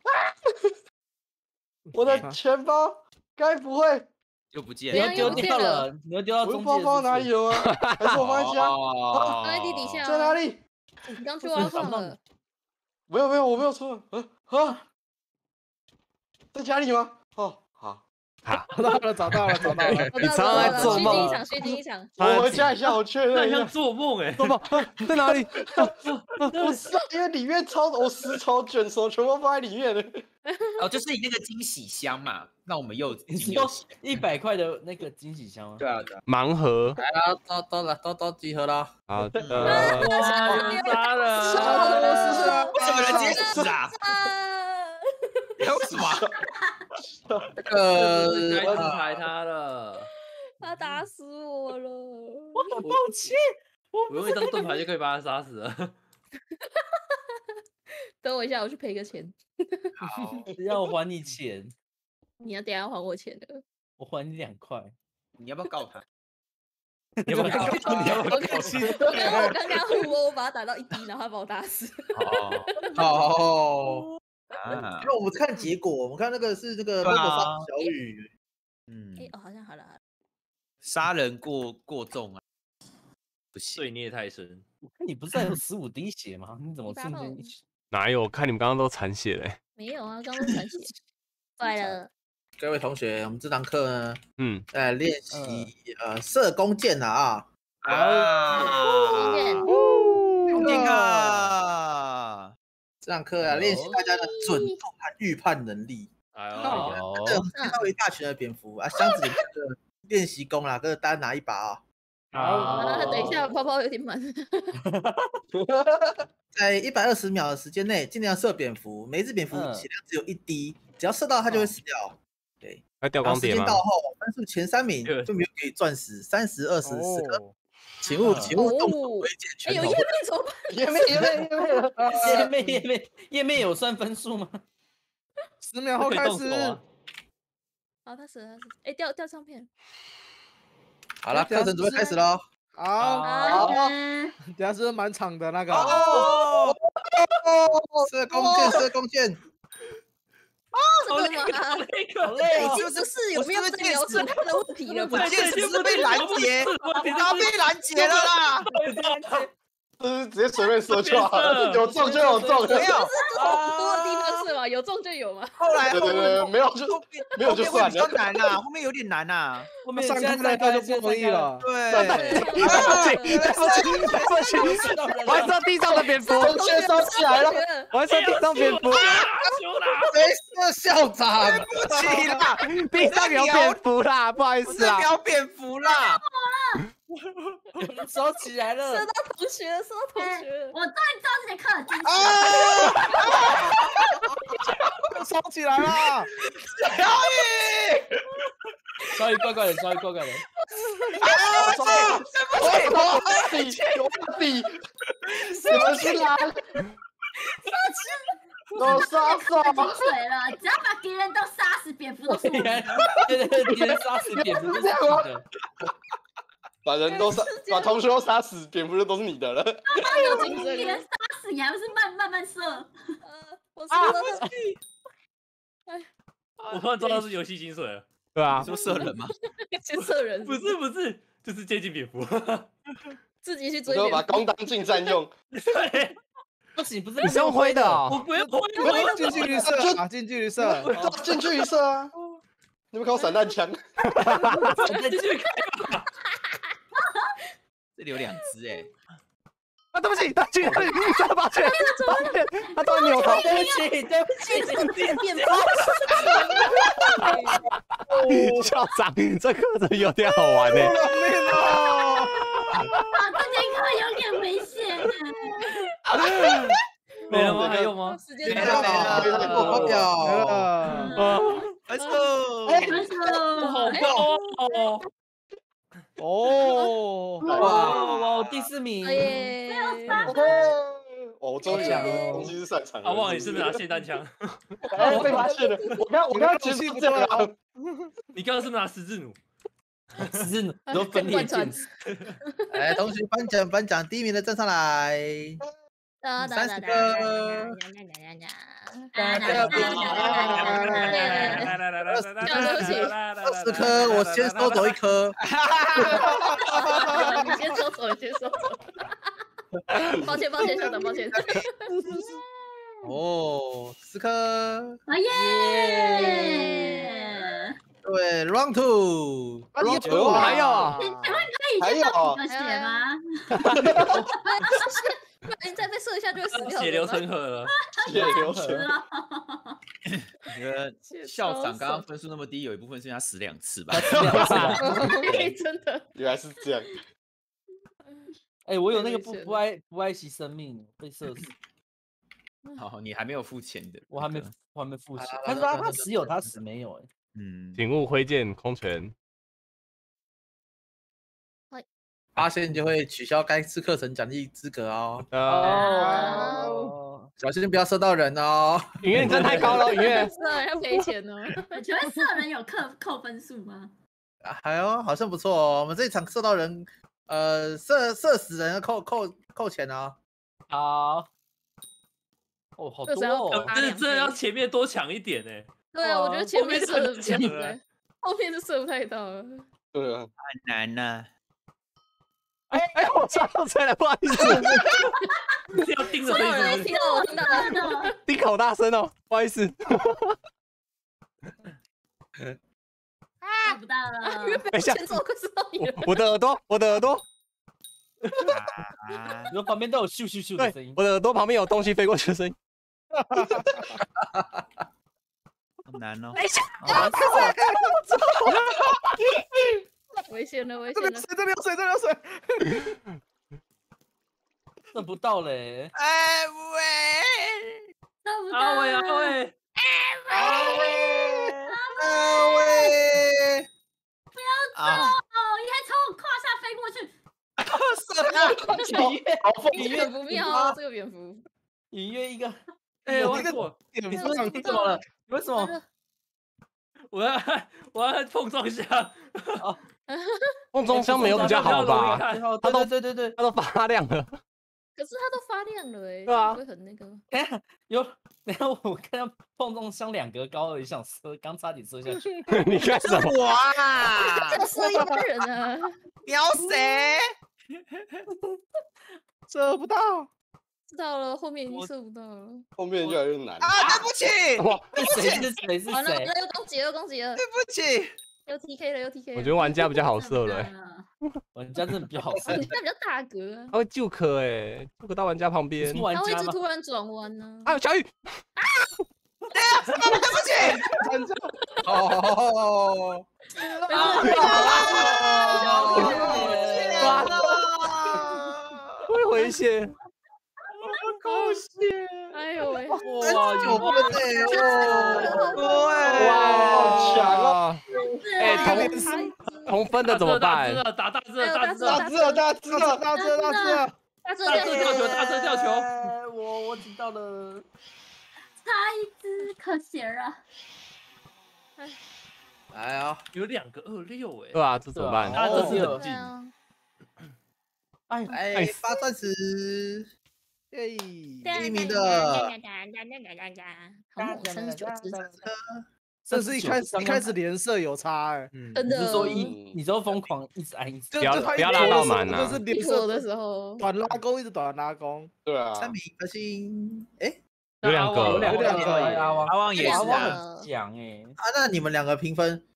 我的钱包该不会又不你见了， 要丢不要掉了，你要丢到我的中间包包哪里有啊？还是我放在家？ 哦放在地底下， 在哪？里？ 你刚去挖矿了， 没有没有，我没有错。啊啊，在家里吗？哦，好， 找到了，找到了，找到了。 你常常在做梦虚惊一场，虚惊一场， 我回家一下，我确认一下那很像。做梦哎， 做梦在哪里？ 不是，因为里面超我十超卷手全部放在里面的。 哦，就是你那个惊喜箱嘛，那我们又你说惊又喜， 一百块的那个惊喜箱吗？ 对啊对啊， 盲盒， 来啦，都都了，都都集合了。 好的， 哇，有人杀了， 为什么人直接死啊？ 啊， 为什么？ 这个该制呃裁他了。 他打死我了， 抱歉， 我用一张盾牌就可以把他杀死了。 等我一下，我去赔个钱， 好， 要我还你钱， 你要等一下还我钱的。 我还你两块。 你要不要告他？ 你要不要告？你要不要我刚我刚刚我刚刚互殴，我把他打到一滴，然后他把我打死。 哦好， 啊因，为我们看结果，我们看那个是那个对 logo 啊上的小雨， 嗯哎，，哦，好像好了好了， 杀人过过重啊，不行， 罪孽太深， 你不是还有十五滴血吗？你怎么瞬间你把我哪有？看你们刚刚都残血嘞。 没有啊，刚刚残血，坏了， 各位同学，我们这堂课呢， 嗯， 在练习呃射弓箭的啊。 啊， 剑弓箭课， 这堂课啊，练习大家的准度和预判能力。 哎好呦， 这看到一大群的蝙蝠啊，箱子里面的练习弓啦，各个单拿一把啊。 好，啊等一下，泡泡有点满。 在一百二十秒的时间内，尽量射蝙蝠，每一只蝙蝠嗯血量只有一滴，只要射到它就会死掉。对， 要掉然后光碟吗？ 时间到后，分数前三名对就没有给钻石，三十、二十、十个， 哦， 请勿请勿动手哦挥剑哎， 拳头有页。面怎么办？ 也没也没也没。 页面页面页面有算分数吗？ 十秒后开始。 好，他死了，他死了。哎，掉掉唱片。 好了，课程准备开始喽。 好， 好， 等下是不是蛮长的那个。 哦，射弓箭，射弓箭。 这个吗？ 好累已经不是有没有这描述他的问题了吧？ 我剑只是被拦截，他被拦截了啦！ 就是直接随便射就好了，有中就有中， 没有。 好多的地方是吗？有中就有吗？ 后来后对对对，没有就没有就算比较了。 难啦，后面有点难呐。 后面上现在课那就不容易了。 对， 对不起，对不起，我还说地上的蝙蝠， 同学烧起来了， 我还说地上蝙蝠， 谁是校长？ 对不起啦， 地上有蝙蝠啦，不好意不是思啊。 聊蝙蝠啦。 有人烧起来了， 射到同学了，射到同哎学了。 我终于知道这节课的精髓。 烧起来了！ 小雨乖乖的，小雨乖乖的。 我底有底，你们是哪里？都杀手， 精髓了，只要把敌人都杀死，蝙蝠都是我们的。 对对对，敌人杀死蝙蝠都是自己的。 把人都杀，把同学都杀死，蝙蝠就都是你的了。 有敌人杀死你，还不是慢慢慢射？ 呃，我射到了， 我突然知道是游戏精髓了。 对啊你，说射人吗？ 先射人， 不是不是，就是接近蝙蝠。 自己去我就把追蝙蝠。 弓当近战用， 对， 不行，不是你是用挥的我哦。 不用挥， 没有近距离射啊，近距离射。 都近距离射啊！你们看我散弹枪， 继续开。 这里有两只哎。 啊，对不起，对不起，对不起，真的抱歉，抱歉，他突然扭头。 对不起，对不起， 蝙蝠。 校长，这课程有点好玩呢。 啊，这节课有点危险哎。 没了吗？还有吗？ 时间没到了没了没过发表。 啊， Let's go！ 分好手。 高哦！ 哦， 哇哇，第四名。 耶！ 哦，我终于讲有东西是擅长的。 阿旺，你是不是拿霰弹枪？ 哎，被发现了！我刚我刚刚其实是这样啊， 你刚刚是不是拿十字弩？ 只是都分裂剑。 来，同学颁奖颁奖，第一名的站上来。 哒哒哒哒二十颗，我先收走一颗。 你先收走，你先收走。抱歉，抱歉，校长，抱歉。 哦，十颗。 啊耶！ 对 ，round two。 round two 还有请问可以还有先帮你们写吗？ 不然再被射一下就会死掉。 血流成河了。 血流成是啊。 你的校长刚刚分数那么低，有一部分是因为他死两次吧？ 真的。 原来是这样。 哎，我有那个不不爱不爱惜生命被射死。 好，你还没有付钱的， 我还没我还没付钱。他说他他死有，他死没有。哎， 嗯， 请勿挥剑空拳。 发现就会取消该次课程奖励资格哦。 哦， 小心不要射到人哦。 影院你真太高了，影院。 是啊，要赔钱哦。 请问射人有扣扣分数吗？ 还有好像不错哦，我们这一场射到人，呃，射射死人要扣扣扣钱哦。 好。哦，好多哦。 但是真的要前面多抢一点哎。 对啊，我觉得前面射的比较后面对，后面是射不太到了。 对啊， 很难呐。 哎哎，我插到嘴了，不好意思。 是要盯着收到对人，听到我听到了。 低口大声哦，不好意思。 看不到了。 等一下先走，快射到你了。 我的耳朵，我的耳朵， 啊， 你说旁边都有咻咻咻的声音。 我的耳朵旁边有东西飞过去的声音。 好难哦。 等一下， 危险了，危险了这里有！水，这里有水，这里有水。 射不到嘞。 哎喂， 射不到。 阿伟阿伟， 阿威，阿威， 啊， 哦，你还从我胯下飞过去。 射到影月， 好疯！ 这个不妙哦，这个蝙蝠。 影月一个。 哎，我这个过， 你说你怎么了？你为什么？ 我要我要碰撞箱。 碰撞箱没有比较好吧？ 对对对对对。 它都发亮了。 可是它都发亮了哎， 对啊会很那个。 等下有，等下我看到碰撞箱两格高，也想射，刚差点射下去。 你干什么？ 我啊， 这射一般人啊！ 瞄谁？ 射不到。 知道了，后面已经射不到了。 后面越来越难啊！对不起， 哇， 是谁是谁是完了，完谁？ 了，又攻击了，又攻击了， 对不起， 又 T K 了，又 T K 了。 我觉得玩家比较好射了、欸， 了。 玩家真的比较好射玩。家比较大格啊， 他会救可哎，救可到玩家旁边你是。玩他会一家吗？ 直突然转弯呢。 啊，小雨， 对不起， 哦， 会回血， 狗血！ 哎呦喂， 哇， 九分哎， 哇， 好强啊！哎，同孩子同分的怎么大只办？ 了，打大只哎了， 呦大只了， 大只了，大只了， 大只大只， 大这大只样吊球，大只吊球。 我我知道了。 差一只，可惜了。 哎呀， 有两个二六哎对，啊，这怎么办？ 他这是很对近。 啊， 哎， 哎，发钻石， 耶！ 第一名的好猛，三十九只， 这是一开始一开始连射有差哎， 嗯， 真的。 你是说一，你说疯狂一直按一直就不要就他一不要拉投的时候到满啊就是连一坨的射时候， 短拉弓，一直短拉弓。 对啊， 三名核心，哎， 有两个有两个有两个阿汪， 阿旺也两个是啊， 很强哎。 啊，那你们两个评分，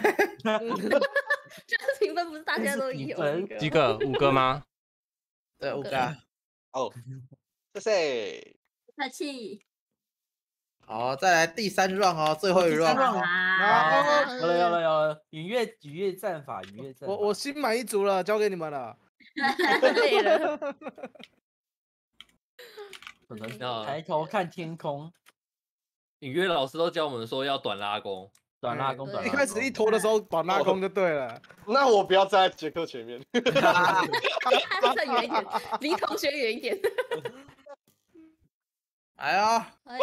就是评分不是大家都有那个几个？五个吗？ 对，五五个个啊。 哦，谢谢。 客气。 好，再来第三 round 哦，最后一第三 round。 round 啊， 有了有了有了，愉悦愉悦战法，愉悦战法。 我我心满意足了，交给你们了。 累了。 可能那抬头看天空， 隐约老师都教我们说要短拉弓， 短拉弓， 对短拉弓。 一开始一投的时候短拉弓就对了。 那我不要站在杰克前面。 再远一点，离同学远一点。 哎呀， 哎，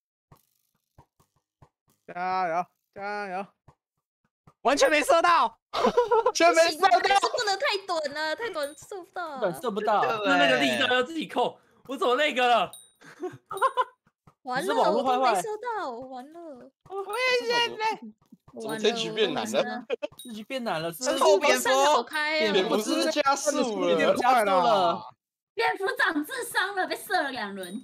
加油加油！ 完全没射到， 全没射不行但到。 是不能太短了，太短射不到。 短射不到。 那那个力道要自己扣，我怎么那个了？ 完了， 你是网络我都坏坏没射到，完了， 我也现在怎么完了， 这局变难了了？ 这局变难了，是真不是后蝙蝠走开啊！ 蝙蝠是不是加速有点了？ 快加速了。 蝙蝠长智商了，被射了两轮。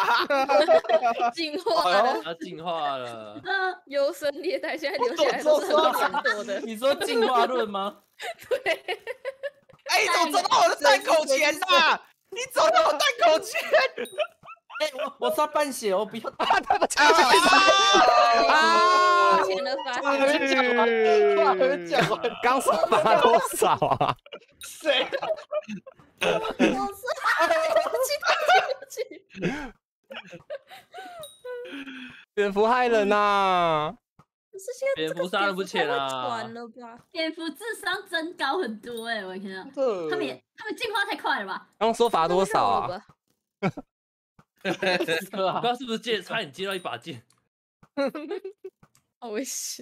进化了， 要进化了， 嗯， 优胜劣汰，现在留下来都是很多闪躲的。 你说进化论吗？ 哎，你怎么走到我的弹口前呐？你走到我弹口前， 哎，我我差半血，我不要。 啊，对不起， 啊！发现了，发现还了， 没讲完，话还没讲完， 刚说罚多少啊？ 谁？ 我是对不起，对不起， 蝙蝠害人呐！ 可是现在蝙蝠杀人不浅啊传了吧？ 蝙蝠智商增高很多哎、我天啊， 这他们也他们进化太快了吧？ 刚说罚多少啊？ 吧？ 哥啊不知，道是不是接差点接到一把剑， 好危险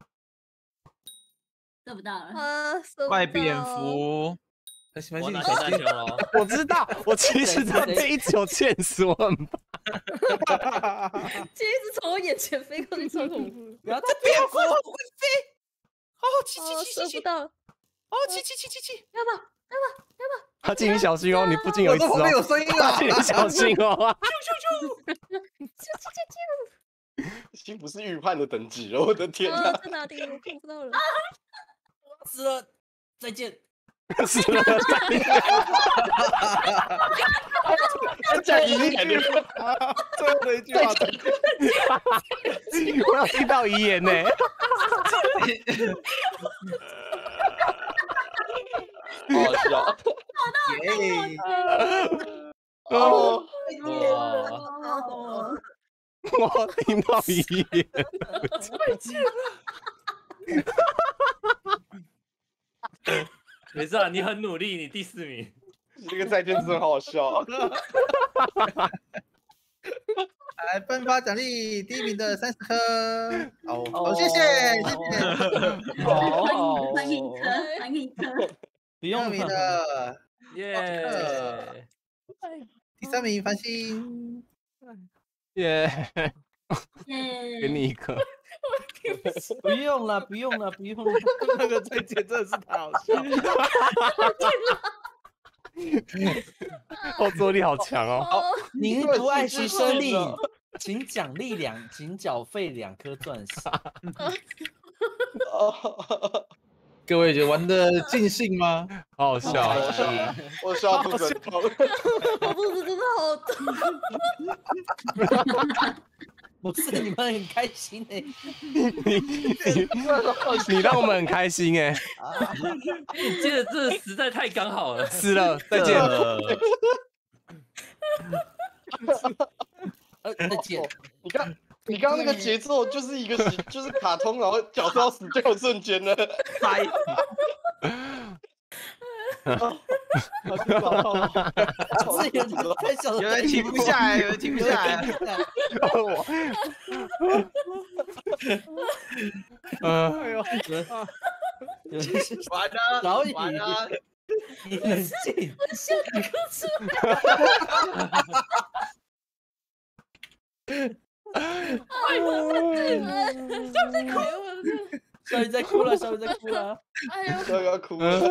射不到了。 啊！射不怪蝙到， 蝠， 我拿没关系，你铁弹球了。 我知道，我其实在这一球见识我很怕。 这一直从我眼前飞过去，超恐怖。 不要再蝙蝠会飞，哦，骑骑哦， 骑骑骑， 射不到， 哦，骑骑骑骑骑， 要不？ 阿静，你小心哦，你附近有一只我这后面有哦。 声音啊！ 阿静，你小心哦。 已经不是预判的等级了，我的天啊， 哪！ 在哪里？我看不到了。 死了，再见。 是了， 讲遗言的， 最后的一句话， 我有听到遗言呢。 好好笑。 耶， 哦， 哇， 我听到遗言。 没事啊，你很努力，你第四名。 这个再见真好好笑。 来颁发奖励，第一名的三十颗。好，好， 哦谢谢，谢谢。 好欢好迎欢迎一颗，欢迎一颗。 不第二名用了。 的耶！ 第三名繁星， 耶， 耶！ 给你一颗。 不用了，不用了，不用了。 那个再见真的是太好笑了。 后坐力好强哦。 哦， 您不爱惜生命，请奖励两，请缴费两颗钻石。 各位觉得玩的尽兴吗？ 好好笑啊。 我笑，我笑肚子很痛。 我肚子真的好痛。 不是你们很开心哎、 你你你让我们很开心哎。 你接的这实在太刚好了。 死了，再见。 呃，再见。 你看，你刚刚那个节奏就是一个喜，就是卡通，然后角色要死掉的瞬间呢。 嗨， 是有点太小了， 有人停不下来，有人停不下来。 嗯， 哎呦， 完了， 老李完了， 你冷静。 我笑得哭出哎呦， 笑得哭， 小雨在哭了，小雨在哭了。 哎呦， 都要哭了。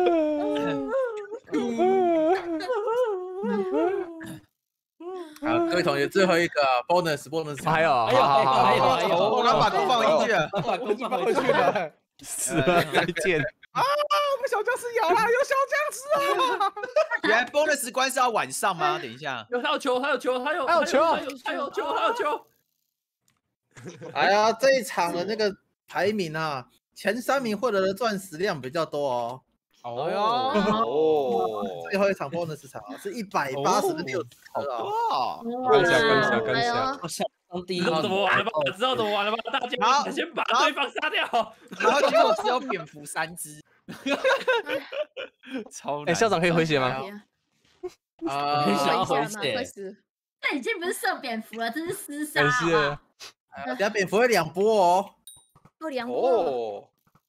好，各位同学，最后一个 bonus bonus， 还有， 还有好好好还有好好， 还有我刚把公放进去了。 把公放回回去了。 死了，再见。 啊，我们小僵尸咬了，有小僵尸啊！ 原来 bonus 关是要晚上吗？等一下， 有他有球，他有球，他有还有球他有他有球，他有球。 哎呀，这一场的那个排名啊，前三名获得的钻石量比较多哦。 哦哟， 哦， 最后一场 bonus 场啊，是一百八十六颗啊。 哇， 干一下，干一下，干一哎下。 呦， 我想当第一知道怎么玩了吧？ 哦知道怎么玩了吧？大好家先把对方杀掉。 然后结果只有蝙蝠三只，超难。 哎，校长可以回血吗？ 啊， 很想要回一下嘛， 回血快死！ 那已经不是射蝙蝠了，这是厮杀。 感谢。 哎等下蝙蝠会两波哦。 哦，两波， 哦，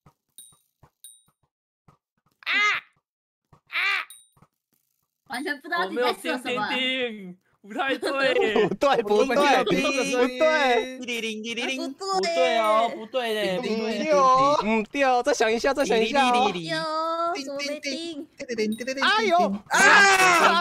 完全不知道我没有自己在射叮叮什么。 叮，不太对。 不对，不对，不对， 滴哩哩滴哩哩， 不不对哦，不对嘞，不叮对。 叮哦， 嗯，掉，再想一下，再想一下哦。 有怎么没叮？ 哎呦， 啊！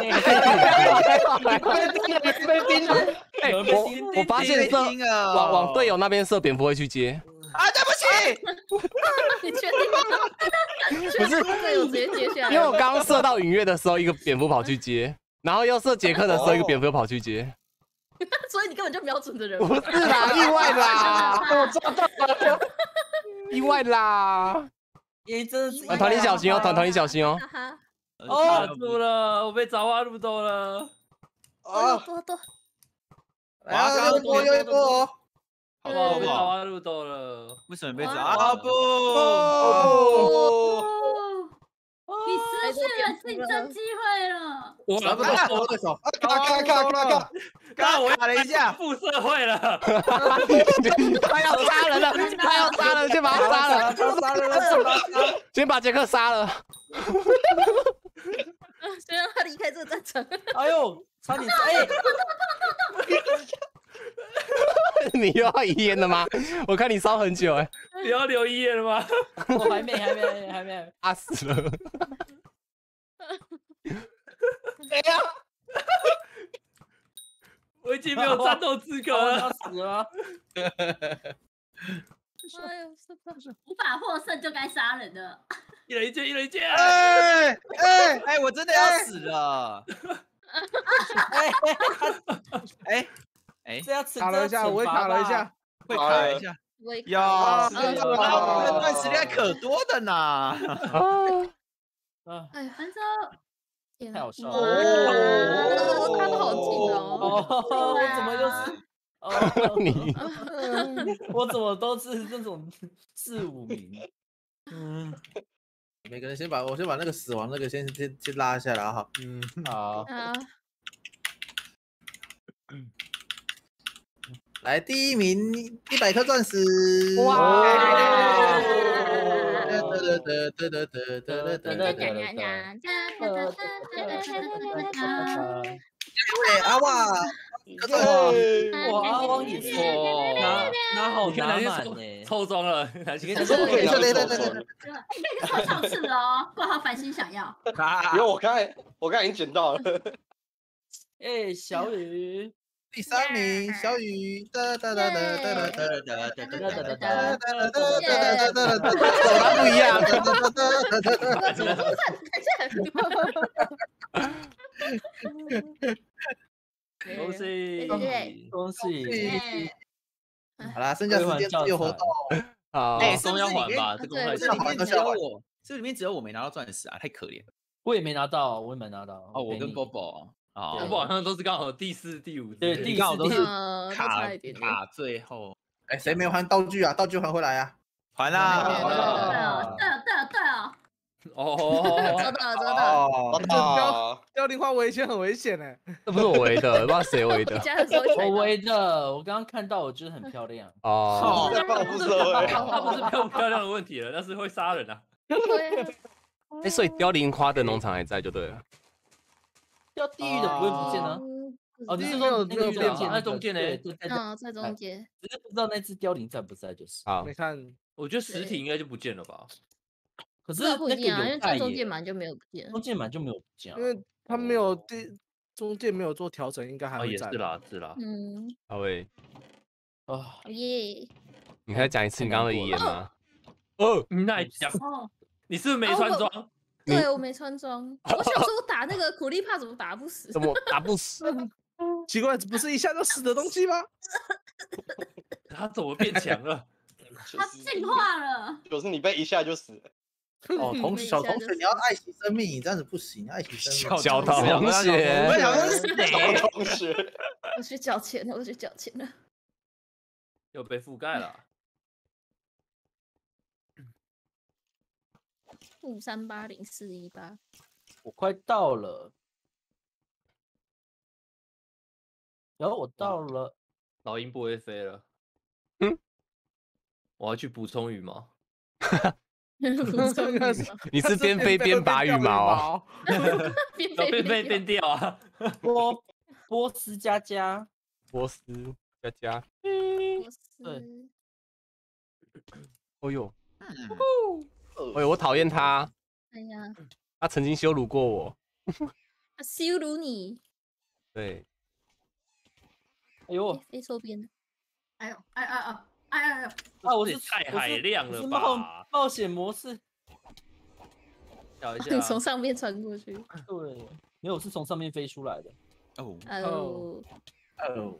被叮了！哎，我我发现射叮了往往队友那边射，蝙蝠会去接。 啊，对不起， 你确定？ 不是队友直接接下来， 因为我刚刚射到允月的时候，一个蝙蝠跑去接，然后又射杰克的时候，一个蝙蝠又跑去接。 所以你根本就瞄准的人。 不是啦，意外啦， 我抓到了。 意外啦！ 你真的是团团你小心哦，团团你小心哦。 哈哈， 卡住了，我被找挖路走了。 哦， 啊， 多多， 啊，又一波又一波哦！ 好不好？我被找挖路走了。 为什么被抓？ 哇啊不， 哦， 哦，你失去了竞争机会了。 我拿不到手对手， 咔咔咔咔咔， 刚刚我卡了一下， 副社会了。 他要杀人了，他要杀人，先把他杀了， 他杀人了，是吧？ 先把杰克杀了。 先让他离开这个战场。 哎呦，差点哎， 你又要遗言了吗？我看你烧很久哎， 你要留遗言了吗？ 我还没，还没，还没。 他死了。 哎呀， 我已经没有战斗资格了。 我要死了。 哎呦，是不是？ 无法获胜就该杀人了。 一人一剑，一人一剑。 哎哎哎，我真的要死了！ 哎哎哎， 这要惩卡了一下，我也卡了一下。。 会卡一下。 我也哟， 啊哇，这段时间可多的呢。 啊， 啊， 哎呀， 反正天哪太好笑哇了。 我看的好近哦。 哦，我怎么又是？哦， 你我怎么都是这种四五名？ 嗯，每个人先把我先把那个死亡那个先先先拉下来哈。 嗯，好。 啊， 来，第一名一百颗钻石。 哇！ 得得得得得得得得得。哎，阿哇， 哇，阿汪也是，拿拿好你看拿哪去抽满呢。 抽装了，哪去你抽装看这个可以拿去对对对抽装对哎，你可以抽上次的哦，挂号繁星想要。 因为我刚才我刚才已经捡到了。 哎，小雨， 第三名小雨，哒哒哒哒哒哒哒哒哒哒哒哒哒哒哒哒哒。 哒哒哒哒， 手拿不一样。 哒哒哒哒哒哒。 怎么这么恭喜对对对恭喜！ 好啦，剩下时间自由活动。 好， 哎， 都要是不是里面还吧？这公开这里面只有我，这里面只有我没拿到钻石啊，太可怜了。 我也没拿到，我也没拿到。 哦，我跟陪你 Bobo 啊， 我好像都是刚好第四、第五之类的， 对第四刚好都是呃都卡差一点点卡最后哎，谁没有还道具啊？道具还回来啊！ 还对啦。 哦，对哦，对哦，对哦。 哦， 收到了，收到了。 哦， 这凋凋零花围圈很危险哎。 这不是我围的，不知道谁围的。 加的时候会踩到。 我围的，我刚刚看到，我觉得很漂亮。 哦， 在报复社会。 他不是漂不漂亮的问题了，那是会杀人啊。 对啊。 哎，所以凋零花的农场还在就对了。 掉地狱的不会不见呢？ 嗯哦，你是地狱没有说那个没有变吧中间那在中间呢对对对， 嗯，在中间。 只是不知道那只凋零在不在就是。 好没，看， 我觉得实体应该就不见了吧？ 可是这不一定啊，因为在正中间满就没有不见。 中间满就没有这样因。为他没有第中间没有做调整，应该还啊， 会在。 也是啦，是啦。 嗯， 好喂， 啊， 耶。 你可以讲一次你刚刚的遗言吗？哦， 你那讲， 哦， 你是不是没穿装？ 对我没穿装，我想说我打那个苦力怕怎么打不死？ 怎么打不死？ 奇怪，不是一下就死的东西吗？ 他怎么变强了？ 它进化了。 就是你被一下就死了。 哦，同小同学，你要爱惜生命，你这样子不行，爱惜生命。 小同学， 我想说是谁？ 小同学， 我去缴钱了，我去缴钱了。 又被覆盖了。 五三八零四一八， 我快到了，然后我到了， 老鹰不会飞了。 嗯， 我要去补充羽毛。 你是边飞边拔羽毛哦？ 边飞边边掉啊！ 波波斯佳佳， 波斯佳佳， 对， 哦呦， 嗯哎呦，我讨厌他， 哎呀， 他曾经羞辱过我。 他羞辱你， 对， 哎呦， 飞错边了。 哎呦，哎哎哎哎哎呦！ 啊，我是也太我是海量了我是冒吧！ 冒险模式， 找一你从下， 上面穿过去。 对，没有，我是从上面飞出来的。 哦， 哦， 哦，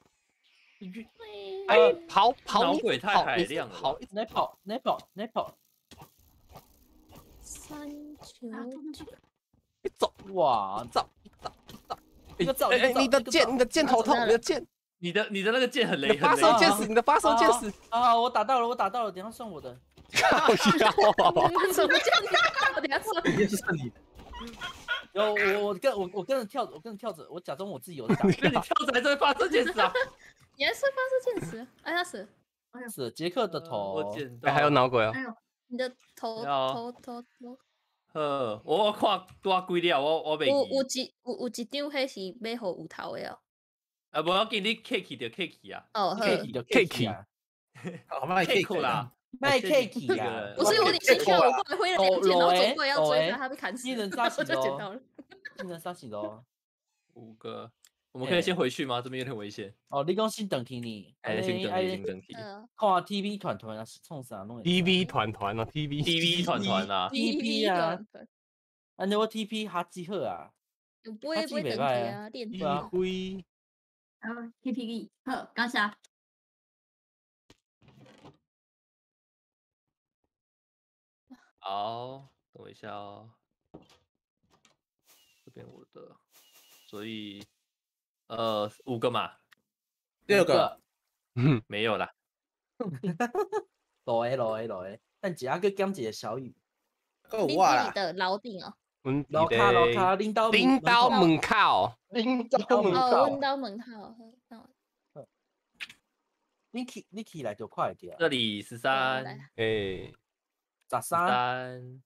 哎，跑跑， 脑你鬼太海跑你量了跑吧， 来跑，来跑，来跑， 三九九， 你走哇， 走走走， 一个照， 哎哎， 一个照你的箭，你的箭头痛， 走你的箭， 你的你的那个箭很你的雷，很雷。 发射箭矢，你的发射箭矢， 啊！我打到了，我打到了，等一下算我的。 靠腰。 什么叫你？我等下说。 一定是你的。 然后我我跟我我跟着跳，我跟着跳着，我假装我自己有在打。 那你跳起来就会发射箭矢啊！ 你还是发射箭矢？哎，他死了。 是杰克的头， 我捡到。 哎，还有脑鬼哦哎，呦， 你的头要头头头， 呃，我我看多几了，我我袂有有记。 一有有一张迄是买互有头的哦。 啊，无要紧，你 cake 就 cake 啊哦，呵， cake 的 cake 啊， 好，卖 ，cake 啦。 卖 cake 啊啊， 不是有点心跳，我过来挥了两箭，然后走过来要追哦他，他被砍死了， 技能杀死我就捡到哦了。 技能杀死喽。 五个，我们可以先回去吗？这边有点危险。 哦，你讲先等听你， 哎，先等题，先等题。 呃看 T V 团团啊，是冲啥弄的 T V 团团哦，T V T V 团团啊， T P 啊团团啊，那我 T P 哈几好啊， 有不会不会等级啊，练一对啊辉， 然后 K P E，呵，刚下。 好，等我一下哦。这边我的，所以呃五个嘛， 六个， 嗯， 没有啦。 落诶落诶落诶，但只要个减一个小雨， 你够哇啦！ 你的楼顶哦， 阮楼卡楼卡领导领导门口， 拎到门哦， 口问，到门号，呵那我你起你起来就快点， 这里十三， 来哎， 十三， 三，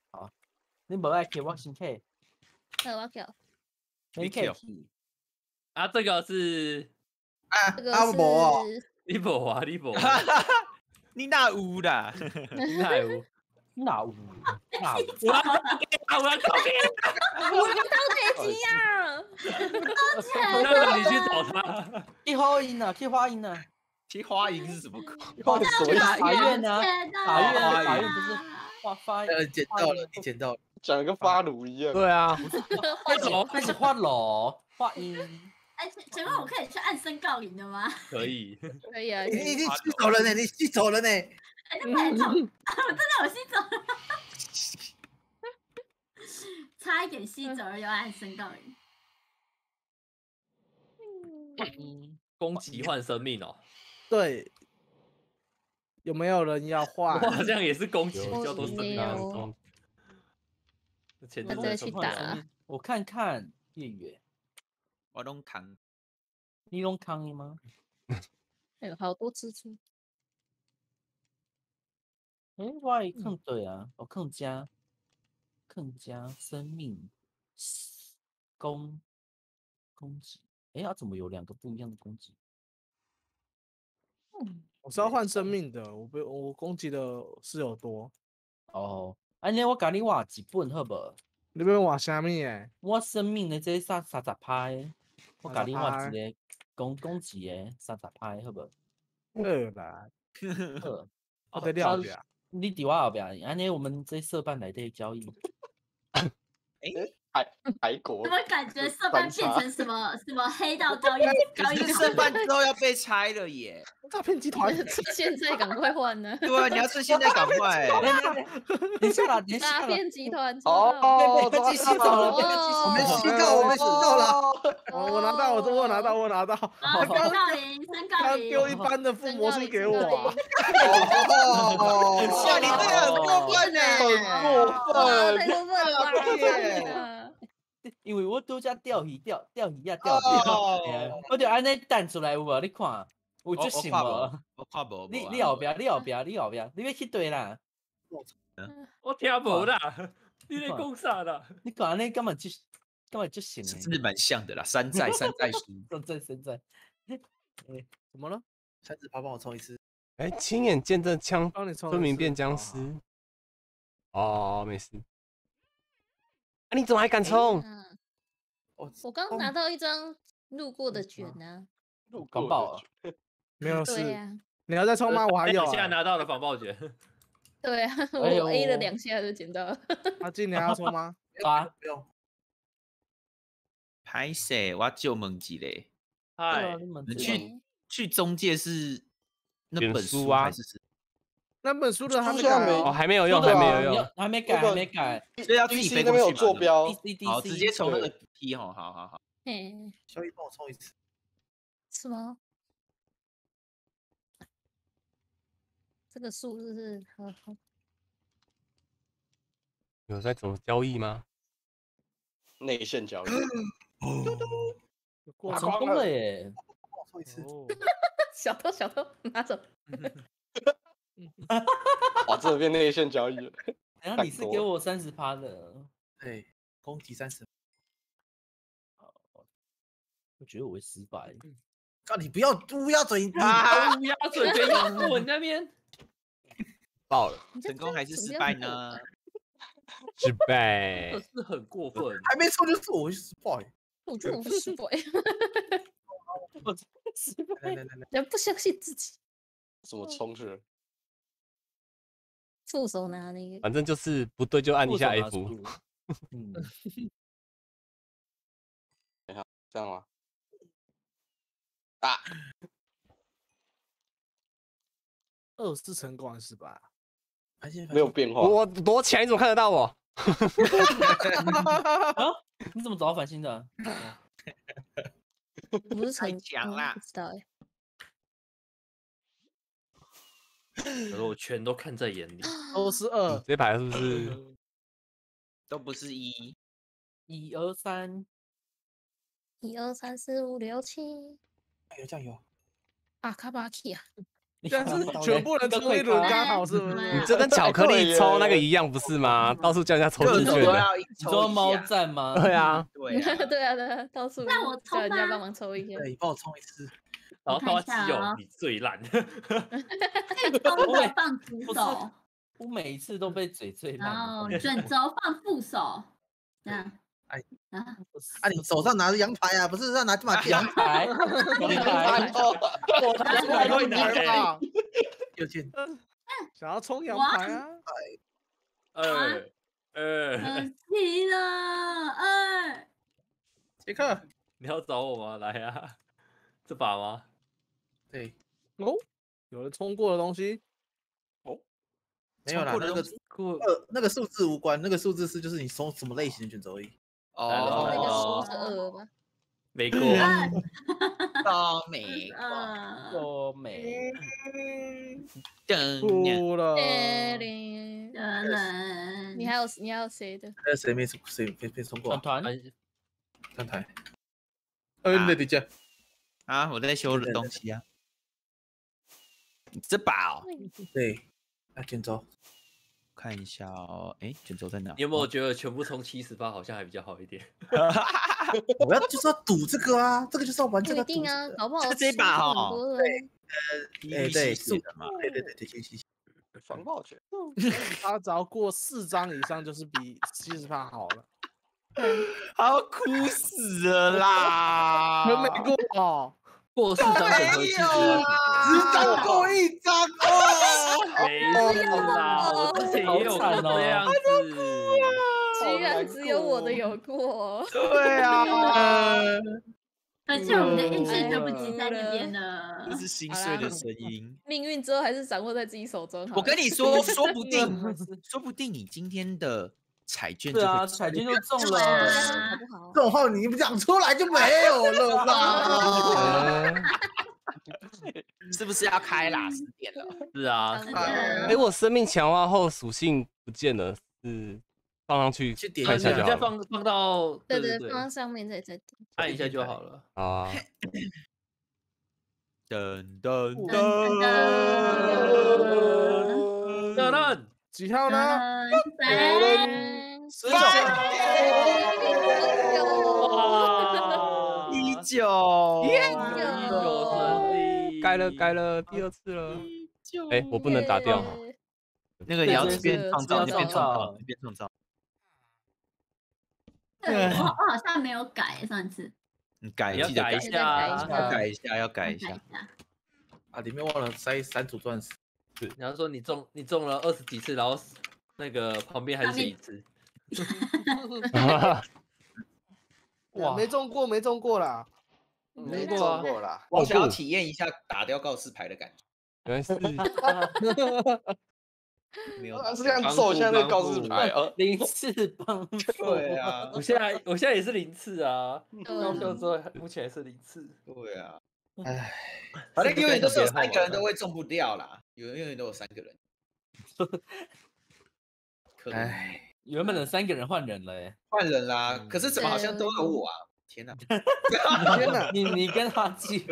你无爱给我先客， 好我叫， 先你 Q 客去， 啊，这个是啊这个阿伯哦， 是你无啊，你无啊， 你哪有啦？ 你哪有？ 哪有哪有？ 我要我要靠边， 我们到北极呀！ 那个你去找他。 去花音啊，去花音啊， 其实花银是什么鬼？ 花什么意思？ 法院呢？法院法法院院不是花发呃，捡到了，你捡到了。 讲得跟发炉一样。 对啊， 开始开始画楼画音， 哎，请请问我可以去按申告铃的吗？ 可以， 可以啊， 你可以你你吸走了呢，你吸走了呢。 哎，那快点走！我真的有吸走了，差一点吸走了，要按申告铃。 攻击换生命哦。 对，有没有人要换我？好像也是攻击比有较多生命没啊。 有前那再去打。 我看看月月， 我拢扛。 你用康吗？ 哎呦，好多蜘蛛。 哎，我也看对啊，我更加更加生命攻攻击。哎，它怎么有两个不一样的攻击？ 我是要换生命的，我被我攻击的室友多。 哦，安尼我甲你画一本好无？ 你要换啥物诶？ 我生命的这三三十拍，我甲你画三十一个攻攻击的三十拍好无？ 二啦， 好， 我在了边。 你伫我后边，安尼我们这社办内底交易。 海海国怎么感觉色班变成什么什么黑道交易交易可是社办之后要被拆了耶！ 诈骗集团， 现在赶快换呢！ 对啊，你要趁现在赶快。 等一下啦，等一下啦， 诈骗集团哦， 被被吸走了，被被吸走我们了。 吸到，我们吸到了。 我我拿到，我我拿到，我拿到。 啊，申告铃，申告他铃， 丢一般的附魔术给我啊！ 哦， 哇，你这个很过分呢！ 很过分。 太过分了吧！ 因为我拄则钓鱼钓钓鱼啊钓鱼，我就安尼弹出来有无？你看有足想无？ 我看无。 你你后壁，你后壁，你后壁，你要去对啦。 我听无啦，你在讲啥啦？ 你看安尼根本就根本就行真的蛮像的啦，山寨山寨书。 山寨山寨。 哎，怎么了？ 三十八帮我抽一次。 哎，亲眼见证枪帮你抽。 村民变僵尸。哦，没事。啊，你怎么还敢冲？ 我刚拿到一张路过的卷呢。 广爆了。 没有事。 对呀。 你要再冲吗？我还有。 现在拿到了防爆卷。 对啊，我 A 了两下就捡到了。 阿金，你还要冲吗？ 啊， 不用。 拍谁？我就问一个。 嗨， 你去去中介是那本书啊还是是？ 那本书的还没改哦，还没有用，还没有用， 还没改，还没改， 所以要自己飞那边有过去坐标， 好，直接从那个梯哈，好好好。 嗯， 小雨帮我抽一次。 是吗？这个数字是呵呵有在怎么交易吗？ 内线交易。 我成功了耶！ 帮我抽一次。 小偷，小偷，拿走。 哇，这边内线交易了。 然后你是给我三十趴的， 对，攻击三十。 我觉得我会失败。 告你不要乌鸦嘴啊！乌鸦嘴跟咬我那边爆了， 成功还是失败呢？ 失败， 这是很过分。 还没抽就是我会失败。 我觉得我会失败。 我失败。 来来来来， 人不相信自己。 怎么冲去？ 副手拿那个， 反正就是不对就按一下 F。 嗯， 等一下，这样吗？啊！ 二是成功还是失败？ 没有变化。 我躲起来，你怎么看得到我？ 啊？你怎么找到繁星的？ 不是成强啦， 不知道哎。 可是我全都看在眼里。 都是二， 这牌是不是都不是一？ 一二三， 一二三四五六七。 有酱油。 啊，卡巴奇啊！ 但是全部人抽一轮刚好是不是？ 你这跟巧克力抽那个一样不是吗？到处叫人家抽进去的。 你说猫站吗？ 对啊， 对啊， 对啊对啊，到处那我抽吗叫人家帮忙抽一下。 对，你帮我冲一次。 然后他妈我看一下基友哦你最烂， 可以抽的放主不是手， 我每一次都被嘴最然后烂。 卷轴放副手，这样。 哎啊， 啊，你手上拿着羊排啊，不是要拿马羊排，羊排， 我拿出来会拿啊！ 右键， 想要冲羊排啊！ 呃呃， 可惜了，哎， 杰克， 你要找我吗？来啊，这把吗？ 对， 哦，有人冲过的东西， 没有啦，那个过呃那个数字无关，那个数字是就是你冲什么类型的卷轴而已。 哦， 那个数是二吧？ 没过， 到美呃， 多美。 噔， 哭了。 的人， 你还有你还有谁的？ 还有谁没谁没没冲过团啊？ 团， 看台。嗯，那底下啊，我在修东西啊。这把哦， 对，啊卷轴， 看一下哦，哎，卷轴在哪？ 你有没有觉得全部充七十八好像还比较好一点？ 我要就是要赌这个啊，这个就是要玩这个赌不一定啊，搞不好这这把哦输很多了哎对， 是的嘛， 对对对对，先吸防爆拳， 他只要过四张以上，就是比七十趴好了。 好哭死了啦！ 没没过哦， 过四张整合七十八， 只当过一张哦。 没事啦，我之前也有过这样子。 居然只有我的有过。 对啊， 而且我们的运气就不及在那边了这。是心碎的声音。 命运之后还是掌握在自己手中好了。 我跟你说，说不定，说不定你今天的彩券就对啊， 会彩券就中对啊了。 好不好？ 这种话你讲出来就没有了啦。 是不是要开啦？十点了。 是啊， 真哎、 的， 我生命强化后属性不见了，是放上去去点看你你再一下就好了。 放放到对对对，放在上面再再点。 按一下就好了。 好啊， 噔噔噔噔， 当然， 几号呢？ 三十九， 哇， 一九， 一九胜利， 该了该了，第二次了。哎、我不能打掉。 那个你要这边对创造， 这那边是创造， 创造那边创造。 对，我我好像没有改上次， 你改， 你要记得改， 改一下啊， 要改一下，要改改一下。 下。 啊，里面忘了塞三组钻石。 你要说你中你中了二十几次，然后那个旁边还是写一次， 哇，没中过，没中过啦。 没中过啊中过啦。 我想要体验一下打掉告示牌的感觉。 原来是没有， 啊是这样揍一下那个告示牌，呃， 零次帮对啊， 我现在我现在也是零次啊， 嗯高秀之后目前也是零次。 对啊， 唉， 反正永远都是有是不是三个人都会中不掉啦，有永远都有三个人。可能唉， 原本的三个人换人了哎。 换人啦，可是怎么好像都有我啊？天哪！ 天哪！ 你你跟他记，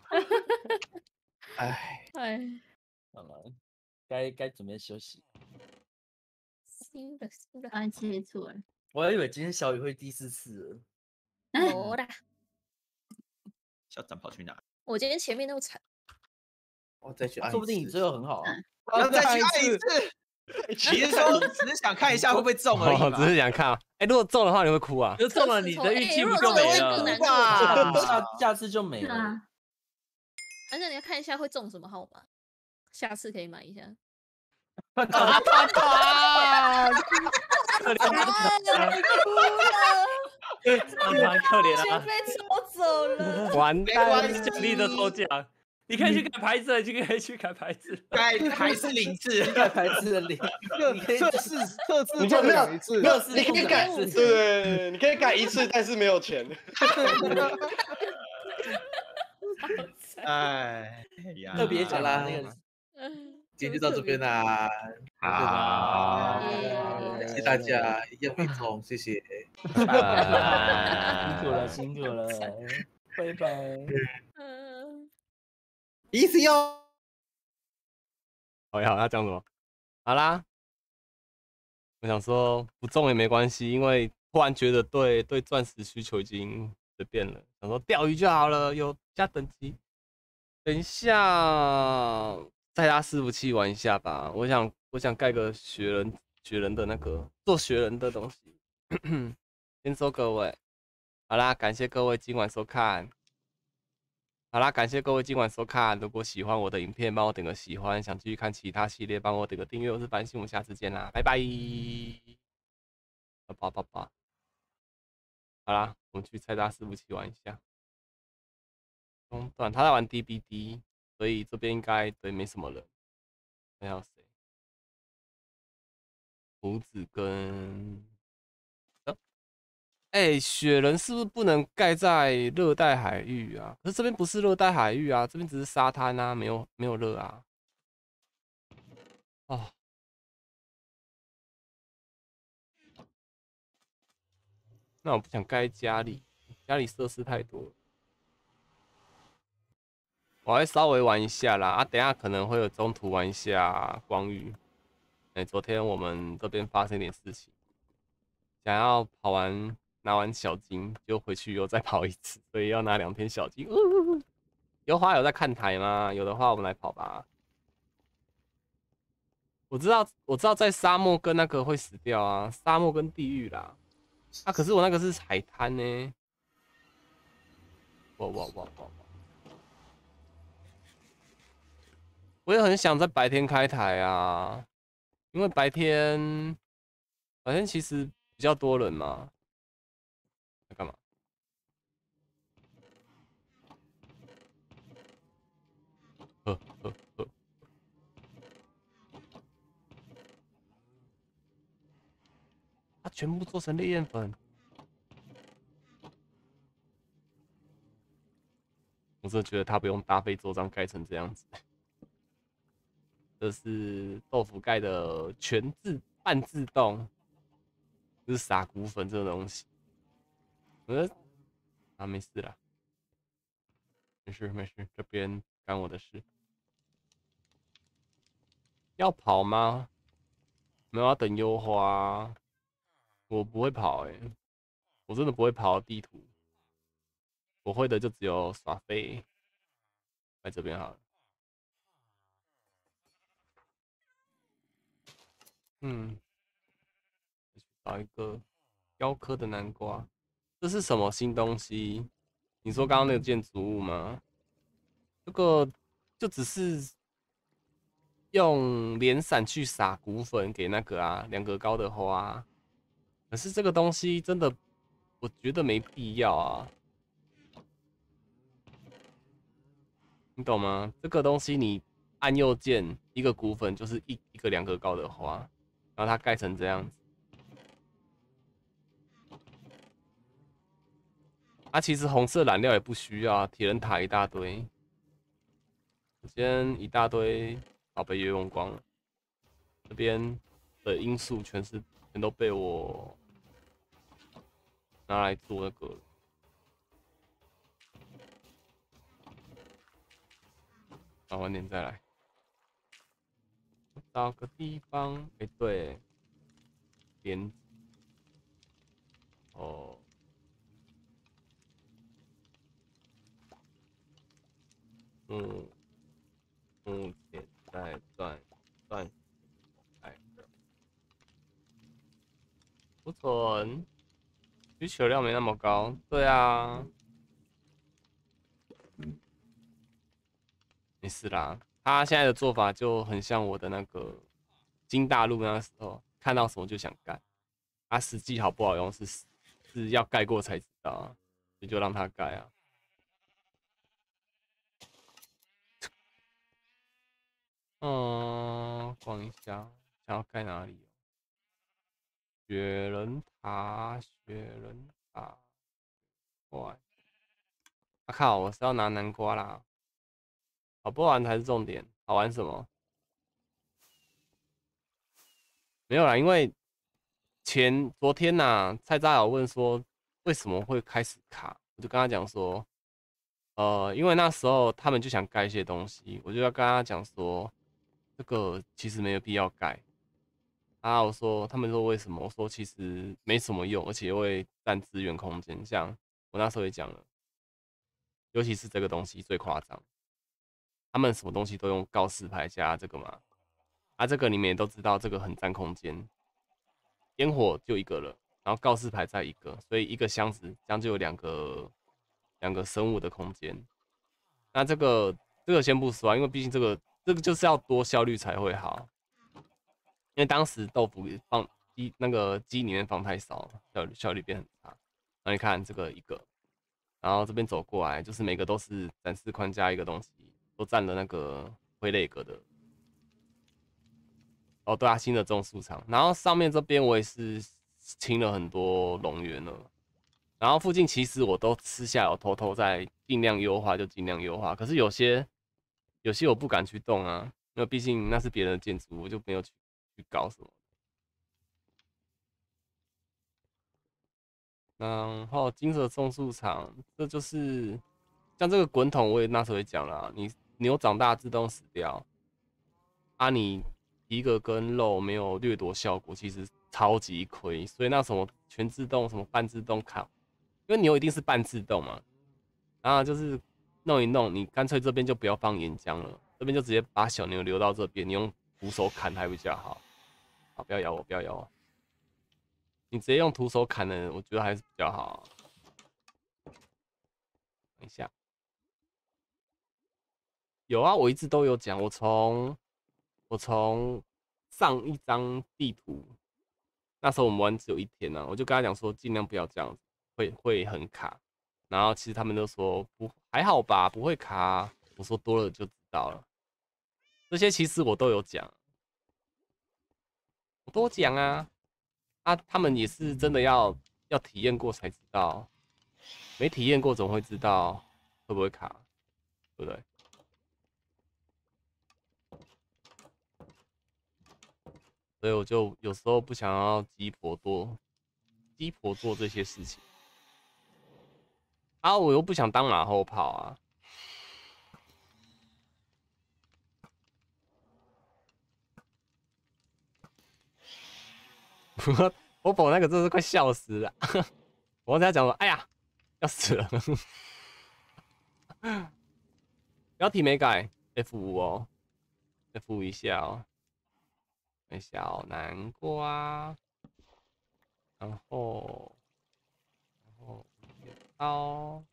唉， 哎， 好了，该该准备休息。 新的新的， 刚切错了， 我还以为今天小雨会第四次了。 没啦。 校长跑去哪？ 我今天前面那么惨， 我再去按一次。 说不定你最后很好啊。 要再去按一次。你是说只是想看一下会不会中而已哦，只吗？ 是想看啊。哎、如果中的话，你会哭啊？ 就中了，你的运气不就哎没了如果中了会更？难过吧下下次就没了。 是啊， 而且你要看一下会中什么号码，下次可以买一下。 团团团团， 团团可怜啊， 钱被抽走了。 完没蛋关系奖励的抽奖，你可以去改牌子，你就可以去改牌子。 该还是零次。 盖牌子的脸， 测你可以测试测试中你就没有奖一次没，有， 是你可以改， 是对对对对，你可以改一次，但是没有钱。 哎呀， 特别奖啦那个。 今天就到这边啦， 好， 谢谢大家，一样没中，谢谢。 辛苦了，辛苦了，拜拜。 嗯。 easy 哦。 好呀，他讲什么？好啦，我想说不中也没关系，因为突然觉得对对钻石需求已经随便了，想说钓鱼就好了，有加等级。等一下，再拉伺服器玩一下吧。我想我想盖个雪人雪人的那个做雪人的东西。先收各位，好啦，感谢各位今晚收看。好啦，感谢各位今晚收看。如果喜欢我的影片，帮我点个喜欢；想继续看其他系列，帮我点个订阅。我是繁星，我们下次见啦，拜拜。拜拜拜。好啦，我们去菜大伺服器玩一下。中断，他在玩 D B D， 所以这边应该对没什么人。还有谁？胡子跟……哎、欸，雪人是不是不能盖在热带海域啊？可是这边不是热带海域啊，这边只是沙滩啊，没有没有热啊。哦，那我不想盖家里，家里设施太多了。我会稍微玩一下啦，啊，等一下可能会有中途玩一下光遇。哎、欸，昨天我们这边发生一点事情，想要跑完。拿完小金就回去又再跑一次，所以要拿两天小金。呃、油花有在看台吗？有的话我们来跑吧。我知道，我知道在沙漠跟那个会死掉啊，沙漠跟地狱啦。啊，可是我那个是海滩呢。哇哇哇哇！我也很想在白天开台啊，因为白天白天其实比较多人嘛。在干嘛？呵呵呵。它全部做成烈焰粉，我真的觉得它不用大费周章盖成这样子。这是豆腐盖的全自半自动，就是撒骨粉这个东西。呃，啊，没事啦，没事没事，这边干我的事。要跑吗？没有，要等优花。我不会跑哎、欸，我真的不会跑地图。我会的就只有耍废，在这边好了。嗯，找一个雕刻的南瓜，这是什么新东西？你说刚刚那个建筑物吗？这个就只是用连伞去撒骨粉给那个啊两格高的花，可是这个东西真的，我觉得没必要啊。你懂吗？这个东西你按右键，一个骨粉就是一一个两格高的花，然后它盖成这样子。啊，其实红色染料也不需要，铁人塔一大堆，今天一大堆宝贝也用光了。这边的因素全是全都被我拿来做那个了。啊，晚点再来。找个地方，哎、欸，对，连哦。嗯，目前在赚赚来的不准，需求量没那么高。对啊，没事啦。他现在的做法就很像我的那个金大陆那时候，看到什么就想干。他、啊、实际好不好用是是要盖过才知道啊，所以就让他盖啊。嗯，逛一下，想要盖哪里？雪人塔，雪人塔，哇！啊靠！我是要拿南瓜啦，好不好玩才是重点。好玩什么？没有啦，因为前昨天呐、啊，蔡扎有问说为什么会开始卡，我就跟他讲说，呃，因为那时候他们就想盖一些东西，我就要跟他讲说。 这个其实没有必要盖。啊，我说他们说为什么？我说其实没什么用，而且会占资源空间。像我那时候也讲了，尤其是这个东西最夸张，他们什么东西都用告示牌加这个嘛。啊，这个你们也都知道，这个很占空间。烟火就一个了，然后告示牌再一个，所以一个箱子这样就有两个两个生物的空间。那这个这个先不说啊，因为毕竟这个这个就是要多效率才会好。因为当时豆腐放鸡那个鸡里面放太少，效率效率变很差。那你看这个一个，然后这边走过来，就是每个都是展示框加一个东西，都占了那个挥泪格的。哦，对啊，新的种树场，然后上面这边我也是清了很多龙源了，然后附近其实我都私下有偷偷在尽量优化，就尽量优化。可是有些有些我不敢去动啊，因为毕竟那是别人的建筑，我就没有去去搞什么。然后金色种树场，这就是像这个滚筒，我也那时候也讲了、啊，你牛长大自动死掉，啊你。一个跟肉没有掠夺效果，其实超级亏。所以那什么全自动、什么半自动卡，因为牛一定是半自动嘛，然后就是弄一弄，你干脆这边就不要放岩浆了，这边就直接把小牛留到这边，你用徒手砍还比较好。好，不要咬我，不要咬我。你直接用徒手砍的，我觉得还是比较好。等一下，有啊，我一直都有讲，我从。我从上一张地图，那时候我们玩只有一天啊，我就跟他讲说尽量不要这样子，会会很卡。然后其实他们都说不还好吧，不会卡啊。我说多了就知道了。这些其实我都有讲，我都讲啊。啊，他们也是真的要要体验过才知道，没体验过怎么会知道会不会卡，对不对？所以我就有时候不想要鸡婆多，鸡婆做这些事情，啊，我又不想当马后炮啊。我宝那个真是快笑死了，我跟他讲说，哎呀，要死了。标题没改 ，F 五 哦 ，F 五 一下哦。小南瓜，然后，然后刀，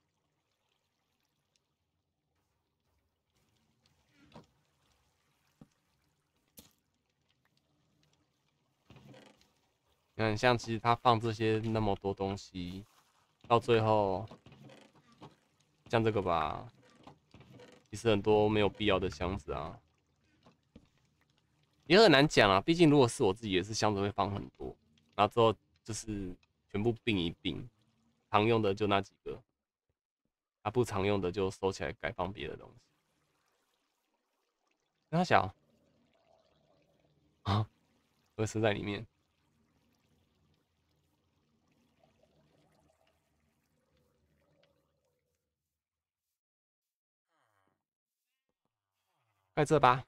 你看，像其实他放这些那么多东西，到最后，像这个吧，其实很多没有必要的箱子啊。也很难讲啊，毕竟如果是我自己，也是箱子会放很多，然后之后就是全部并一并，常用的就那几个，啊不常用的就收起来改放别的东西。那小啊，会生在里面。在这吧。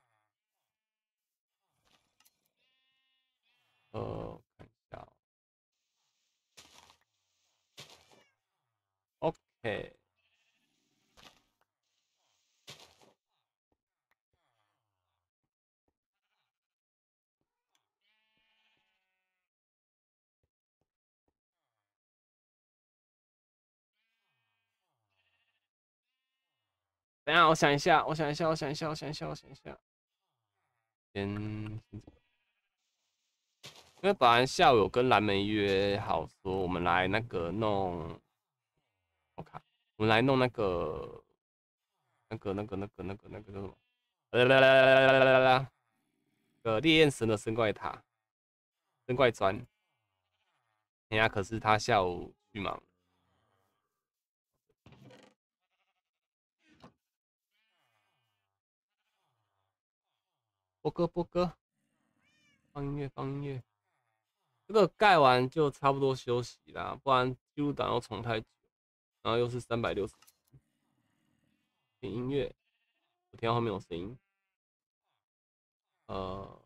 呃，看一下、哦。OK。等一下，我想一下，我想一下，我想一下，我想一下，我想一下。先，因为本来下午有跟蓝莓约好说，我们来那个弄，我看，我们来弄那个，那个、那个、那个、那个、那个叫什么？来来来来来来来来，呃，烈焰神的生怪塔，生怪砖。人家可是他下午去忙。波哥，波哥，放音乐，放音乐。这个盖完就差不多休息啦，不然记录档要重太久，然后又是三百六十。点音乐，我听到后面有声音。 呃，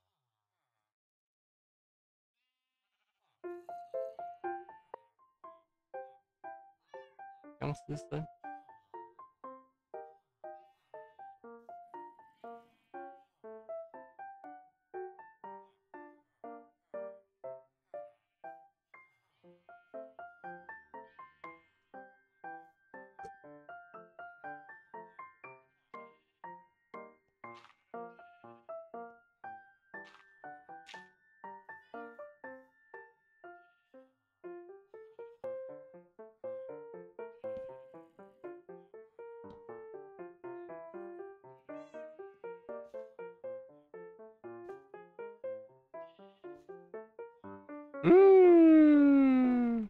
僵尸生。嗯，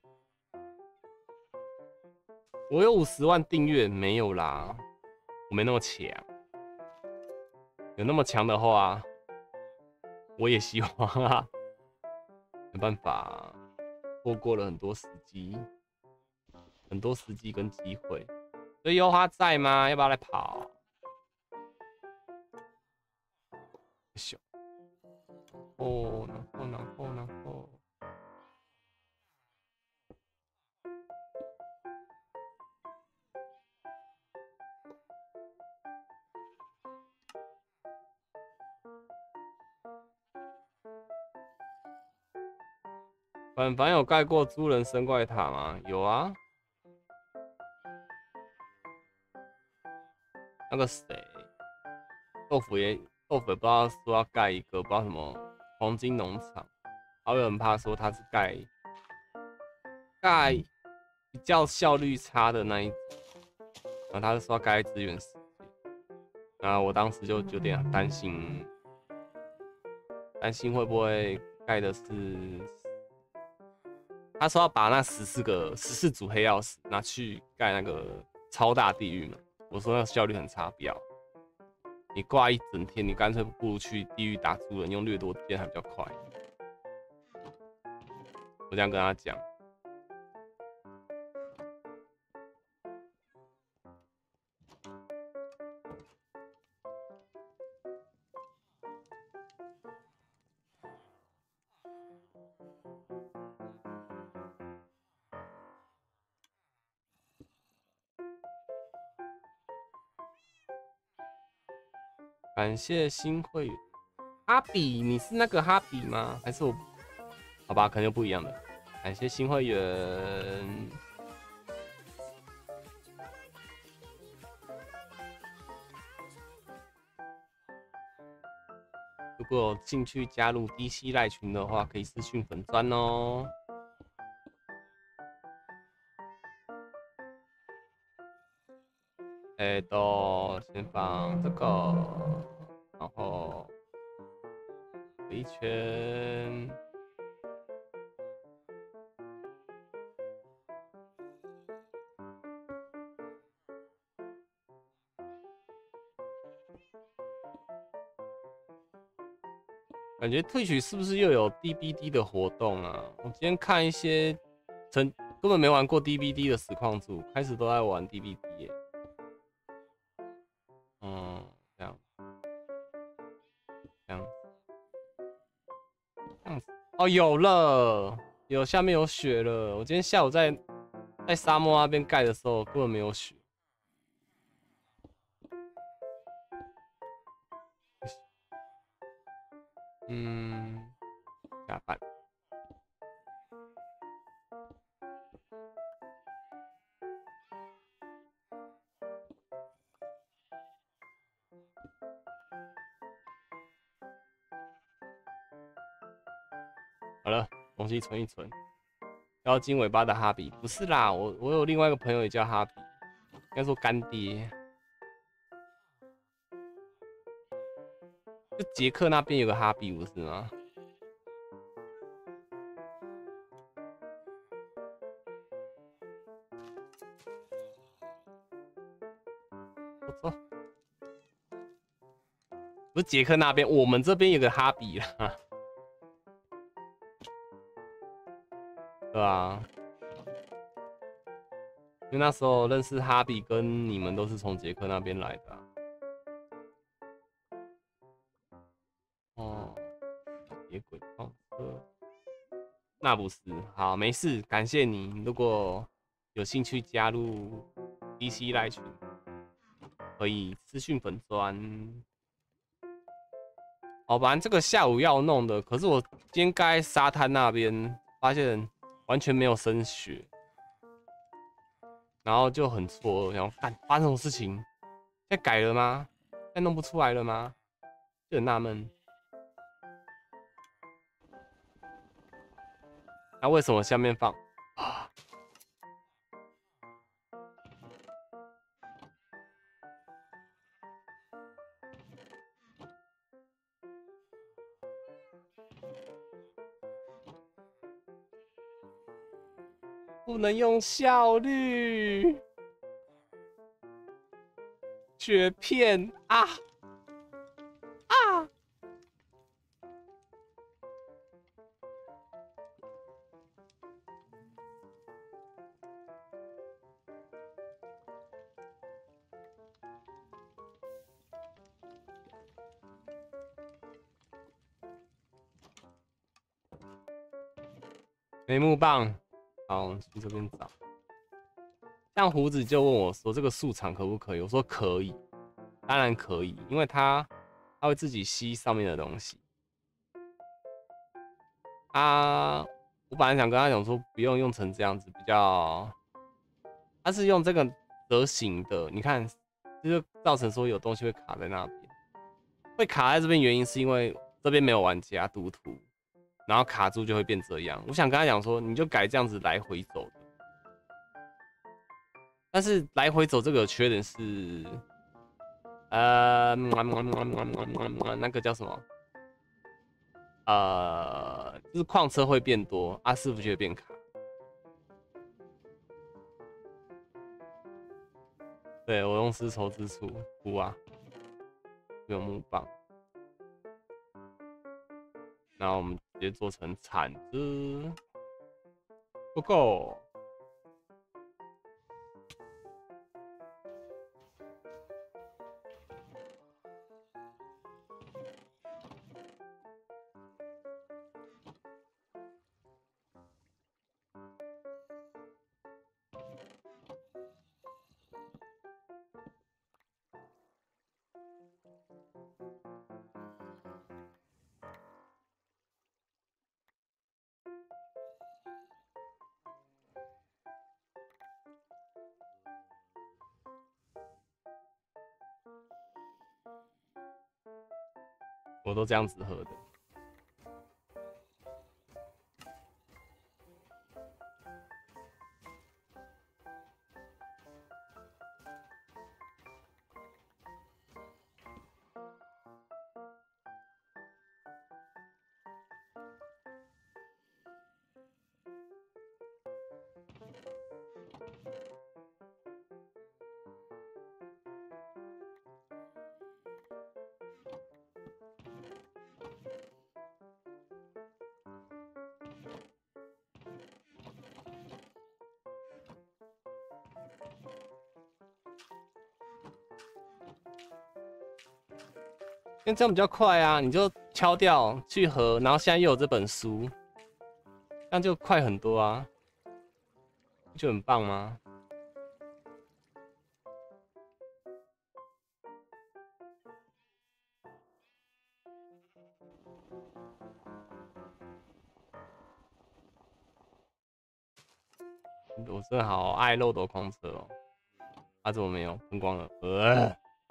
我有五十万订阅，没有啦，我没那么强。有那么强的话，我也希望啊，没办法，错过了很多时机，很多时机跟机会。所以优花在吗？要不要来跑？小哦，然后然后然后。凡凡有盖过猪人生怪塔吗？有啊。那个谁，豆腐也豆腐也不知道说要盖一个不知道什么黄金农场，然后有人怕说他是盖盖比较效率差的那一种，然后他是说要盖资源世界，然后我当时就有点担心，担心会不会盖的是。他说要把那十四个十四组黑曜石拿去盖那个超大地狱门，我说那个效率很差，不要。你挂一整天，你干脆不如去地狱打猪人，用掠夺剑还比较快。我这样跟他讲。感谢新会员哈比，你是那个哈比吗？还是我？好吧，可能又不一样的。感谢新会员。如果有兴趣加入 D C 赖群的话，可以私讯粉专哦。哎，都先放这个，然后一圈。感觉退取是不是又有 D B D 的活动啊？我今天看一些曾根本没玩过 D B D 的实况主，开始都在玩 D B D 耶。嗯，这样，这样，这样子。哦，有了，有下面有雪了。我今天下午在在沙漠那边盖的时候，根本没有雪。嗯，下班。好了，东西存一存。妖精尾巴的哈比不是啦，我我有另外一个朋友也叫哈比，应该说干爹。就捷克那边有个哈比不是吗？不错，不是捷克那边，我们这边有个哈比啦。对啊，因为那时候认识哈比跟你们都是从捷克那边来的、啊。 那不是，好，没事，感谢你。如果有兴趣加入 D C 赖群，可以私讯粉专。好吧，这个下午要弄的，可是我今天该沙滩那边发现完全没有升雪，然后就很错愕，然后干发生什么事情？现在改了吗？现在弄不出来了吗？就很纳闷。那为什么下面放啊？不能用效率，雪片啊啊！眉木棒，好，去这边找。像胡子就问我说：“这个树场可不可以？”我说：“可以，当然可以，因为它它会自己吸上面的东西。”啊，我本来想跟他讲说，不用用成这样子，比较，他是用这个折形的，你看，就是造成说有东西会卡在那边，会卡在这边，原因是因为这边没有玩家读图。然后卡住就会变这样。我想跟他讲说，你就改这样子来回走的。但是来回走这个有缺点是，呃，那个叫什么？呃，就是矿车会变多，啊，伺服器会变卡。对我用丝绸之处补啊，用木棒。然后我们直接做成铲子，不够。我都这样子喝的。因为这样比较快啊，你就敲掉去合，然后现在又有这本书，这样就快很多啊，就很棒吗？我真的好爱漏斗空车哦，啊怎么没有喷光了？呃，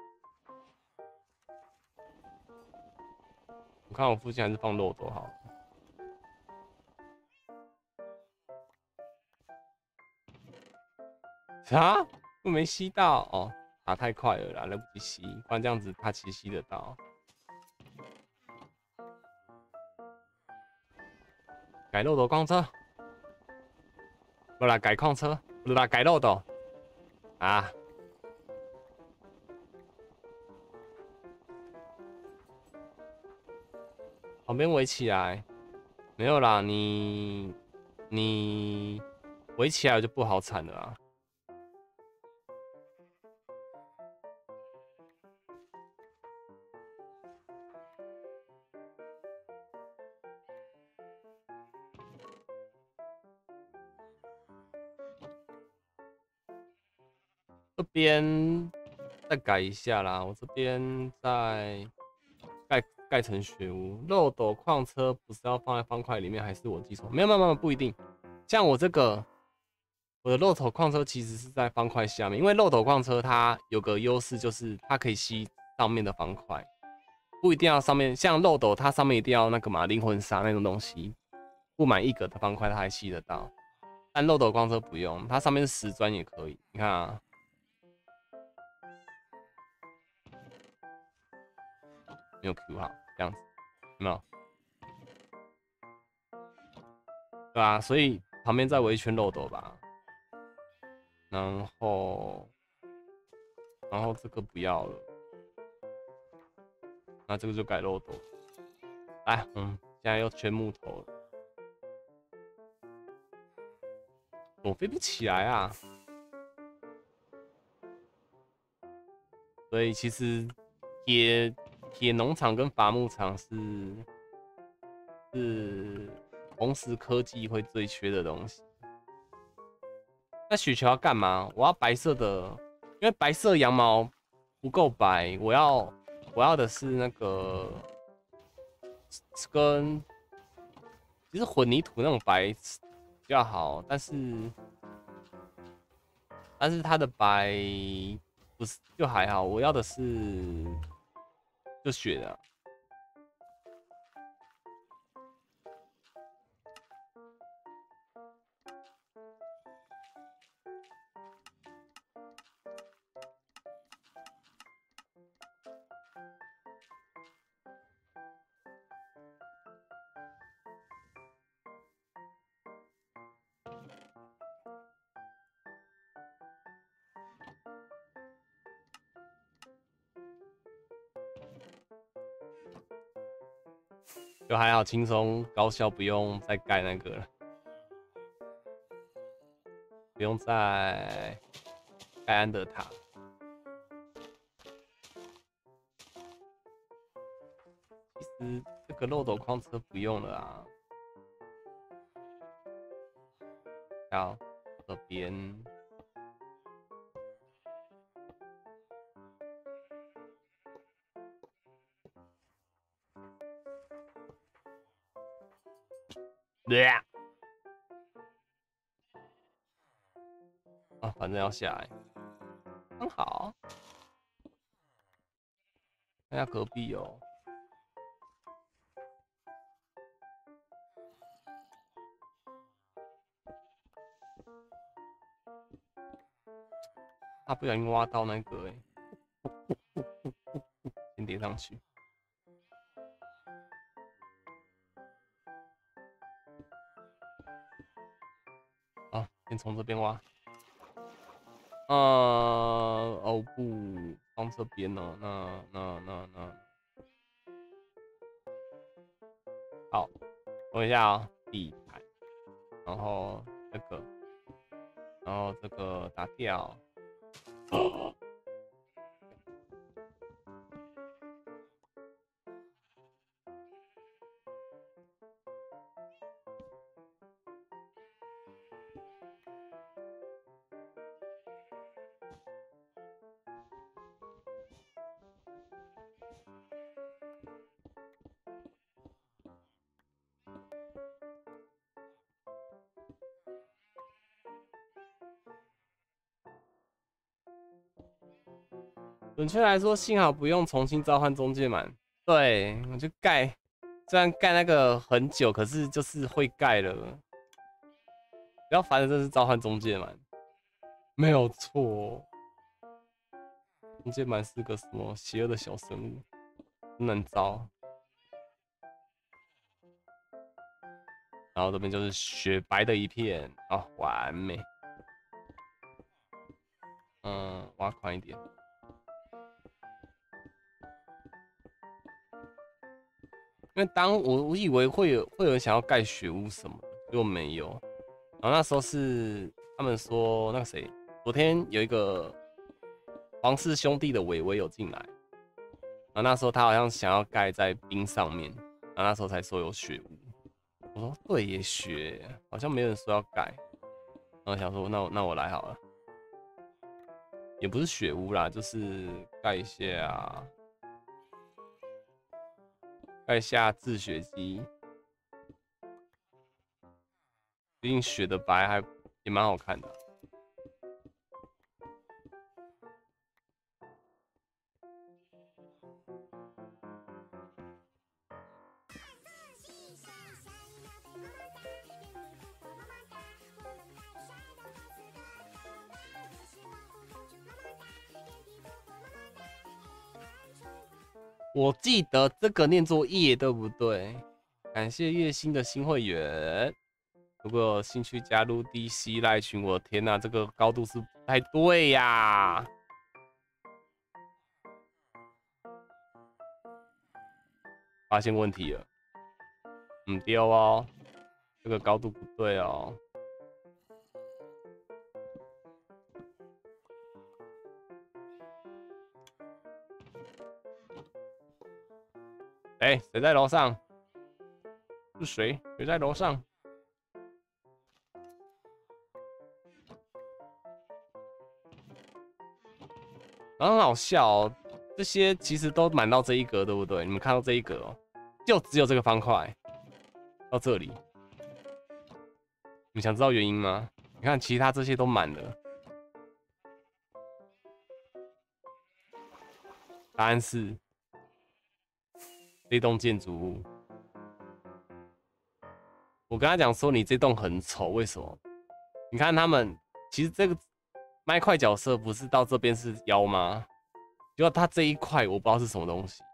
我看我附近还是放漏斗好了。啥？我没吸到哦，打太快了啦，来不及吸，不然这样子他其实吸得到。改漏斗矿车，不啦，改矿车，不啦，改漏斗啊。旁边围起来，没有啦，你你围起来就不好铲了啊。 这边再改一下啦，我这边再盖盖成雪屋。漏斗矿车不是要放在方块里面，还是我记错？没有没有没有，不一定。像我这个，我的漏斗矿车其实是在方块下面，因为漏斗矿车它有个优势就是它可以吸上面的方块，不一定要上面。像漏斗它上面一定要那个嘛灵魂沙那种东西，不满一格的方块它还吸得到。但漏斗矿车不用，它上面是石砖也可以。你看啊。没有 Q 好，这样子，有没有？对啊，所以旁边再围一圈漏斗吧，然后，然后这个不要了，那这个就改漏斗。来，嗯，现在又圈木头了，我飞不起来啊，所以其实铁。铁农场跟伐木场是是同时科技会最缺的东西。那雪球要干嘛？我要白色的，因为白色羊毛不够白，我要我要的是那个跟其实混凝土那种白比较好，但是但是它的白不是就还好，我要的是。就雪的、啊，就还好，轻松高效，不用再盖那个了，不用再盖安德塔。其实这个漏斗矿车不用了啊。好，这边。啊，反正要下来，很好。看下隔壁哦，他不小心挖到那个哎、欸，先叠上去。啊，先从这边挖。呃，哦不，放这边哦。那那那那，好，等一下啊、哦，地毯，然后这个，然后这个打掉。哦准确来说，幸好不用重新召唤中介满。对，我就盖，虽然盖那个很久，可是就是会盖了。比较烦的就是召唤中介满，没有错。中介满是个什么邪恶的小生物，真难招。然后这边就是雪白的一片啊、哦，完美。嗯，挖宽一点。因为当我我以为会有会有人想要盖雪屋什么的，结果没有。然后那时候是他们说那个谁，昨天有一个皇室兄弟的伟伟有进来，然后那时候他好像想要盖在冰上面，然后那时候才说有雪屋。我说对耶，雪好像没有人说要盖，然后想说那我那我来好了。 也不是雪屋啦，就是盖一下盖下制雪机。毕竟雪的白还也蛮好看的。我记得这个念作叶，对不对？感谢月薪的新会员。如果有兴趣加入 D C 赖群，我的天哪，这个高度是不太对呀！发现问题了，唔丢哦，这个高度不对哦。哎、欸，谁在楼上？是谁？谁在楼上？然后很好笑哦，这些其实都满到这一格，对不对？你们看到这一格哦，就只有这个方块到这里。你们想知道原因吗？你看其他这些都满了，答案是这栋建筑物。我跟他讲说，你这栋很丑，为什么？你看他们，其实这个麦块角色不是到这边是腰吗？结果他这一块我不知道是什么东西。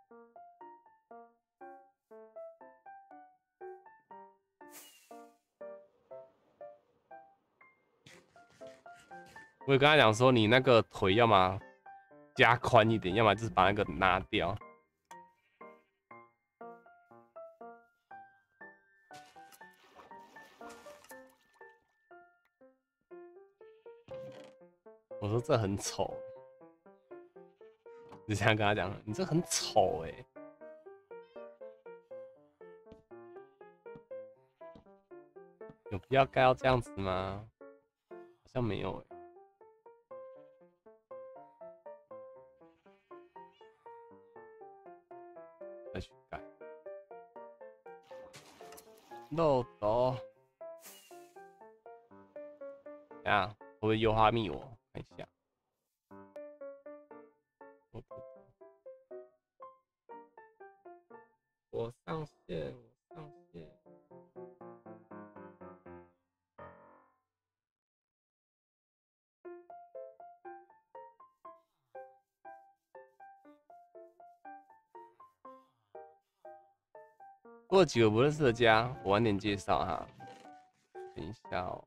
我也跟他讲说，你那个腿要么加宽一点，要么就是把那个拿掉。我说这很丑，就这样跟他讲，你这很丑哎、欸。有必要盖到这样子吗？好像没有哎、欸。再去盖漏斗。等下会不会优化密我？看一下。我上线，我上线。我有几个不认识的家，我晚点介绍哈。等一下哦。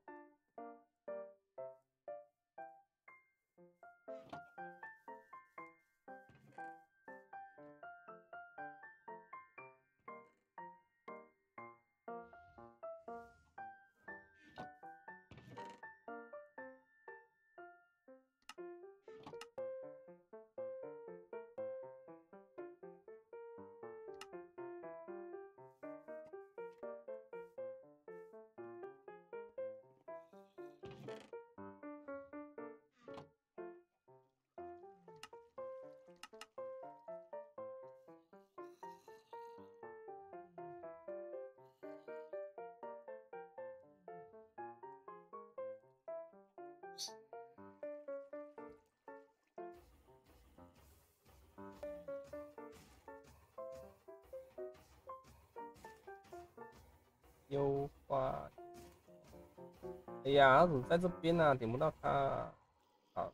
优化。哎呀，他怎么在这边呢、啊？点不到他、啊。好，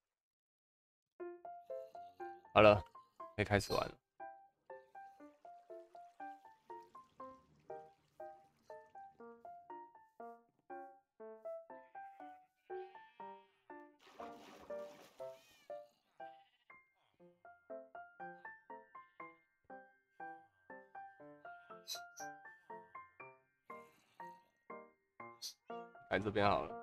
好了，可以开始玩了。来这边好了。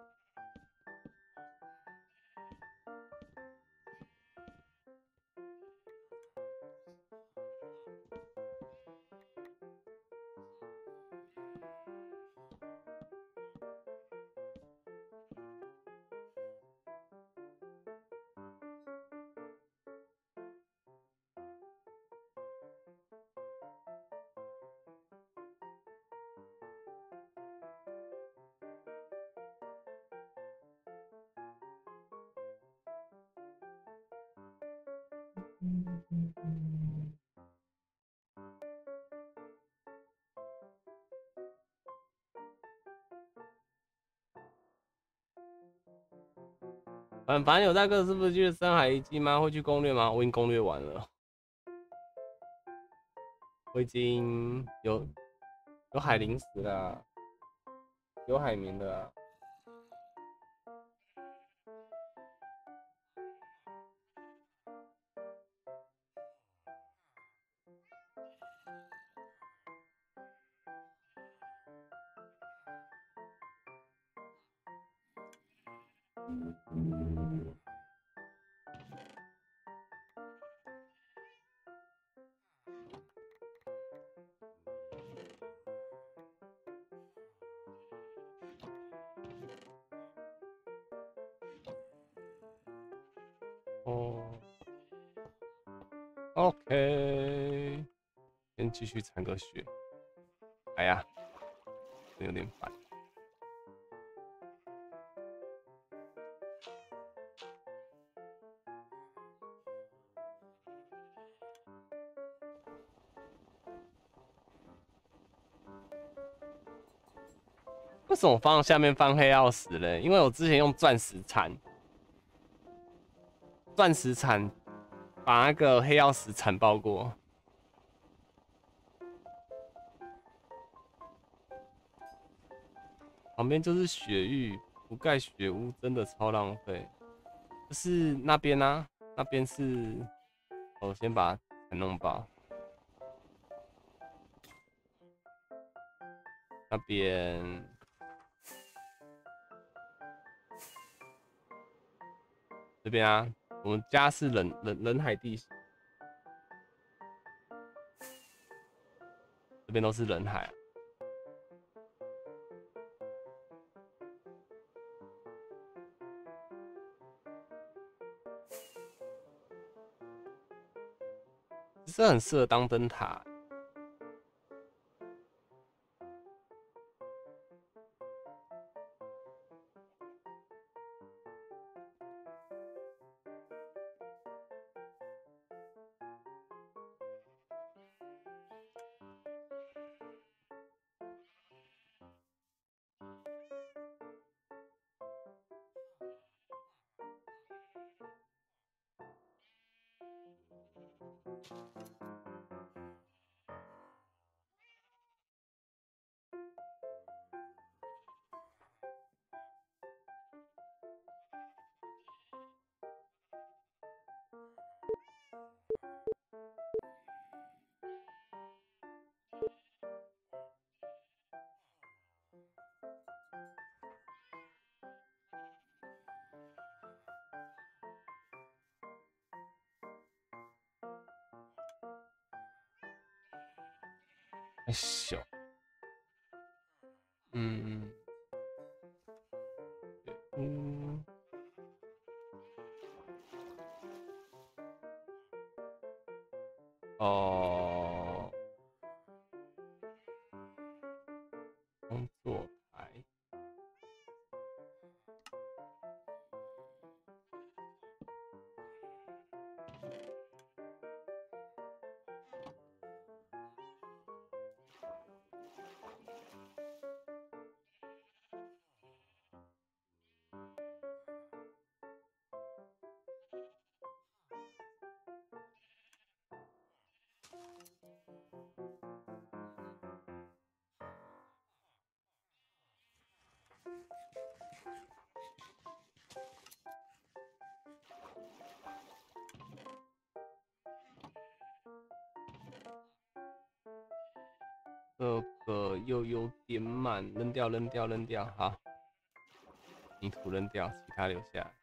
反反正有大哥是不是去深海遗迹吗？会去攻略吗？我已经攻略完了，我已经有有海灵石啦，有海绵的啦。哦 ，OK， 先继续铲个雪。哎呀，有点烦。为什么放下面放黑曜石嘞？因为我之前用钻石铲，钻石铲把那个黑曜石铲爆过。旁边就是雪域，不盖雪屋真的超浪费。就是那边啊，那边是，我先把它弄爆。那边。这边啊，我们家是人人人海地形，这边都是人海啊。这很适合当灯塔。哎小，嗯嗯，哦，工作台，这个又有点满，扔掉，扔掉，扔掉，好，泥土扔掉，其他留下来。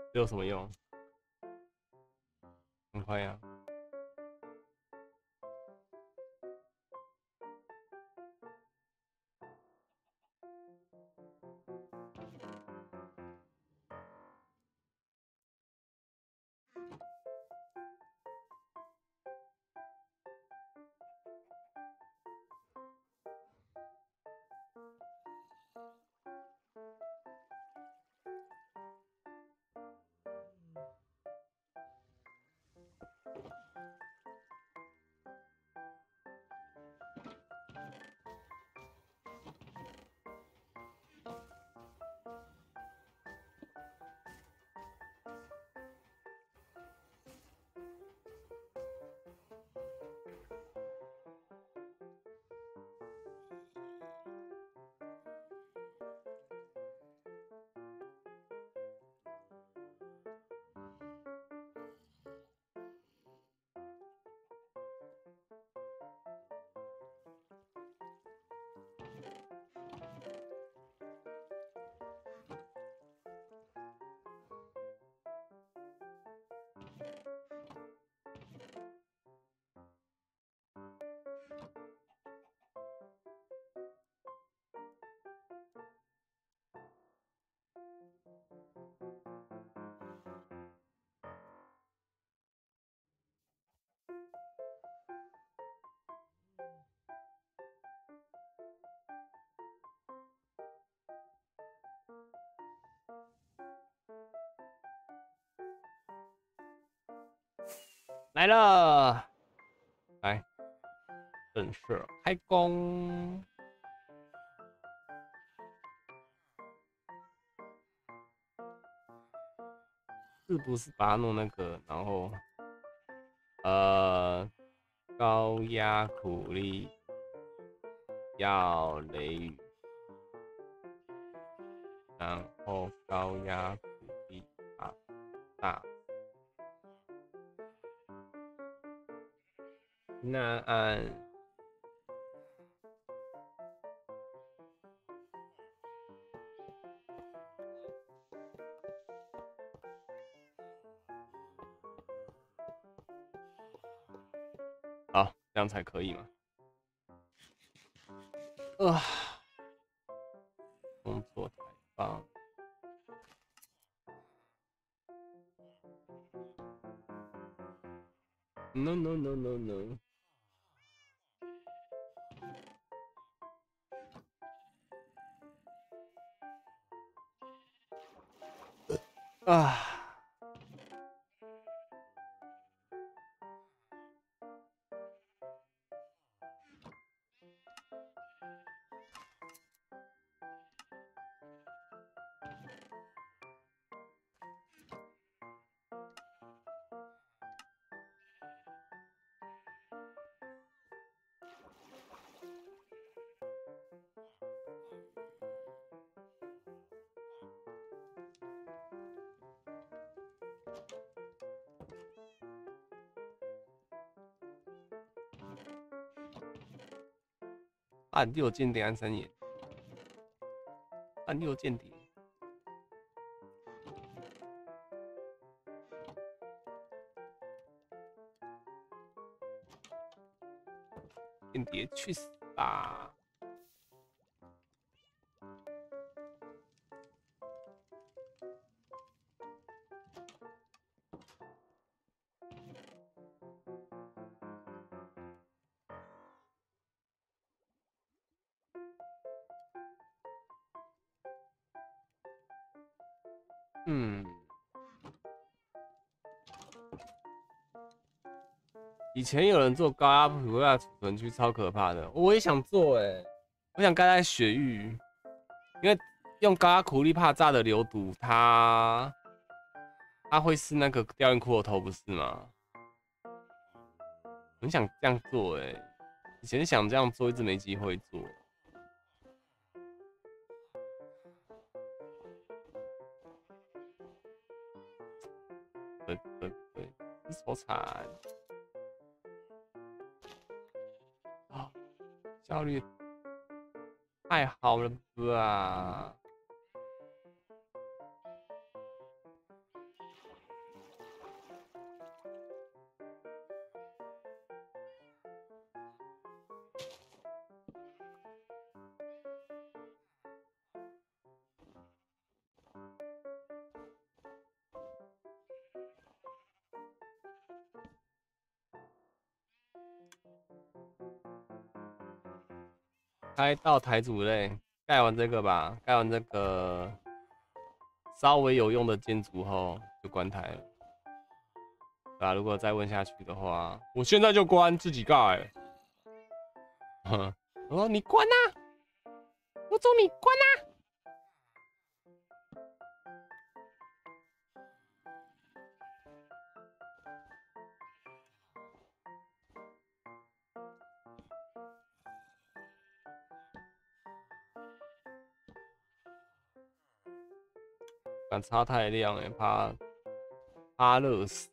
这有什么用？很快呀、啊。来了，来，正式开工。是不是把它弄那个，然后呃高压苦力要雷雨，然后高压苦力啊大。那按好，这样才可以嘛？啊，工作台放。No no no no no。啊，暗六间谍暗三眼，暗六间谍。间谍去死吧！嗯，以前有人做高压普亚储存区，超可怕的。我也想做哎、欸，我想盖在雪域，因为用高压苦力怕炸的流毒，它它会是那个吊运骷髅头，不是吗？很想这样做哎、欸，以前想这样做，一直没机会做。对对对，手残啊，效率太好了吧！ 开到台主类，盖完这个吧，盖完这个稍微有用的建筑后就关台了。对啊，如果再问下去的话，我现在就关，自己盖。哼，我说你关啊，我说你关啊。敢插太亮哎、欸，怕怕热死。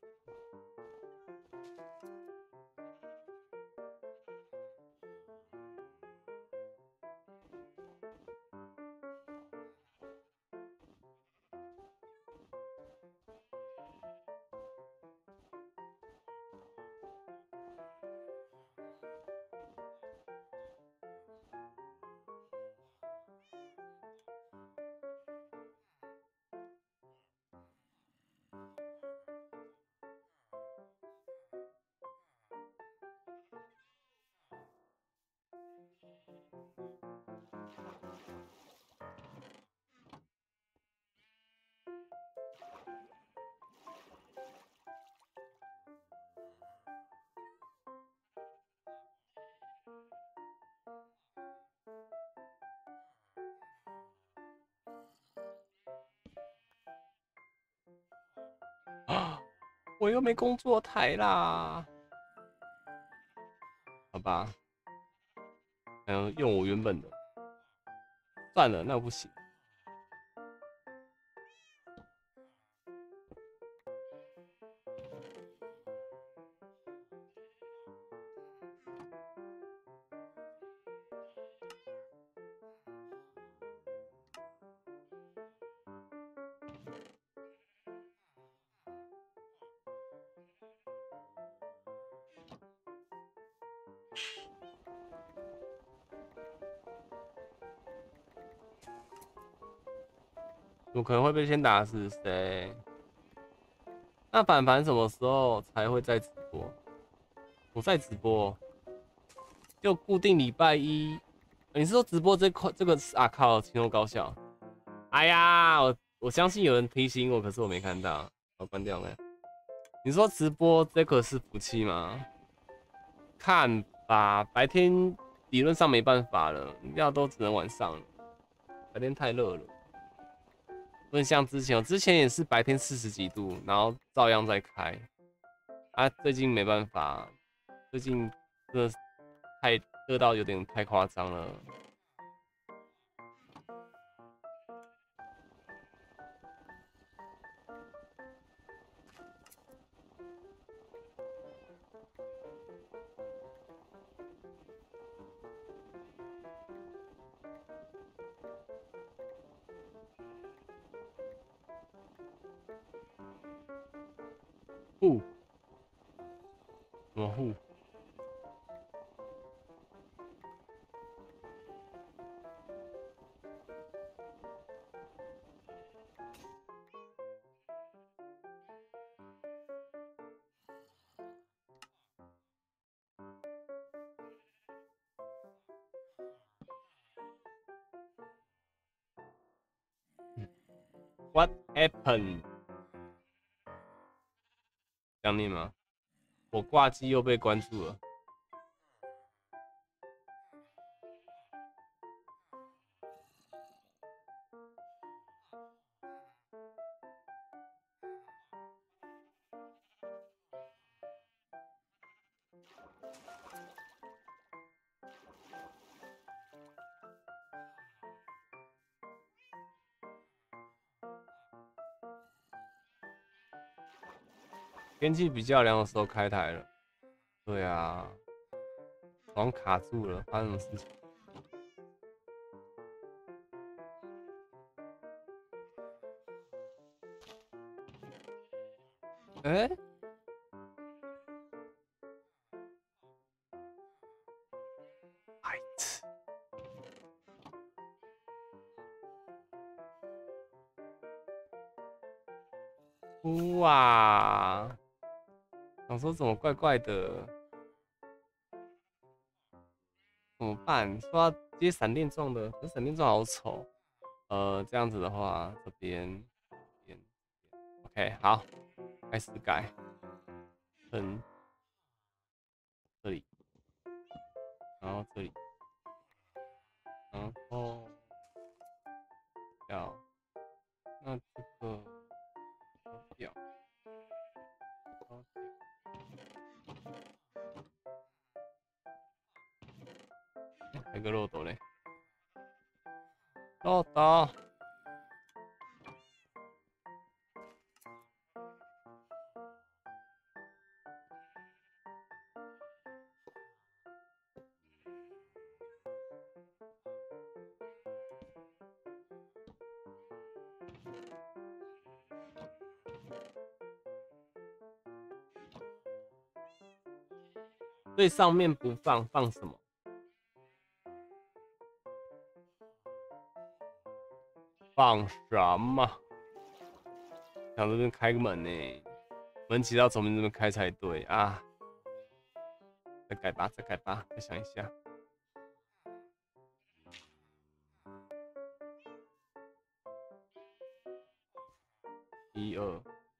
我又没工作台啦，好吧，嗯，用我原本的，算了，那不行。有可能会被先打死谁？那凡凡什么时候才会在直播？我在直播，就固定礼拜一。你是说直播这块这个啊？靠，情头高效。哎呀，我我相信有人提醒我，可是我没看到，我关掉没？你说直播这个是福气吗？看吧，白天理论上没办法了，要都只能晚上了，白天太热了。不能像之前，之前也是白天四十几度，然后照样在开。啊，最近没办法，最近真的太热到有点太夸张了。护？什么护？What happened？ 想你吗？我挂机又被关注了。天气比较凉的时候开台了。对啊，好像卡住了，发生什么事情？哎、欸，白痴！哇！想说怎么怪怪的，怎么办？说要接闪电状的，可是闪电状好丑。呃，这样子的话，这边，这边 ，OK， 好，开始改。嗯，这里，然后这里，然后要，那这个掉，掉，还有个漏斗嘞，漏斗。最上面不放，放什么？放什么？想这边开个门呢，门其实要从这边开才对啊。再改吧，再改吧，再想一下。一二。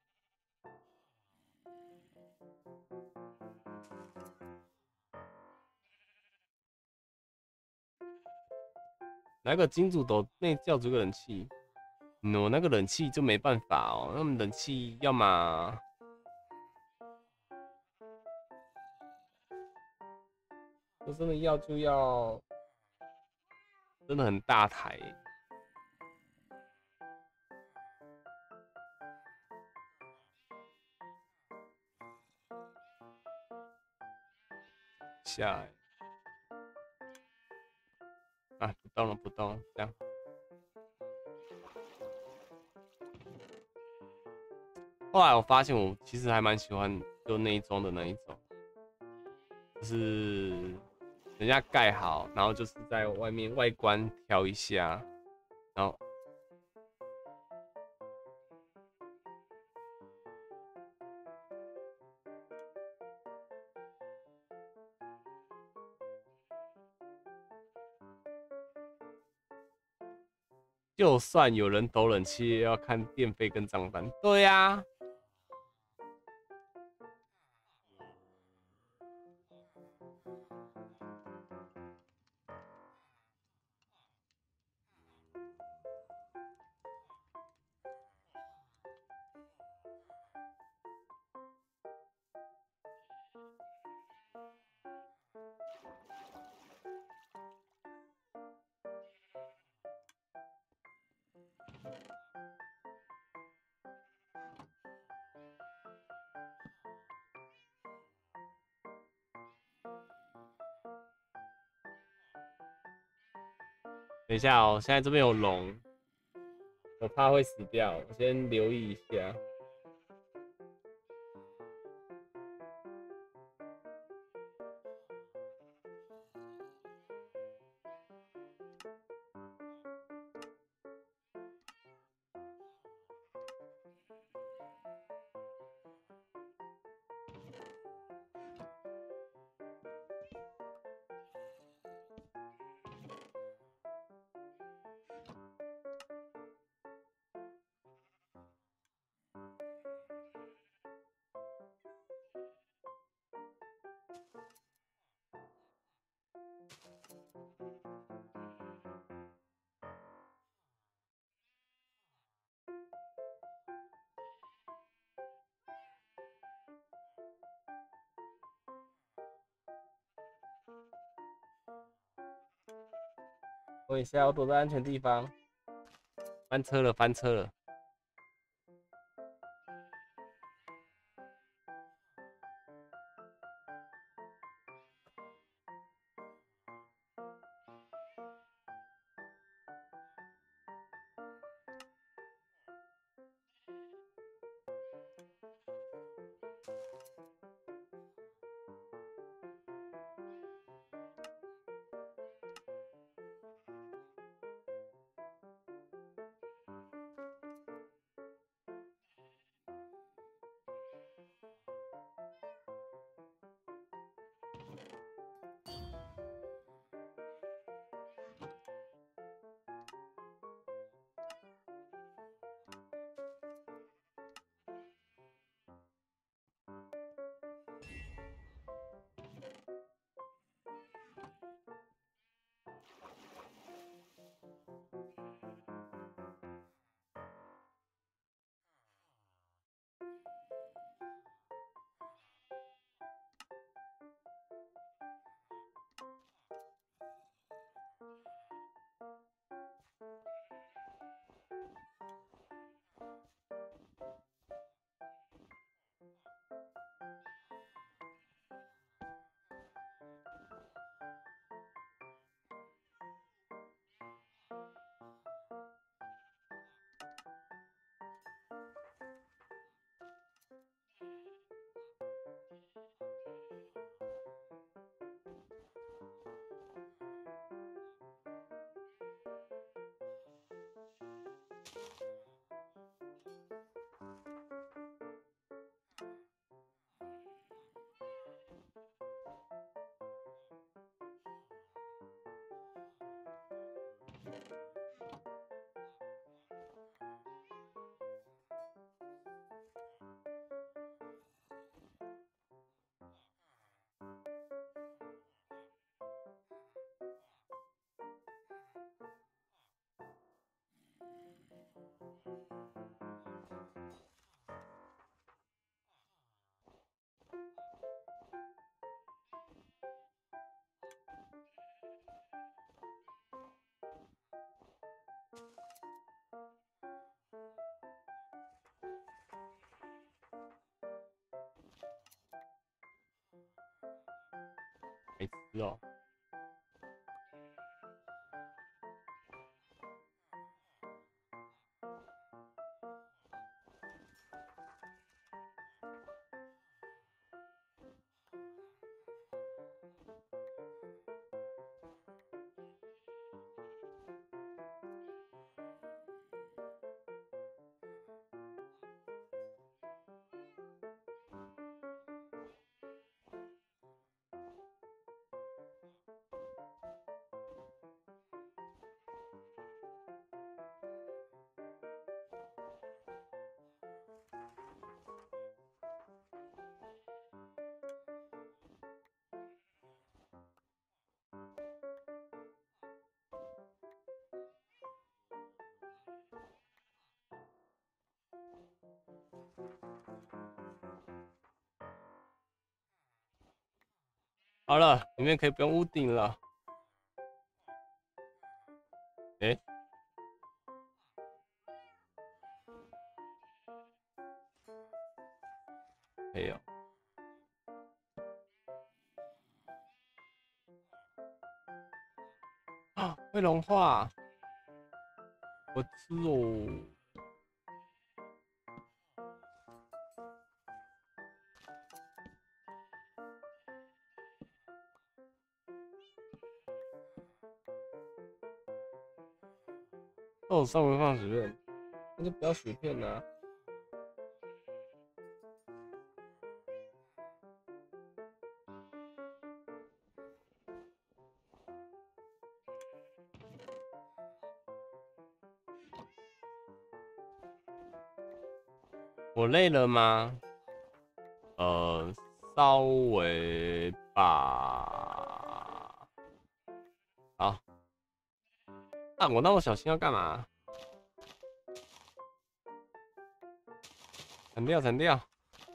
来个金主斗内叫这个冷气，我、no, 那个冷气就没办法哦。那么冷气要么就真的要就要真的很大台。下来啊，不动了，不动了，这样。后来我发现，我其实还蛮喜欢就内装的那一种，就是人家盖好，然后就是在外面外观调一下，然后就算有人抖冷气，也要看电费跟账单。对呀、啊。等一下哦，现在这边有龙，我怕会死掉，我先留意一下。等一下，我躲在安全地方。翻车了，翻车了。 白痴哦。好了，里面可以不用屋顶了。哎、欸，没有。啊，会融化，我吃哦。哦，上回放薯片，那就不要薯片啦、啊。我累了吗？呃，稍微吧。好。啊，我那么小心要干嘛？砍掉，砍掉。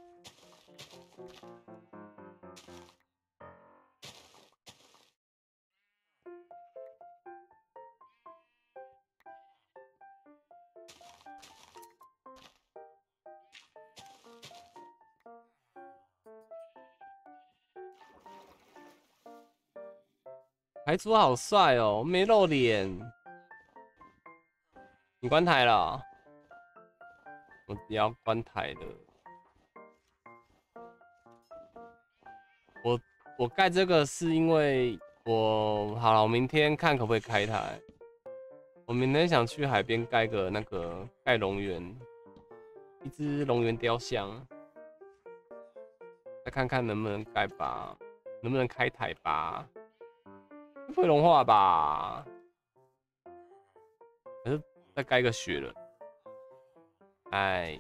台主好帅哦，没露脸。你关台了、哦？我也要关台了。我我盖这个是因为我好了，我明天看可不可以开台。我明天想去海边盖个那个盖龙源，一只龙源雕像，再看看能不能盖吧，能不能开台吧。会融化吧？还是再盖个雪人？哎，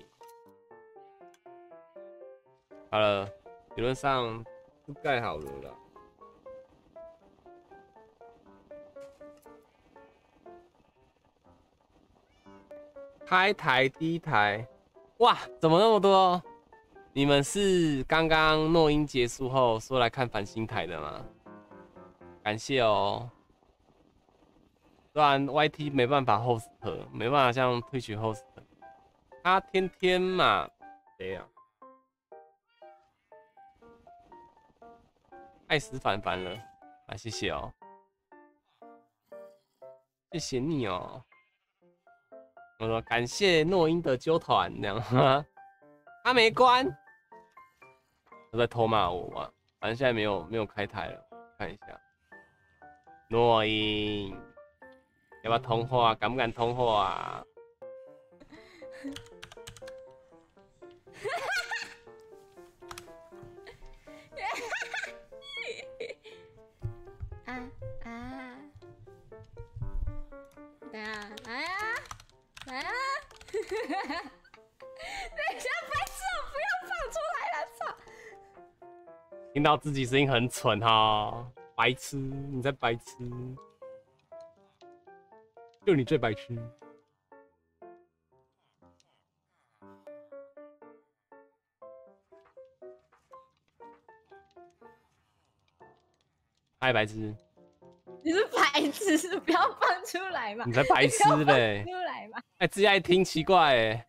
好了，理论上都盖好了啦。开台第一台，哇，怎么那么多？你们是刚刚诺音结束后说来看繁星台的吗？感谢哦。不然 Y T 没办法 host， 没办法像 Twitch host。他天天嘛，谁呀？爱死凡凡了，啊，谢谢哦，谢谢你哦。我说感谢诺音的纠团，这样哈，他没关，他在偷骂我嘛。反正现在没有没有开台了，看一下。诺音，要不要通话？敢不敢通话啊？ 啊啊！ 一下，白痴哦，不要放出来了，操！ 听到自己声音很蠢哈，白痴，你在白痴，就你最白痴。嗨，白痴！ 你是白痴，不要放出来嘛！ 你才白痴嘞！ 出来嘛！ 哎，自己爱听，奇怪哎。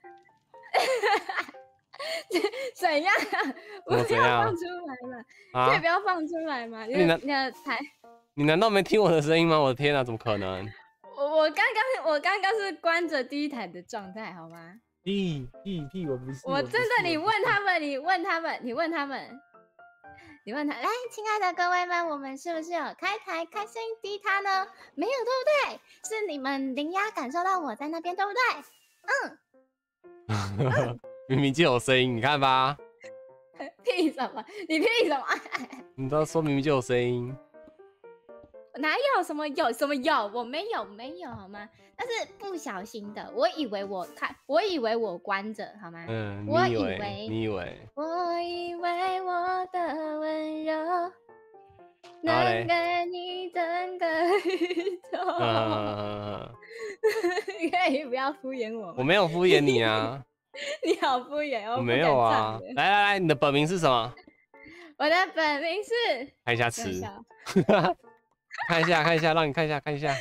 怎样？不要放出来嘛！ 啊、 可以不要放出来嘛？你的你的台， 你难道没听我的声音吗？我的天啊，怎么可能？ 我我刚刚我刚刚是关着第一台的状态，好吗？ 屁屁屁，我不是。 我真的，你问他们，你问他们，你问他们。你问他，来，亲爱的各位们，我们是不是有开台开声音滴他呢？没有，对不对？是你们灵压感受到我在那边，对不对？嗯。明明就有声音，你看吧。 屁什么？你屁什么？ 你都说明明就有声音。 哪有什么有什么有？我没有没有好吗？但是不小心的，我以为我看，我以为我关着好吗？ 嗯， 我以为你以为， 我以为我的温柔能给你整个宇宙。 嗯， 可以不要敷衍我吗？ 我没有敷衍你啊。 你好敷衍哦！ 我没有啊。来来来，你的本名是什么？ 我的本名是…… 看一下词。看一下，看一下，让你看一下，看一下。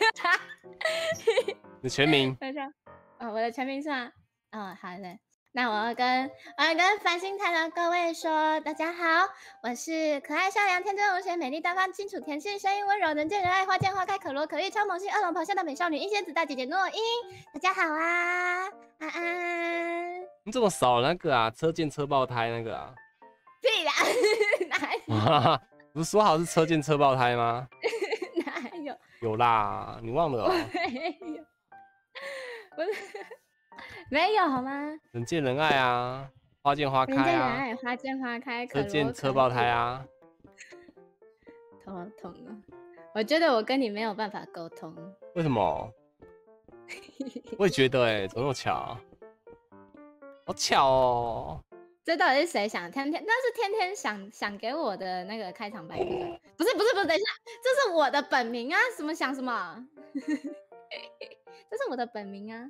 你的全名？ 看一下。哦，我的全名是吗？哦，好的。那我要跟我要跟繁星台的各位说，大家好，我是可爱、善良、天真无邪、美丽大方、清楚甜心、声音温柔、人见人爱、花见花开、可罗可丽、超萌系、二龙咆哮的美少女阴仙子大姐姐诺英。大家好啊，安安。 你怎么少了那个啊？车见车爆胎那个啊？ 屁啦！ 哪？不是说好是车见车爆胎吗？ 哪有？ 有啦，你忘了哦。 没有，不是。没有好吗？ 人见人爱啊，花见花开啊， 人见人爱，花见花开， 车见车爆胎啊。 头好痛啊！我觉得我跟你没有办法沟通。 为什么？我也觉得哎、欸，怎么那么巧？好巧哦！ 这到底是谁想？天天那是天天想想给我的那个开场白，不是不是不是，等一下，这是我的本名啊！什么想什么？这是我的本名啊！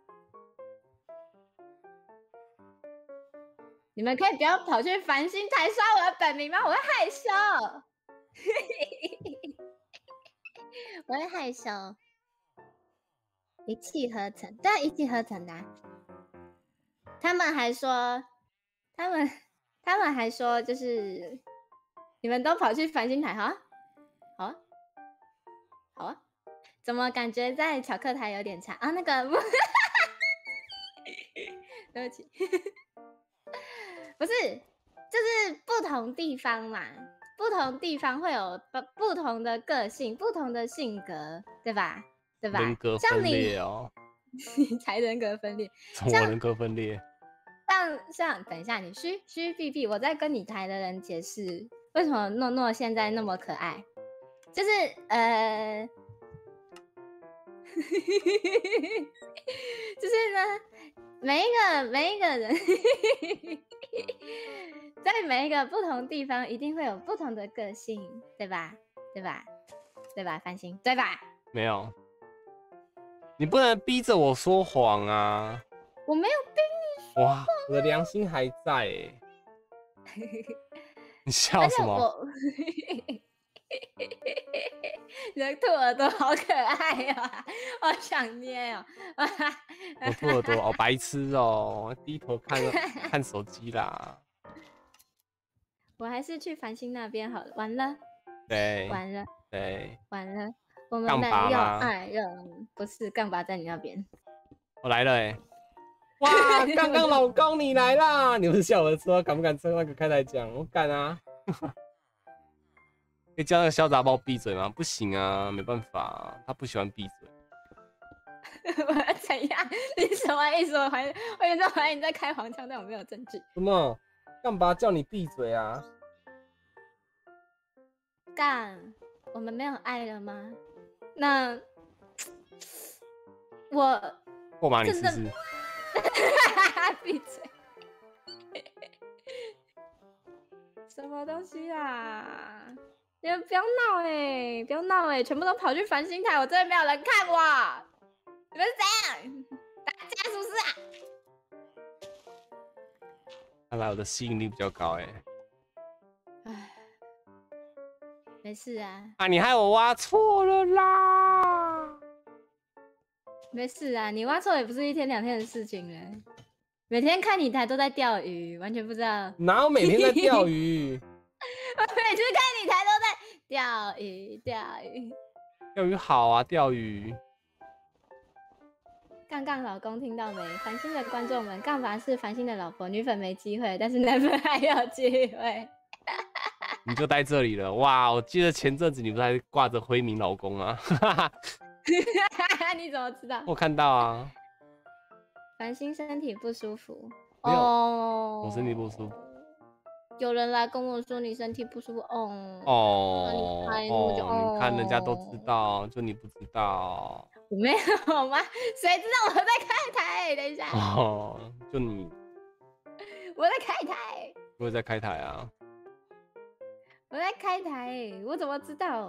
你们可以不要跑去繁星台刷我的本名吗？我会害羞，我会害羞。一气呵成，对啊，一气呵成的、啊。他们还说，他们他们还说，就是你们都跑去繁星台，好啊，好啊，好啊。怎么感觉在巧克台有点差啊？那个，对不起。不是，就是不同地方嘛，不同地方会有不不同的个性，不同的性格，对吧？对吧？ 人格分裂哦， 你才人格分裂， 什么人格分裂？ 像像，等一下，你嘘嘘闭闭，我在跟你台的人解释为什么诺诺现在那么可爱，就是呃，就是呢。每一个每一个人，在每一个不同地方，一定会有不同的个性，对吧？对吧？对吧？繁星，对吧？ 没有，你不能逼着我说谎啊！ 我没有逼你说谎、啊。 哇，我的良心还在哎！你笑什么？你的兔耳朵好可爱哦，好想捏哦！ 我兔耳朵好白痴哦，低头看看手机啦。 我还是去繁星那边好了。完了， 对， 完了， 对， 完了，我们没有爱人，不是杠拔在你那边。 我来了哎、欸！哇，刚刚老公你来啦！你不是笑我说敢不敢跟那个开台讲？我敢啊！可以叫那个小杂包闭嘴吗？不行啊，没办法，他不喜欢闭嘴。 我怎样？你什么意思？我怀疑，我有时候怀疑你在开黄腔，但我没有证据。 什么？干嘛叫你闭嘴啊？ 干，我们没有爱了吗？那我过吗？你试试。 闭嘴！什么东西啊？你们不要闹哎、欸，不要闹哎、欸，全部都跑去繁星台，我这边没有人看我。你们是怎样？打架是不是啊？ 看来我的吸引力比较高哎、欸。 唉，没事啊。 啊，你害我挖错了啦！ 没事啊，你挖错也不是一天两天的事情了。每天看你台都在钓鱼，完全不知道。 哪有每天在钓鱼？ 我每次看你台都在钓鱼，钓鱼。 钓鱼好啊，钓鱼。 杠杠老公听到没？繁星的观众们，杠凡是繁星的老婆，女粉没机会，但是男粉还有机会。 你就待这里了哇！我记得前阵子你不是还挂着辉明老公吗？ 你怎么知道？ 我看到啊。 繁星身体不舒服。 没有， 哦， 我身体不舒服。 有人来跟我说你身体不舒服，哦哦哦， 哦，你看人家都知道，就你不知道。 我没有吗？谁知道我在开台？等一下。 哦，就你。 我在开台。 我也在开台啊。 我在开台，我怎么知道？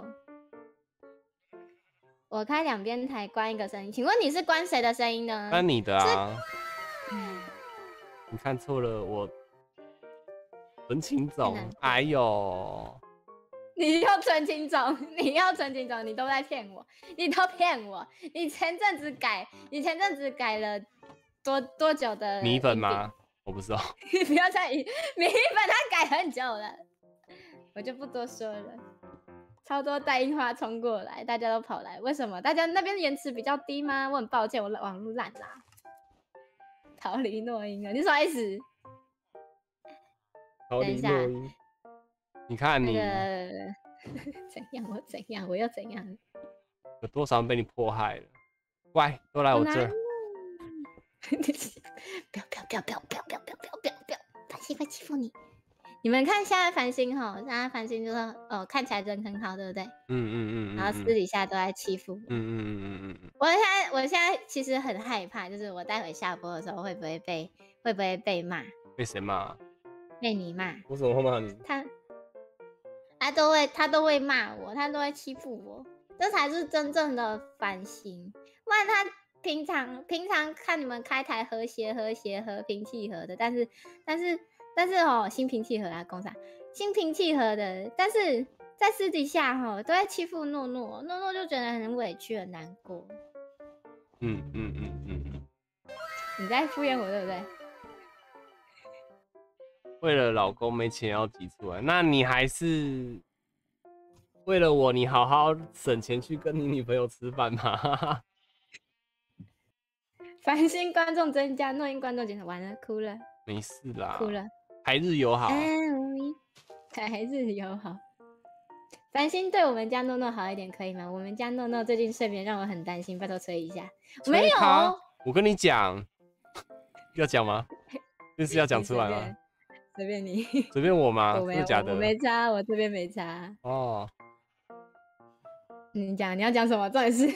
我开两边台，关一个声音。请问你是关谁的声音呢？ 关你的啊。 嗯， 你看错了，我纯情种。哎呦， 你又纯情种，你又纯情种，你都在骗我，你都骗我。你前阵子改，你前阵子改了多多久的米粉吗？我不知道。 你不要再米粉，他改很久了，我就不多说了。超多带樱花冲过来，大家都跑来，为什么？大家那边延迟比较低吗？我很抱歉，我网路烂啦。逃离诺音了，你什么意思？ 逃离诺音。你看你、 那个、怎样？我怎样？我又怎样？ 有多少人被你迫害了？乖，都来我这儿。 不要不要不要不要不要不要不要不要不要不要！繁星会欺负你。你们看现在繁星哈，现在繁星就说哦，看起来人很好，对不对？ 嗯嗯嗯。 然后私底下都在欺负我。 嗯嗯嗯嗯嗯。 我现在我现在其实很害怕，就是我待会下播的时候会不会被会不会被骂？ 被谁骂？ 被你骂。 我怎么会骂你？ 他他都会他都会骂我，他都会欺负我，这才是真正的繁星。不然他平常平常看你们开台和谐和谐和平契合的，但是但是。但是哦，心平气和啊，公啥？心平气和的，但是在私底下哈、哦，都在欺负诺诺，诺诺就觉得很委屈、很难过。 嗯嗯嗯嗯嗯。 你在敷衍我，对不对？ 为了老公没钱要挤出来，那你还是为了我，你好好省钱去跟你女朋友吃饭嘛。 繁星观众增加，诺音观众减少，完了，哭了。 没事啦， 哭了。 台日友好， 台日友好。繁星对我们家诺诺好一点可以吗？我们家诺诺最近睡眠让我很担心，拜托催一下。没有， 我跟你讲，要讲吗？这是要讲出来吗？ 随便你， 随便我吗？ 我没有，假的， 我没差，我这边没差。 哦， 你讲，你要讲什么？重点是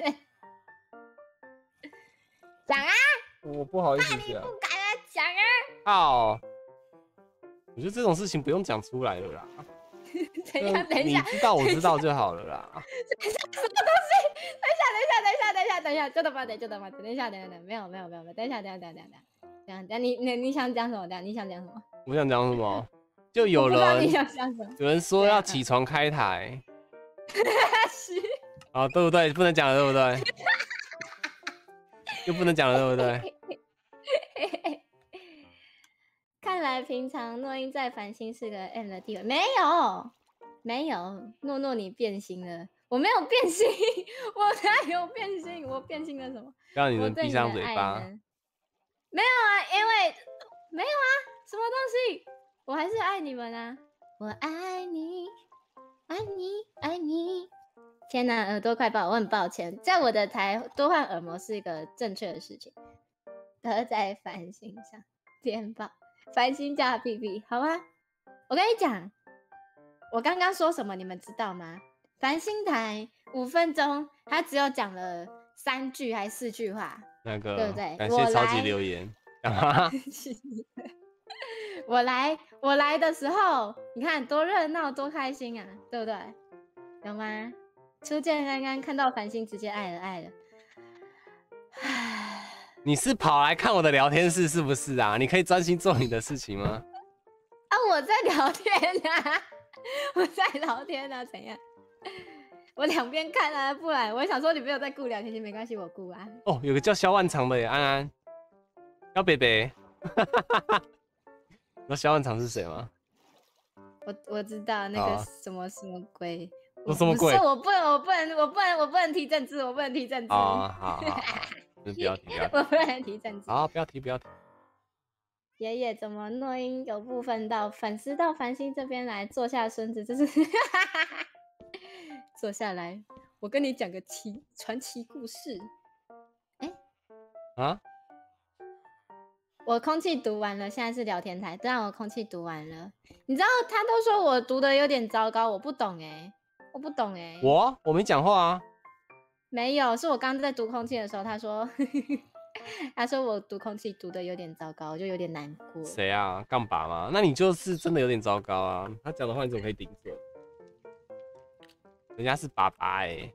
讲啊！ 我不好意思讲，你不敢啊，讲啊！ 哦，我觉得这种事情不用讲出来了啦。 等一下，等一下， 你知道我知道就好了啦。 等一下，什么东西？等一下，等一下，等一下，等一下，等一下，就他妈的，就他妈的，等一下，等一下，等，没有，没有，没有，没有，等一下，等一下，等一下，等一下，等一下，你你你想讲什么？等一下，你想讲什么？ 我想讲什么？就有人， 你想讲什么？ 有人说要起床开台。 是。 啊，对不对？不能讲了，对不对？又不能讲了，对不对？ 看来平常诺音在繁星是个 M 的地位，没有，没有，诺诺你变心了，我没有变心，我哪有变心？我变心了什么？ 让你们闭上嘴巴。 没有啊，因为没有啊，什么东西？我还是爱你们啊，我爱你，爱你，爱你。天哪，耳朵快爆！我很抱歉，在我的台多换耳膜是一个正确的事情。得在繁星上颠爆，繁星加屁屁，好吗？我跟你讲，我刚刚说什么，你们知道吗？繁星台五分钟，他只有讲了三句还是四句话， 那个对不对感我谢超级来留言，干嘛？ 我来我来的时候，你看多热闹多开心啊，对不对？有吗？初见刚刚看到繁星，直接爱了爱了。唉， 你是跑来看我的聊天室是不是啊？你可以专心做你的事情吗？ 啊，我在聊天啊，我在聊天啊，怎样？我两边看啊，不然我想说你没有在顾聊天室，没关系，我顾啊。 哦，有个叫萧万长的耶，安安，萧北北。那萧万长是谁吗？ 我我知道那好啊个什么什么鬼， 说什么鬼不是，我不能，我不能，我不能，我不能提政治，我不能提政治。 哦，好好好，就不要提，不要提。 我不能提政治。 好，不要提，不要提。 爷爷怎么诺音有部分到粉丝到繁星这边来坐下，孙子，这是坐下来，我跟你讲个奇传奇故事。哎、 啊？ 我空气读完了，现在是聊天台，但我空气读完了。你知道他都说我读的有点糟糕，我不懂哎、我不懂哎、 我我没讲话啊。 没有，是我刚刚在读空气的时候，他说他说我读空气读的有点糟糕，我就有点难过。 谁啊？杠把吗？那你就是真的有点糟糕啊！他讲的话你怎么可以顶嘴？人家是爸爸哎、欸。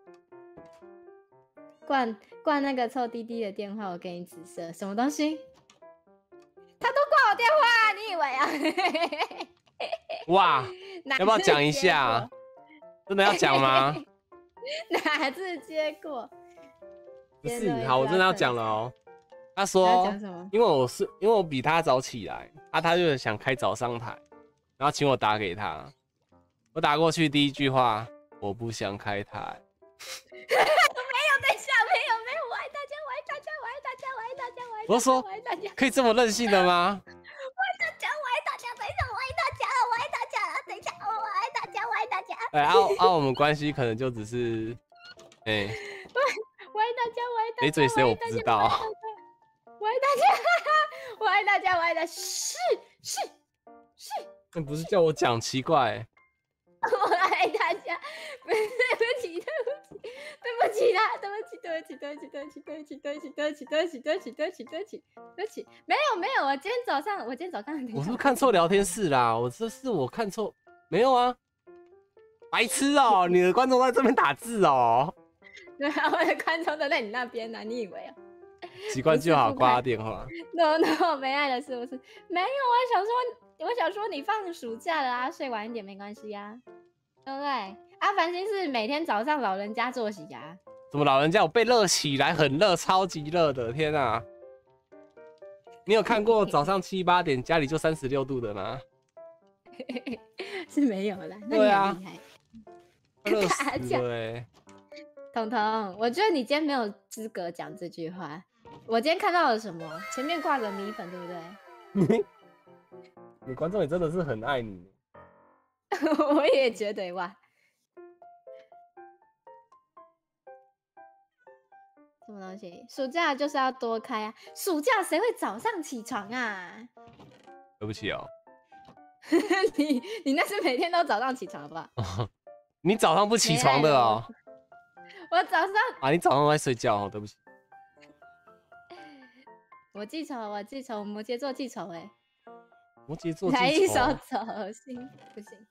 挂挂那个臭弟弟的电话，我给你紫色，什么东西？他都挂我电话，你以为啊？ 哇， 哪要不要次讲一接下过？ 真的要讲吗？ 哪次接过？ 不是接了， 好，我真的要一直讲了哦。他要说讲什么， 因为我是因为我比他早起来，啊，他就想开早上台，然后请我打给他。我打过去第一句话，我不想开台。 没有，等一下，没有，没有，我爱大家，我爱大家，我爱大家，我爱大家，我爱大家， 我说我爱大家， 可以这么任性的吗？ 我爱大家，我爱大家，等一下，我爱大家，我爱大家，等一下，我爱大家，我爱大家。 哎，啊啊，我们关系可能就只是，哎、 我爱大家，我爱大家， 谁嘴谁我不知道。 我爱大家，我爱大家，我爱大家，是是是， 那不是叫我讲奇怪、 我爱大家。对不起，对不起，对不起啦，对不起，对不起，对不起，对不起，对不起，对不起，对不起，对不起，对不起，对不起，对不起，对不起，没有没有，我今天早上，我今天早上， 我是不是看错聊天室啦？我这是我看错，没有啊，白痴哦、你的观众在这边打字哦、 对啊，我的观众都在你那边呢、啊，你以为啊？ 习惯就好，挂他电话。 no no， 没爱了是不是？没有，我想说，我想说你放暑假了啊，睡晚一点没关系呀、啊，对不对？阿繁星是每天早上老人家作息啊。 怎么老人家我被热起来，很热，超级热的，天啊！你有看过早上七八点家里就三十六度的吗？ 是没有啦，那对啊你很厉害。 热死打架了欸！ 彤彤，我觉得你今天没有资格讲这句话。我今天看到了什么？前面挂着米粉，对不对？ 你观众也真的是很爱你。 我也觉得哇。什么东西？暑假就是要多开啊！暑假谁会早上起床啊？ 对不起哦。 你你那是每天都早上起床好不好？ 你早上不起床的哦？ 我早上啊，你早上都在睡觉哦，对不起。 我记仇，我记仇，摩羯座记仇哎。 摩羯座来一记仇首走心，不行。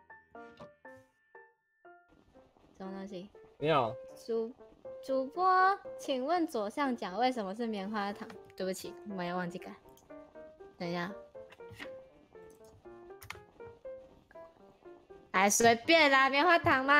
什么东西？ 没有。 主主播，请问左上角为什么是棉花糖？对不起，我要忘记改。等一下。哎，随便啦，棉花糖嘛。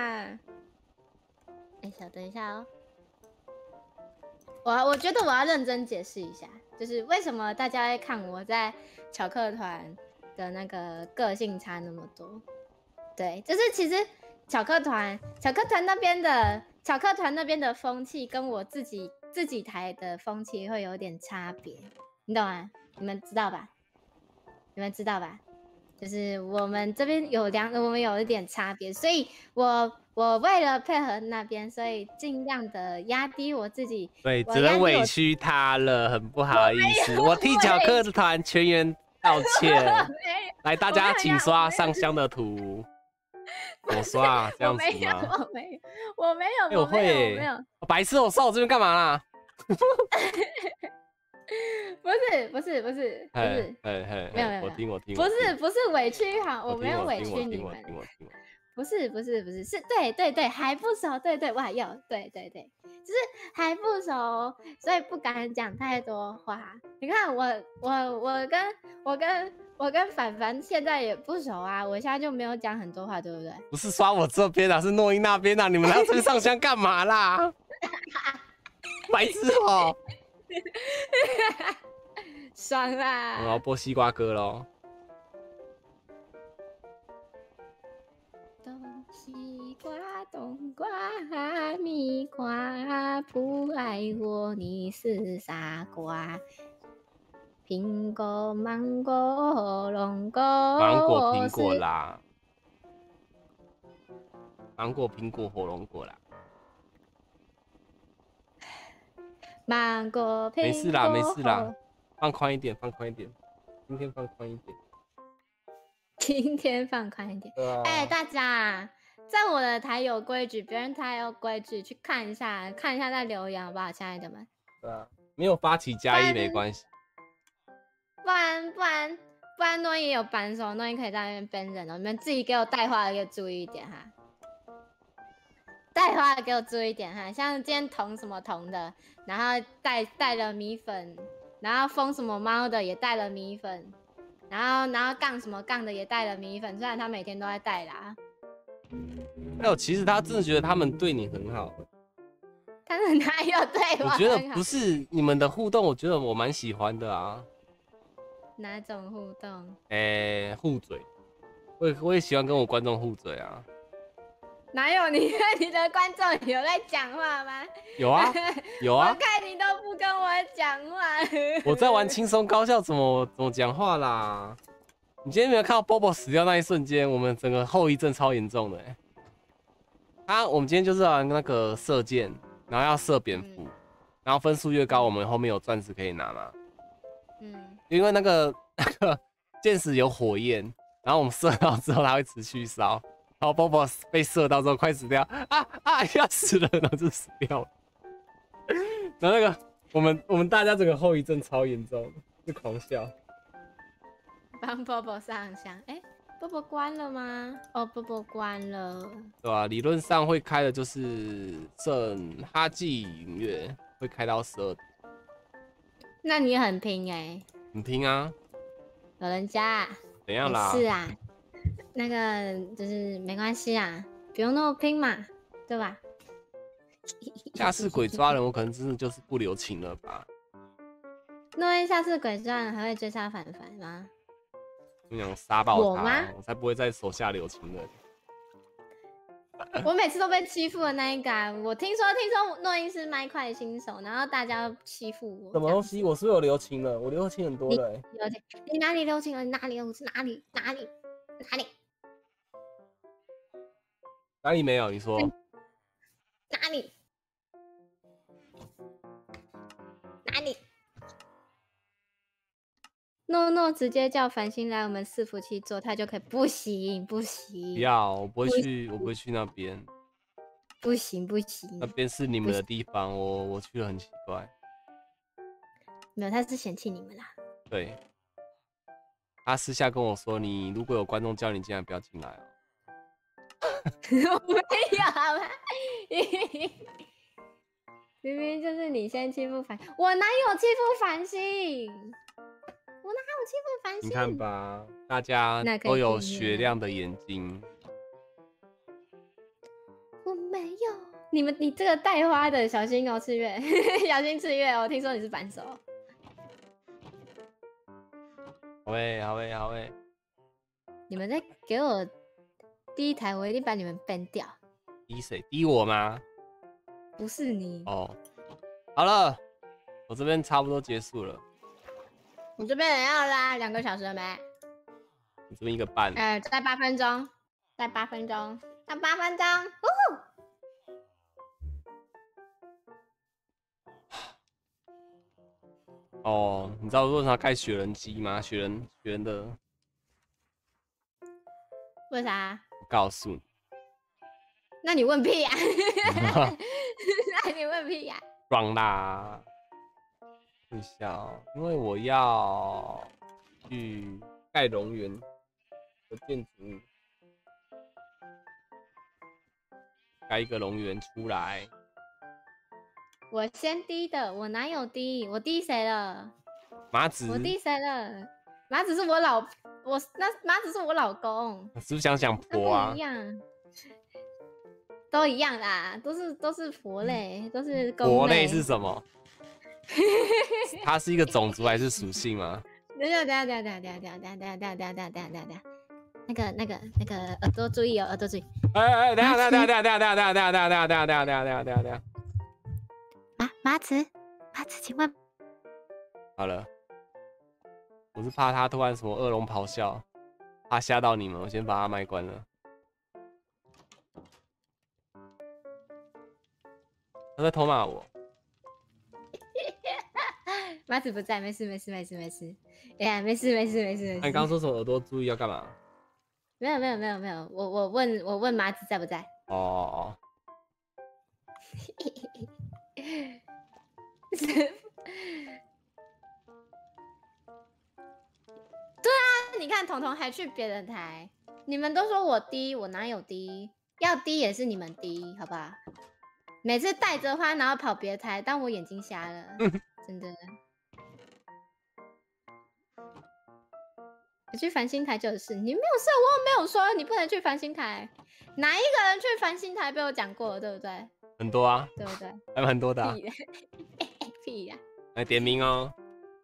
哎，小等一下哦。我我觉得我要认真解释一下，就是为什么大家会看我在巧克团的那个个性差那么多。对，就是其实巧克团巧克团那边的巧克团那边的风气跟我自己自己台的风气会有点差别，你懂吗？你们知道吧？你们知道吧？就是我们这边有两，我们有一点差别，所以我我为了配合那边，所以尽量的压低我自己。 对，只能委屈他了，很不好意思。我替巧克团全员道歉。来，大家请刷上香的图。我刷这样子吗？ 我没有，我没有，我没有， 哎我会我没有。 白痴，我刷我这边干嘛啦？ 不是不是不是不是， 哎哎， 没有没有， 我听我听， 不是不是委屈哈，我没有委我屈你们， 听我听我。 不是不是不是，是对对对，还不熟，对对，我还有，对对对，就是还不熟，所以不敢讲太多话。你看我我我跟我跟我跟凡凡现在也不熟啊，我现在就没有讲很多话，对不对？ 不是刷我这边啊，是诺英那边啊，你们来这边上香干嘛啦？白痴哦！ 爽啦！ 我要播西瓜歌喽。 西瓜、冬瓜、哈密瓜，不爱我你是傻瓜。苹果、芒果、火龙果， 芒果、苹果啦，芒果、苹果、火龙果啦。 芒果、苹果， 没事啦，没事啦，放宽一点，放宽一点，今天放宽一点。 今天放宽一点。哎、啊欸，大家。在我的台有规矩，别人台有规矩，去看一下，看一下再留言好不好，亲爱的们？ 对啊，没有发起加一没关系。 不然不然不然，诺伊也有扳手，诺伊可以在那边编人哦。你们自己给我带话的给我注意一点哈，带话的给我注意一点哈。像今天捅什么捅的，然后带带了米粉，然后封什么猫的也带了米粉，然后然后杠什么杠的也带了米粉，虽然他每天都在带啦。 没有，其实他真的觉得他们对你很好。 他们哪有对我很好？ 我觉得不是你们的互动，我觉得我蛮喜欢的啊。 哪种互动？ 哎、欸，互嘴，我也我也喜欢跟我观众互嘴啊。 哪有你？你的观众有在讲话吗？ 有啊，有啊。 我看你都不跟我讲话。 我在玩轻松高效，怎么怎么讲话啦？你今天没有看到 Bobo 死掉那一瞬间，我们整个后遗症超严重的、欸。他，我们今天就是玩那个射箭，然后要射蝙蝠，嗯、然后分数越高，我们后面有钻石可以拿嘛。嗯。因为那个那个箭矢有火焰，然后我们射到之后它会持续烧，然后 Bobo 被射到之后快死掉，啊啊要死了，然后就死掉了。然后那个我们我们大家整个后遗症超严重，就狂笑。 帮 Bobo 上香，哎、欸、，Bobo 关了吗？哦 ，Bobo 关了。 对啊，理论上会开的就是圣哈季影月会开到十二点。 那你很拼哎、欸。 很拼啊。 老人家。 怎样啦？ 是啊，那个就是没关系啊，不用那么拼嘛，对吧？ 下次鬼抓人，我可能真的就是不留情了吧。 那因为下次鬼抓人还会追杀凡凡吗？ 我想杀爆他， 我吗？ 我才不会在手下留情的。 我每次都被欺负的那一个、啊，我听说听说诺英是麦块新手，然后大家欺负我。 什么东西？我是不是有留情了？我留情很多的、欸。 留情？你哪里留情了？你哪里留情？哪里哪里哪里？ 哪里没有？你说？ 哪里？哪里？诺诺直接叫繁星来我们伺服器做，他就可以。不行不行， 不要，我不会去，我不会去那边。 不行不行， 那边是你们的地方，我我去了很奇怪。 没有，他是嫌弃你们啦。 对，他私下跟我说，你如果有观众叫你进来，不要进来哦。 我没有好吗？明明就是你先欺负繁，我哪有欺负繁星？我哪有欺负繁星？ 你看吧，大家都有雪亮的眼睛。 我没有，你们你这个带花的小心哦，赤月，小心赤月哦，听说你是扳手。 好诶，好诶，好诶。 你们再给我第一台，我一定把你们 ban 掉。 滴谁？滴我吗？ 不是你哦。好了，我这边差不多结束了。 你这边也要啦，两个小时了没？ 你这边一个半。 呃，再八分钟，再八分钟，再八分钟。呜呼！哦，你知道为什么要盖雪人机吗？雪人，雪人的。 为啥？ 我告诉你。 那你问屁呀、啊？那你问屁呀、啊？ 爽啦！ 一下哦，因为我要去盖龙园的建筑物，盖一个龙园出来。 我先滴的，我哪有滴？我滴谁了？ 麻子， 我滴谁了？麻子是我老，我那麻子是我老公。 是不是想讲婆啊？ 一样，都一样啦，都是都是婆类，都是公婆类是什么？它是一个种族还是属性吗？ 等下等下等下等下等下等下等下等下等下等下等下等下等下，那个那个那个耳朵注意哦，耳朵注意。 哎哎，等下等下等下等下等下等下等下等下等下等下等下等下等下等下。 麻麻子麻子，请问。 好了，我是怕他突然什么恶龙咆哮，怕吓到你们，我先把他麦关了。他在偷骂我。 麻子不在，没事没事没事没事，哎呀，没事没事没事没事。 那你刚刚说什么耳朵注意要干嘛？ 没有没有没有没有，我我问我问麻子在不在？ 哦哦。 对啊，你看彤彤还去别人台，你们都说我低，我哪有低？要低也是你们低，好不好？每次带着花然后跑别台，当我眼睛瞎了，真的。我去繁星台就是，你没有事，我没有说你不能去繁星台，哪一个人去繁星台被我讲过，对不对？ 很多啊， 对不对？ 还有很多的、啊。 屁屁呀！ 来点名哦。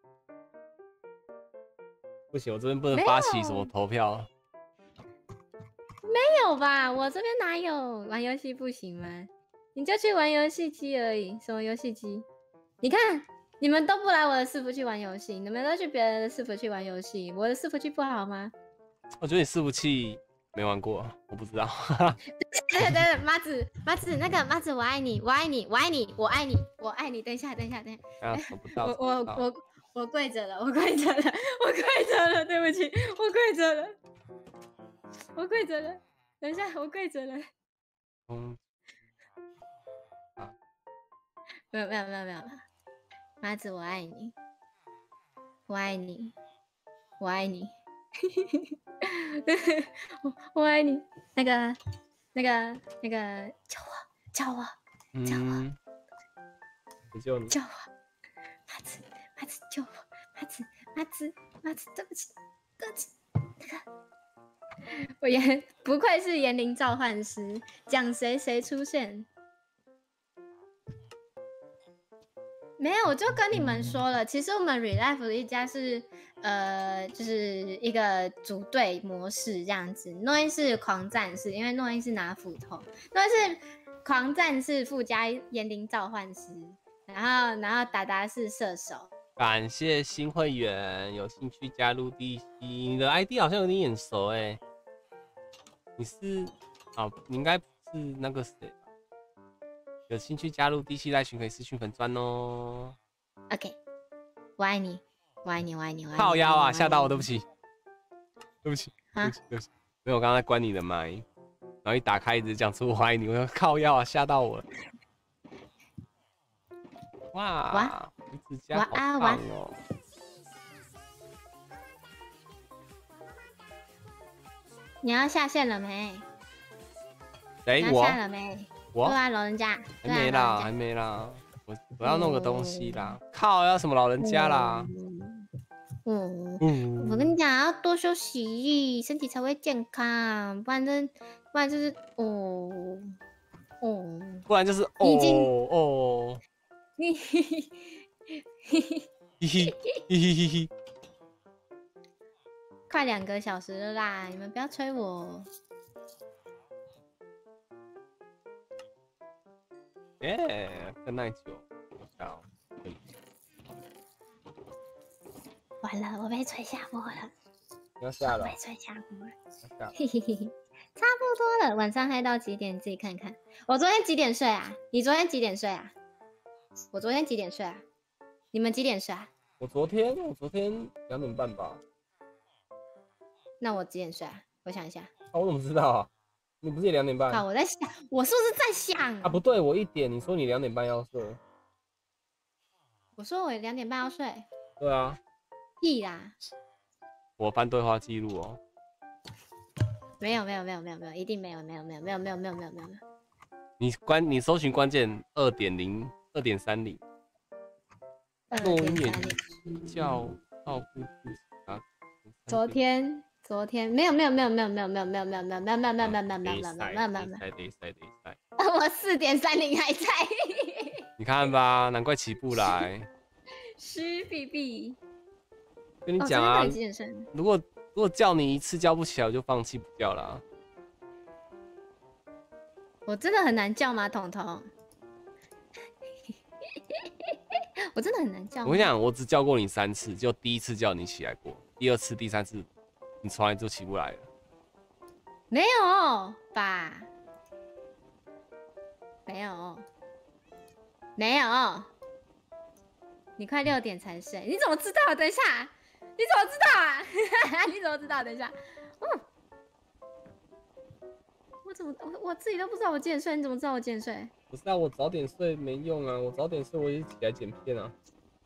不行，我这边不能发起什么投票。 没有吧？我这边哪有玩游戏不行吗？你就去玩游戏机而已，什么游戏机？你看，你们都不来我的伺服器玩游戏，你们都去别人的伺服器玩游戏，我的伺服器不好吗？ 我觉得你伺服器没玩过，我不知道。 对对对，麻子麻子，那个麻子，我爱你，我爱你，我爱你，我爱你，我爱你。等一下，等一下，等一下。 啊，找不到。 我我我我跪着了，我跪着了，我跪着了，对不起，我跪着了，我跪着了。等一下，我跪着了。 嗯。 没有没有没有没有，麻子，我爱你，我爱你，我爱你，我我爱你。那个那个那个，救我救我救我！ 我救你！ 救我！麻子麻子救我！麻子麻子麻子，对不起对不起，那个。我也不愧是言灵召唤师，讲谁谁出现。没有，我就跟你们说了，其实我们 Relife 的一家是呃，就是一个组队模式这样子。诺伊是狂战士，因为诺伊是拿斧头；诺伊是狂战士附加言灵召唤师，然后然后达达是射手。 感谢新会员，有兴趣加入 D C， 你的 I D 好像有点眼熟哎、欸，你是啊？你应该不是那个谁吧？有兴趣加入 D C 赖群可以私讯粉专哦。 OK， 我爱你，我爱你，我爱你，我爱你。 靠腰啊！吓到我，对不起，对不起，对啊不起，对不起。没有，我刚刚在关你的麦，然后一打开一直讲出我爱你，我说靠腰啊，吓到我了。哇， 哇， 你指甲好棒哦！ 你要下线了没？ 谁我？ 你要下了没？ 我？ 对啊，老人家。 还没啦，还没啦。我我要弄个东西啦。靠，要什么老人家啦？ 嗯， 嗯， 我跟你讲，要多休息，身体才会健康，不然真不然就是哦哦， 不然就是你已经哦哦， 你嘿嘿嘿嘿嘿嘿。 快两个小时了啦，你们不要催我。 耶，更耐久，好，可以。 完了，我被吹下播了。 要下了。 被吹下播了。 要下了。 嘿嘿嘿嘿，差不多了。晚上嗨到几点？你自己看看。我昨天几点睡啊？你昨天几点睡啊？我昨天几点睡啊？你们几点睡啊？ 我昨天，我昨天两点半吧。 那我几点睡啊？我想一下。 啊，我怎么知道啊？你不是也两点半？ 啊，我在想，我是不是在想啊？不对，我一点，你说你两点半要睡。 我说我两点半要睡。 对啊。 屁啦！ 我翻对话记录哦。 没有没有没有没有没有，一定没有没有没有没有没有没有没有没有没有。 你关你搜寻关键二点零二点三零。诺音也叫照顾自己啊。 昨天昨天没有没有没有没有没有没有没有没有没有没有没有没有没有没有没有没有没有没有没有。 得塞得塞。 我四点三零还在。 你看吧，难怪起不来。 虚比比。 跟你讲啊，如果如果叫你一次叫不起来，我就放弃不叫了、啊。 我真的很难叫吗，彤彤？我真的很难叫。 我跟你讲，我只叫过你三次，就第一次叫你起来过，第二次、第三次你从来就起不来了。 没有吧？没有，没有。你快六点才睡，你怎么知道？等一下。你怎么知道啊？你怎么知道？等一下，嗯，我怎么我我自己都不知道我几点睡？你怎么知道我几点睡？ 不是啊，我早点睡没用啊，我早点睡我也起来剪片啊。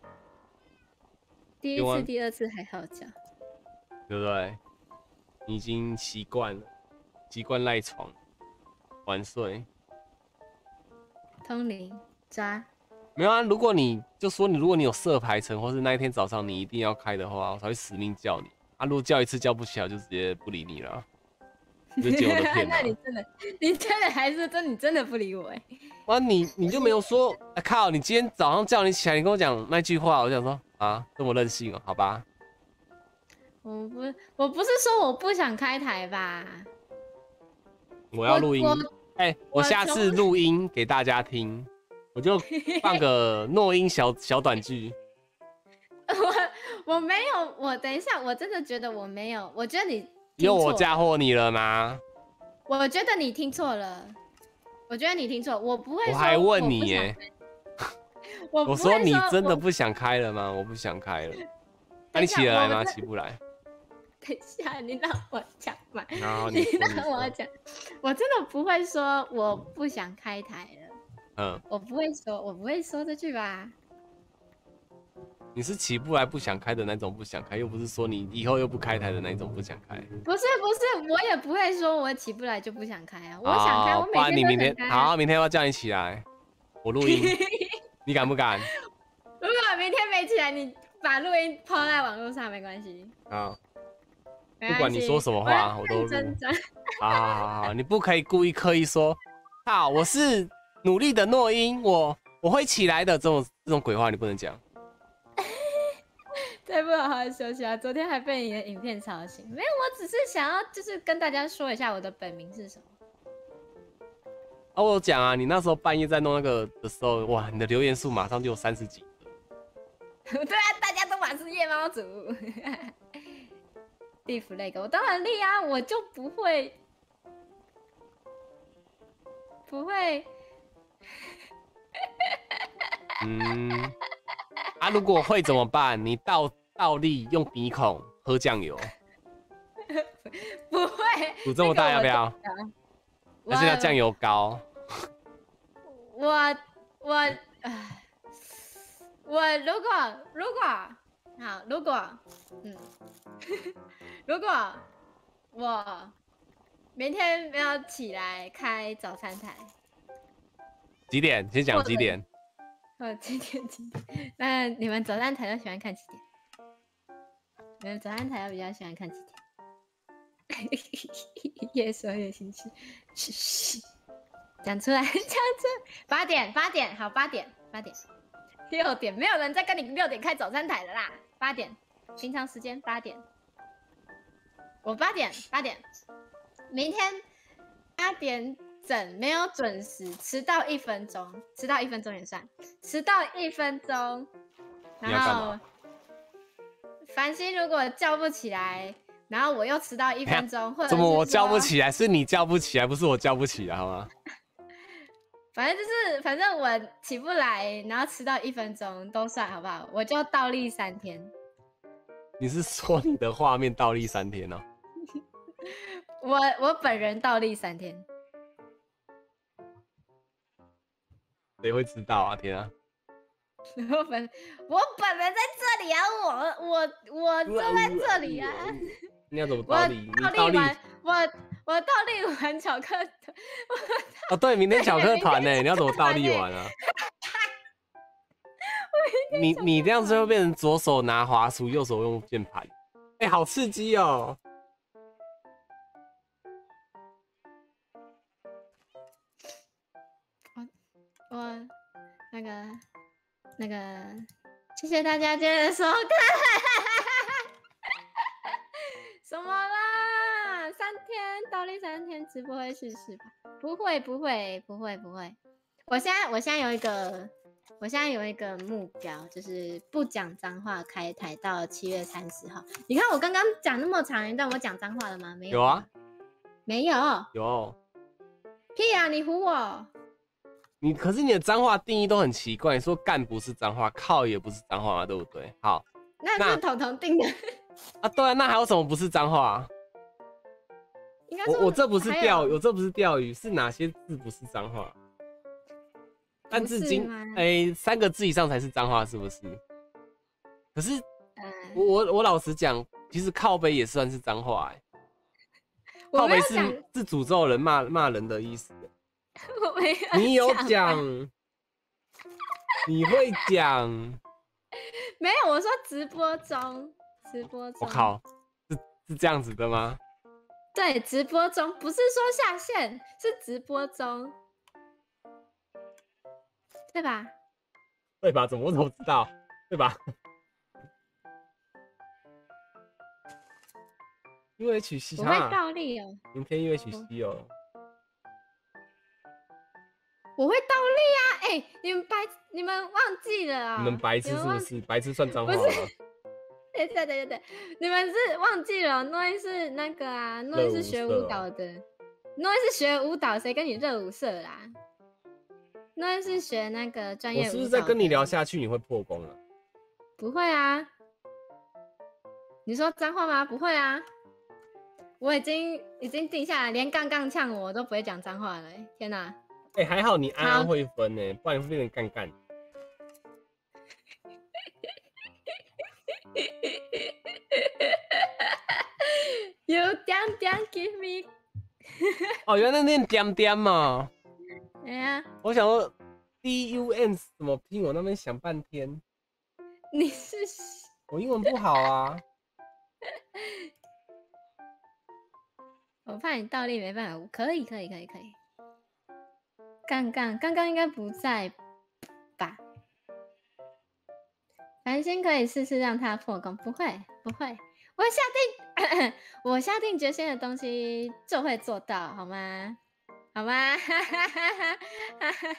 第一次、第二次还好叫， 对不对？你已经习惯了，习惯赖床、晚睡。 通灵抓。 没有啊，如果你就说你，如果你有设排程，或是那一天早上你一定要开的话，我才会死命叫你啊。如果叫一次叫不起来，我就直接不理你了，你就接我的片了。 那你真的，你真的还是真，你真的不理我哎。 哇，你你就没有说，哎、靠，你今天早上叫你起来，你跟我讲那句话，我就想说啊，这么任性哦，好吧。 我不，我不是说我不想开台吧？ 我要录音，哎、欸，我下次录音给大家听。我就放个诺音小小短剧。 我我没有，我等一下，我真的觉得我没有，我觉得你有我嫁祸你了吗？ 我觉得你听错了，我觉得你听错，我不会说。 我还问你耶， 我我说你真的不想开了吗？我不想开了，那、啊、你起得来吗？起不来。 等一下，你让我讲嘛， 你, 你让我讲，我真的不会说我不想开台了。 嗯， 我不会说，我不会说这句吧？ 你是起不来不想开的那种不想开，又不是说你以后又不开台的那种不想开。 不是不是，我也不会说我起不来就不想开啊，我想开，我每天都想开、啊。 不然你明天好，明天要叫你起来，我录音，你敢不敢？ 如果明天没起来，你把录音抛在网络上没关系。 好，不管你说什么话，我, 我都录。好好好好，你不可以故意刻意说，好，我是。努力的诺音，我我会起来的。这种这种鬼话你不能讲。 再不好好休息啊！昨天还被你的影片吵醒。没有，我只是想要就是跟大家说一下我的本名是什么。 啊，我有讲啊，你那时候半夜在弄那个的时候，哇，你的留言数马上就有三十几。 对啊，大家都满是夜猫族。地府那个，我当然立啊，我就不会不会。 嗯，啊，如果会怎么办？你倒倒立用鼻孔喝酱油， 不会， 煮这么大要不要？还是要酱油膏？ 我我我如果如果好，如果嗯，如果我明天没有起来开早餐台。 几点？先讲几点？ 哦，几点？几点？那你们早餐台都喜欢看几点？你们早餐台都比较喜欢看几点？越说越心虚，嘘嘘，讲出来，讲出来。八点，八点，好，八点，八点，六点，没有人再跟你六点开早餐台了啦。八点，平常时间八点，我八点，八点，明天八点。整没有准时，迟到一分钟，迟到一分钟也算，迟到一分钟。然后，繁星如果叫不起来，然后我又迟到一分钟，或者怎么我叫不起来？是你叫不起来，不是我叫不起来，好吗？ 反正就是，反正我起不来，然后迟到一分钟都算，好不好？我就倒立三天。 你是说你的画面倒立三天哦？ 我我本人倒立三天。 谁会知道啊？天啊！ 我本我本人在这里啊，我我我坐在这里啊。 你要怎么我倒立？你倒立完，我我倒立完巧克力。 哦，对，明天巧克力团呢？你要怎么倒立玩啊？你你这样子会变成左手拿滑鼠，右手用键盘，哎、欸，好刺激哦！ 我我那个那个，谢谢大家今天的收看。什么啦？三天倒立三天直播会试试吧？不会不会不会不会。我现在我现在有一个。我现在有一个目标，就是不讲脏话开台到七月三十号。你看我刚刚讲那么长一段，我讲脏话了吗？没有。 有啊， 没有。 有。 屁啊！你唬我。 你可是你的脏话定义都很奇怪，你说干不是脏话，靠也不是脏话嘛，对不对？好， 那是彤彤定的。 啊，对啊，那还有什么不是脏话？ 应该我我这不是钓鱼，我这不是钓鱼，是哪些字不是脏话？三字经，哎、欸，三个字以上才是脏话，是不是？可是，嗯、我我我老实讲，其实靠北也算是脏话、欸，哎，靠北是是诅咒人、骂骂人的意思。 我没有， 你有讲，你会讲？ 没有，我说直播中，直播中。 我靠，是是这样子的吗？ 对，直播中不是说下线，是直播中。对吧？ 对吧？怎么我怎么知道？对吧？因为取西我会倒立哦。 明天因为取西哦。 我会倒立啊！哎、欸，你们白，你们忘记了啊？ 你们白痴是不是？白痴算脏话吗？ 对对对对，你们是忘记了？诺伊是那个啊，诺伊是学舞蹈的，诺伊是学舞蹈，谁跟你热舞社啦？那是学那个专业舞蹈。 我是不是在跟你聊下去你会破功啊？ 不会啊。你说脏话吗？不会啊。我已经已经定下来，连杠杠呛我都不会讲脏话了、欸。天哪！ 哎、欸，还好你安安会分呢、欸，不然你会变成干干。 You 点点 give me 。 哦，原来念点点嘛。 哎呀， 我想说 D U N 怎么拼，我那边想半天。 你是？ 我英文不好啊。 我怕你倒立没办法，可以可以可以可以。杠杠刚刚应该不在吧？繁星可以试试让他破功，不会不会，我下定我下定决心的东西就会做到，好吗？好吗？哈哈哈哈哈哈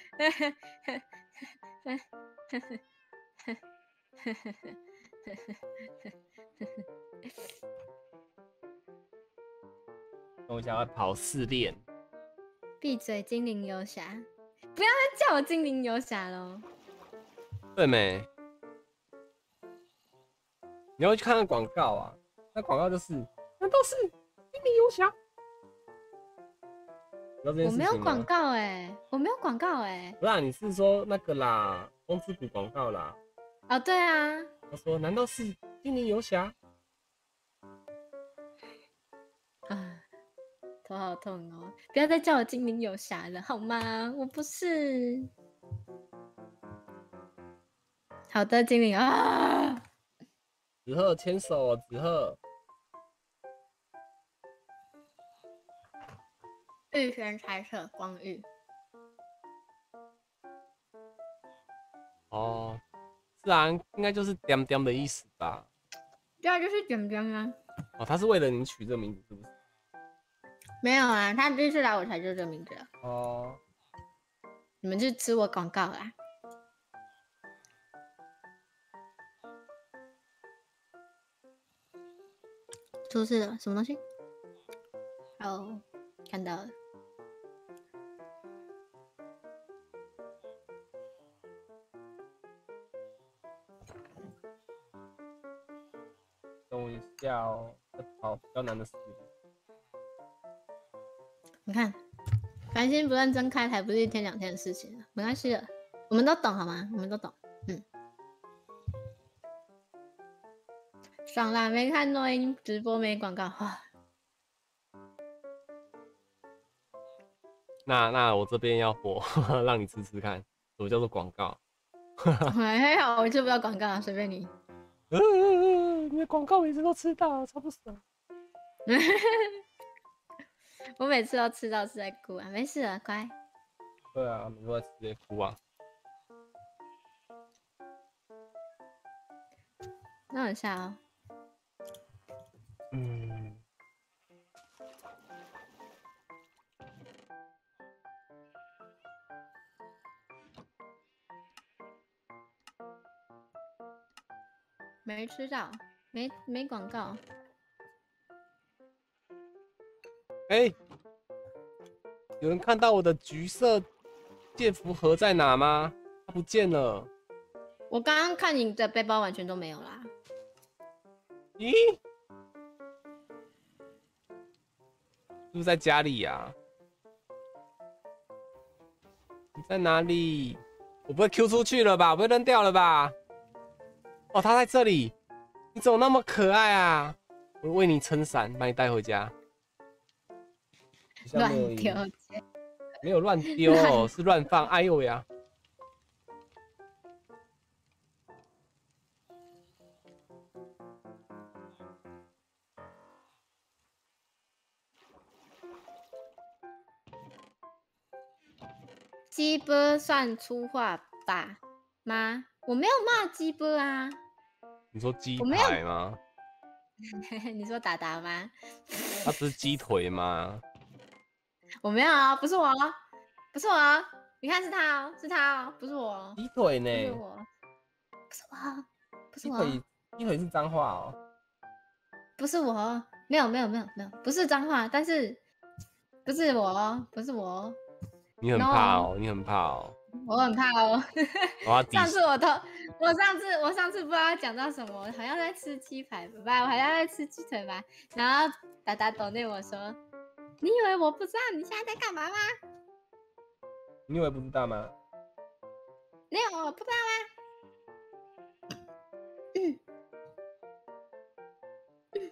等我想要跑四练。 闭嘴，精灵游侠！不要再叫我精灵游侠喽。 对没？你要去看看广告啊，那广告就是，难道是精灵游侠？ 我没有广告哎、欸，我没有广告哎、欸。 不是，你是说那个啦，风之谷广告啦？ 哦，对啊。 他说：“难道是精灵游侠？” 啊，头好痛哦！不要再叫我精灵游侠了，好吗？我不是。好的，精灵啊！ 子赫牵手哦，子赫。 玉轩猜测光玉。 哦，自然应该就是点点的意思吧？ 对啊，就是点点啊。 哦，他是为了你取这个名字，是不是？ 没有啊，他第一次来我才叫这个名字。 哦。 你们就吃我广告啦。出事了，什么东西？哦，看到了。 等我一下哦，好，比较难的事。 你看，繁星不认真开台，不是一天两天的事情了，没关系的，我们都懂好吗？我们都懂。嗯， 爽啦！没看诺音直播没广告哇。 那那我这边要播，让你吃吃看，什么叫做广告？ 还好，我就不要广告了，随便你。 呃，你的广告每次都吃到，超不爽。 我每次都吃到是在哭啊，没事了，乖。 对啊，每次都在直接哭啊。 让我一下哦。 嗯。 没吃到，没没广告。 哎、欸，有人看到我的橘色剑符盒在哪吗？它不见了。 我刚刚看你的背包完全都没有啦。 咦？是不是在家里呀、啊？你在哪里？我不会 Q 出去了吧？我不会扔掉了吧？哦，他在这里。你怎么那么可爱啊？我为你撑伞，把你带回家。 乱丢， 没有乱丢，是乱放。哎呦呀！ 鸡波算粗话吧吗？我没有骂鸡波啊。 你说鸡排吗？ 你说达达吗？ 他不是鸡腿吗？ 我没有啊，不是我，不是我，你看是他哦，是他哦，不是我。 鸡腿呢？ 不是我，不是我，不是我。 鸡腿，鸡腿是脏话哦。 不是我，没有没有没有没有，不是脏话，但是不是我，不是我。 你很怕哦， no. 你很怕哦。 我很怕哦。上次我偷，我上次我上次不知道讲到什么，好像在吃鸡排吧，我好像在吃鸡腿吧。然后达达抖内我说：“你以为我不知道你现在在干嘛吗？” 你以为不知道吗？ 你以为我不知道吗？嗯嗯、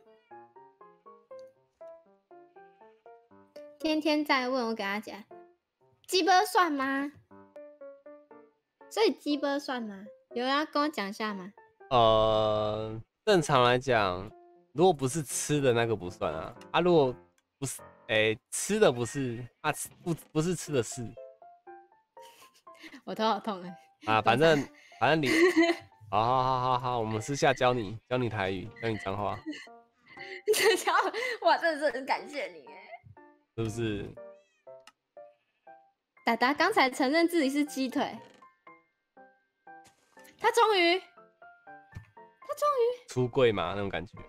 天天在问我给他讲，鸡波算吗？所以鸡波算吗？有人要跟我讲一下吗？ 呃，正常来讲，如果不是吃的那个不算啊。啊，如果不是，哎、欸，吃的不是啊，吃不不是吃的是。 我头好痛啊！反正反正你，好好好好好，我们私下教你教你台语，教你脏话。 这教哇，真的是很感谢你哎， 是不是？ 达达刚才承认自己是鸡腿。他终于，他终于出柜嘛那种感觉。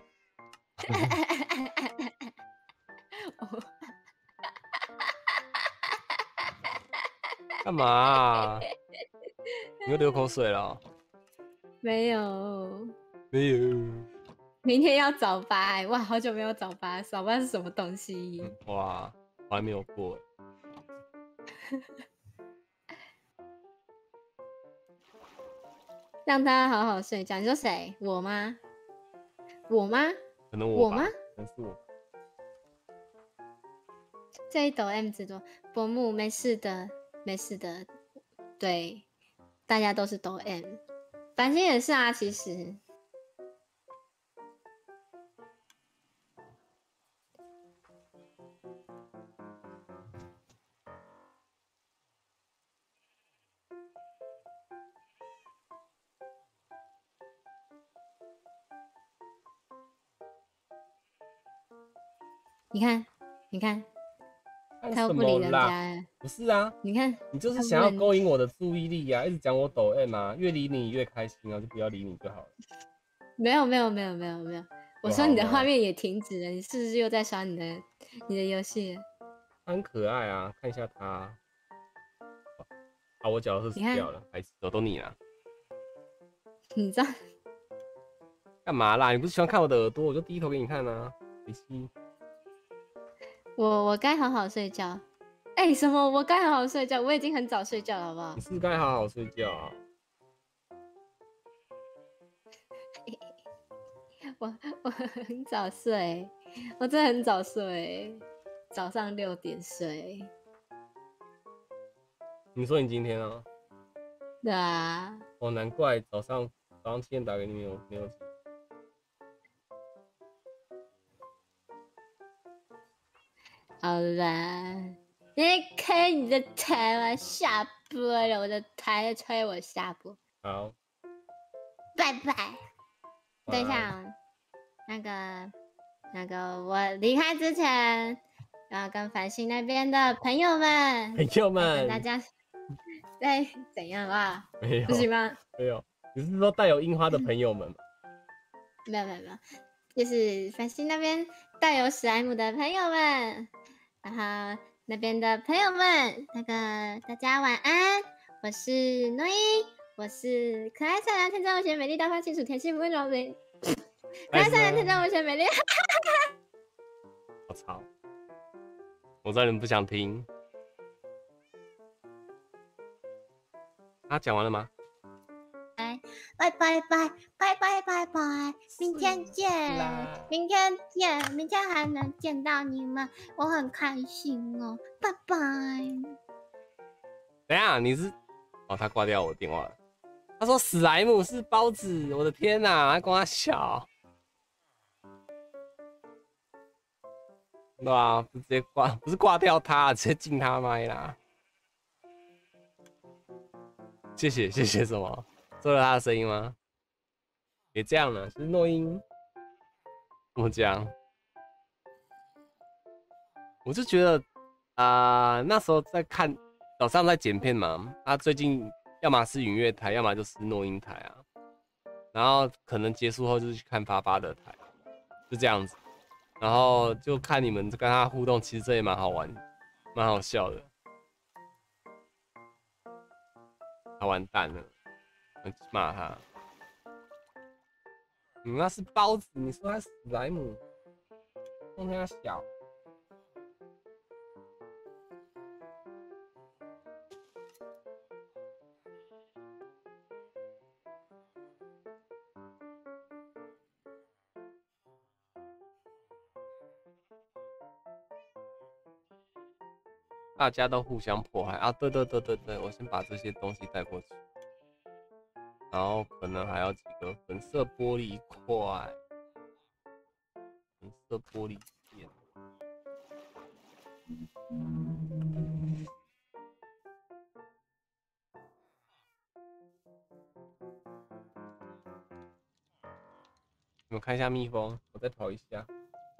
干嘛、啊？你又流口水了、喔？ 没有， 没有。 明天要早八，哇，好久没有早八，早八是什么东西？ 嗯、哇，我还没有过。 让他好好睡觉。你说谁？我吗？我吗？ 可能我我吗？ 可能是我。 这一抖 M 之多，伯母没事的，没事的。对，大家都是抖 M， 繁星也是啊，其实。你看，你看，他又不理人家。 不是啊， 你看， 你就是想要勾引我的注意力啊，一直讲我抖 M 啊，越理你越开心啊，就不要理你就好了。 没有，没有，没有，没有，没有。我说你的画面也停止了，你是不是又在刷你的你的游戏？ 他很可爱啊，看一下他。啊，我脚是死掉了，还是都都你啦。 你知道干嘛啦？你不是喜欢看我的耳朵，我就低头给你看啊。 我我该好好睡觉。哎、欸，什么？我该好好睡觉？我已经很早睡觉了，好不好？ 你是该好好睡觉啊。 我我很早睡，我真的很早睡，早上六点睡。 你说你今天啊？ 对啊。 哦，难怪早上早上七点打给你没有没有。 好啦，你开你的台，我下播了，我的台在催我下播。 好， 拜拜。等一下啊，那个那个，我离开之前，要跟繁星那边的朋友们， 朋友们， 跟大家，对，怎样啊？ 没有， 不行吗？ 没有，你是说带有樱花的朋友们吗？ 没有没有没有，就是繁星那边带有史莱姆的朋友们，然后那边的朋友们，那个大家晚安，我是诺伊，我是可爱善良天真无邪美丽大方清楚甜心不温柔美，可爱善良天真无邪美丽。 我操！我知道你们不想听。他讲完了吗？ 拜拜拜拜拜拜拜拜，明天见，明天见，明天还能见到你们，我很开心哦，拜拜。 等一下，你是哦，他挂掉我电话了。他说史莱姆是包子，我的天哪，他跟我笑。对啊，不直接挂，不是挂掉他，直接禁他麦啦。谢谢谢谢什么？做了他的声音吗？别这样了，是诺音。怎么讲？我就觉得啊、呃，那时候在看早上在剪片嘛，他最近要么是云乐台，要么就是诺音台啊。然后可能结束后就是去看发发的台，就这样子。然后就看你们跟他互动，其实这也蛮好玩，蛮好笑的。他完蛋了，骂他。你那是包子，你说他史莱姆，弄他小。大家都互相迫害啊！对对对对对，我先把这些东西带过去，然后可能还要几个粉色玻璃块，粉色玻璃片。你们看一下蜜蜂，我再跑一下。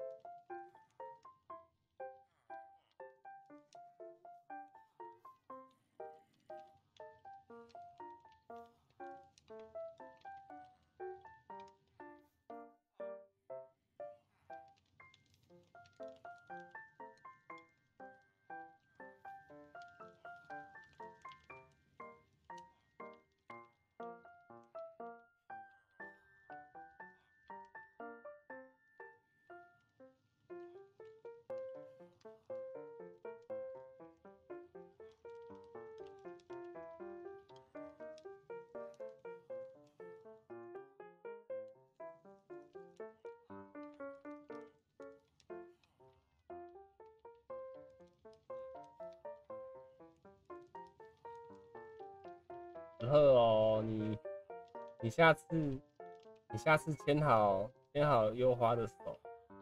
然后哦，你你下次你下次牵好牵好优花的手，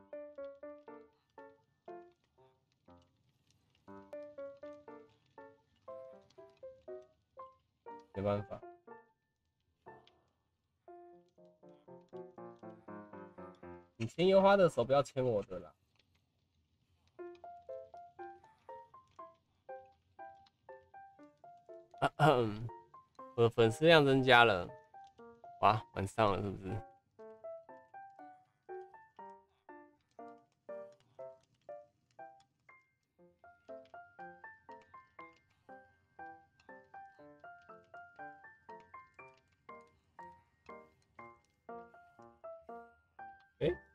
没办法。你牵优花的手，不要牵我的啦。啊嗯我的粉丝量增加了，哇，晚上了是不是？哎、欸，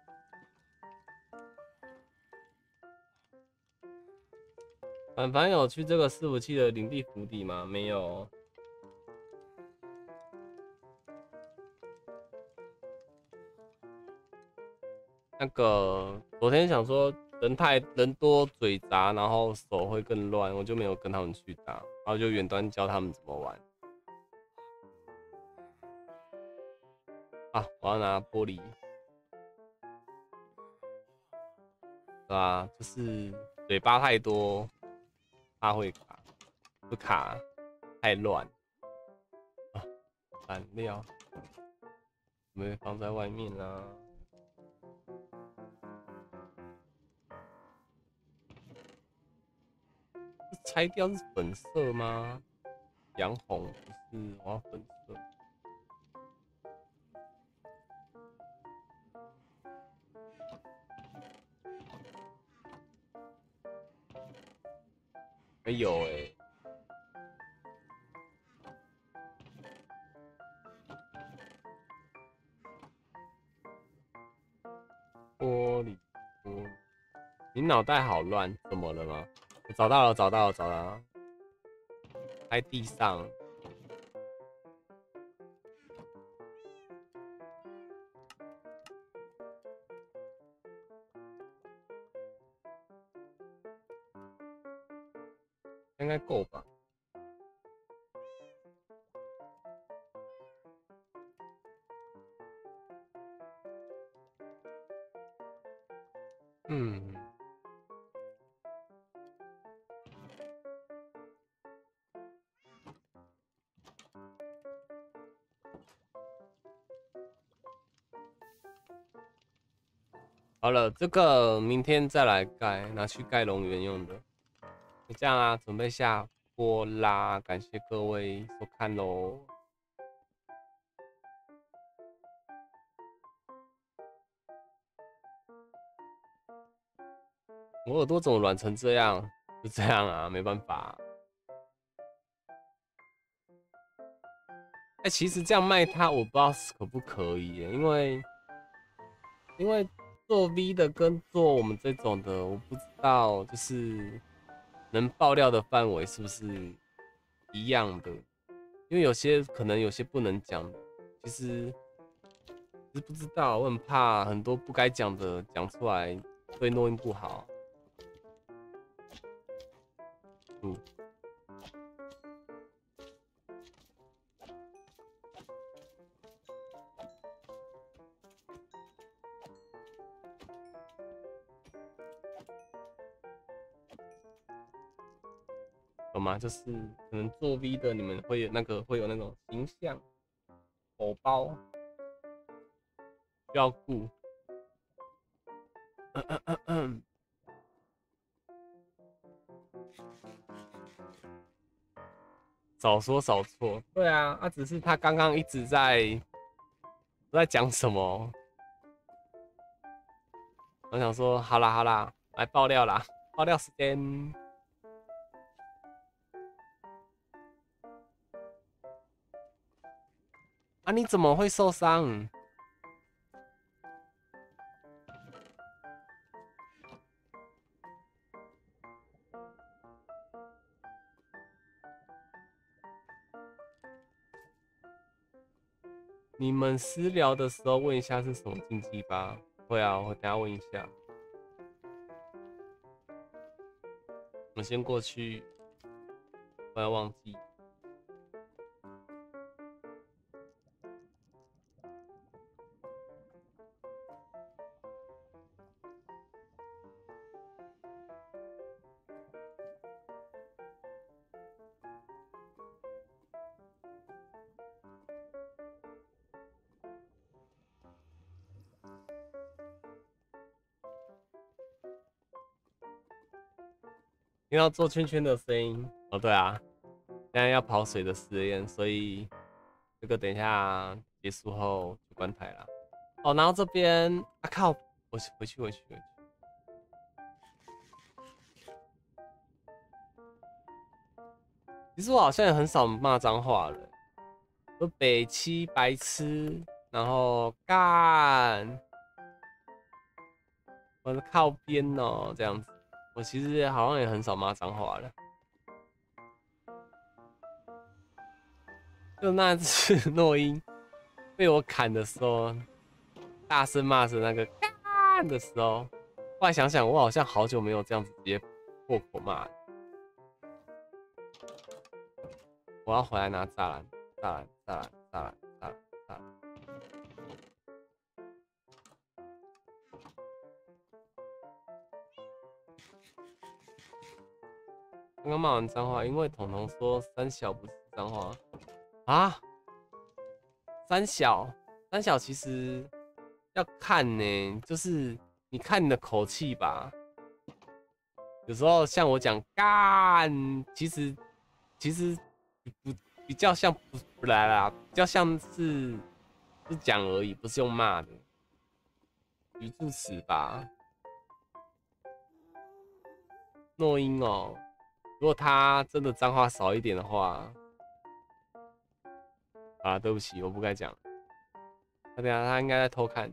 凡凡有去这个伺服器的领地府邸吗？没有。 那个昨天想说人太人多嘴杂，然后手会更乱，我就没有跟他们去打，然后就远端教他们怎么玩。啊，我要拿玻璃，对吧？就是嘴巴太多，怕会卡，不卡太乱啊。燃料有没有放在外面啊？拆掉是粉色吗？洋红不是，我要粉色。没有哎、欸。玻璃，玻璃，你脑袋好乱，怎么了吗？我找到了，找到了，找到了，在地上。应该够吧？嗯。好了，这个明天再来盖，拿去盖龙源用的。就这样啊，准备下播啦！感谢各位收看喽。我耳朵怎么软成这样？就这样啊，没办法。哎、欸，其实这样卖它，我不知道可不可以耶，因为因为做 V 的跟做我们这种的，我不知道就是能爆料的范围是不是一样的，因为有些可能有些不能讲的，其实其实不知道，我很怕很多不该讲的讲出来对诺音不好。嗯。懂吗？就是可能做 V 的，你们会有那个会有那种形象偶包需要顾。嗯嗯嗯嗯。少说少错，对啊，啊，只是他刚刚一直在在讲什么，我想说，好啦好啦，来爆料啦，爆料时间。啊，你怎么会受伤？你们私聊的时候问一下是什么禁忌吧。会啊，我等下问一下。我先过去，不要忘记。听到做圈圈的声音哦，对啊，现在要跑水的实验，所以这个等一下结束后就关台了。哦，然后这边啊靠，我回去回去回去。其实我好像也很少骂脏话了，就北七白痴，然后干，我是靠边哦，这样子。我其实好像也很少骂脏话了，就那次诺音被我砍的时候，大声骂着那个干， 干的时候，后来想想，我好像好久没有这样子直接破口骂了。我要回来拿栅栏，栅栏，栅栏，栅栏，栅栏，栅栏。刚刚骂完脏话，因为彤彤说三小不是脏话啊。三小，三小其实要看呢，就是你看你的口气吧。有时候像我讲干，其实其实不比较像不不来啦，比较像是是讲而已，不是用骂的语助词吧。诺音哦，如果他真的脏话少一点的话。啊，对不起，我不该讲。他等下他应该在偷看。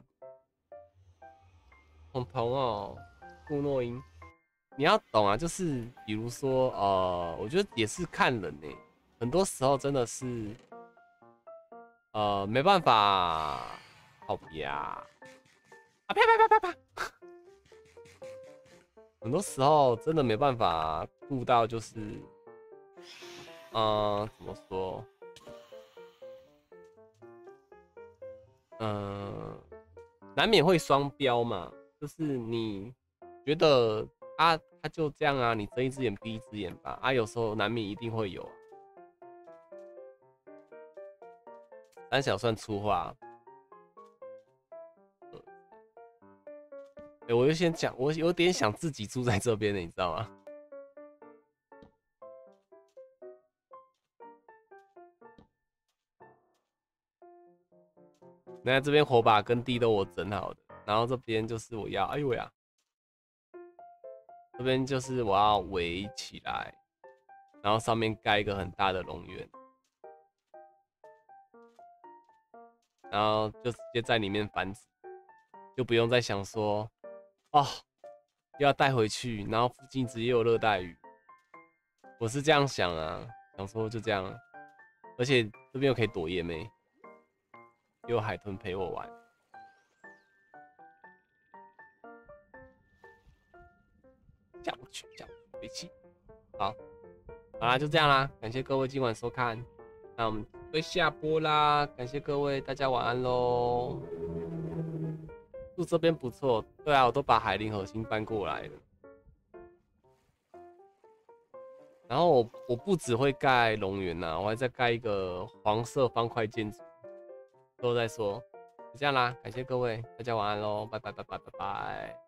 彤彤哦，顾诺音，你要懂啊，就是比如说，呃，我觉得也是看人呢、欸，很多时候真的是，呃，没办法，好呀，啊啪啪啪啪啪，很多时候真的没办法顾到，就是，嗯、呃，怎么说？嗯、呃，难免会双标嘛，就是你觉得啊，他就这样啊，你睁一只眼闭一只眼吧，啊，有时候难免一定会有、啊。三小算粗话，嗯，哎、欸，我就先讲，我有点想自己住在这边的，你知道吗？那这边火把跟地都我整好的，然后这边就是我要，哎呦呀，这边就是我要围起来，然后上面盖一个很大的龙源，然后就直接在里面繁殖，就不用再想说，哦，又要带回去，然后附近直接有热带雨，我是这样想啊，想说就这样，而且这边又可以躲夜妹。又有海豚陪我玩，下不去，下不去，别气。好，好啦，就这样啦，感谢各位今晚收看，那我们会下播啦，感谢各位，大家晚安喽。住这边不错，对啊，我都把海灵核心搬过来了。然后我我不只会盖龙源呐，我还在盖一个黄色方块建筑。之后再说，就这样啦，感谢各位，大家晚安喽，拜拜拜拜拜拜。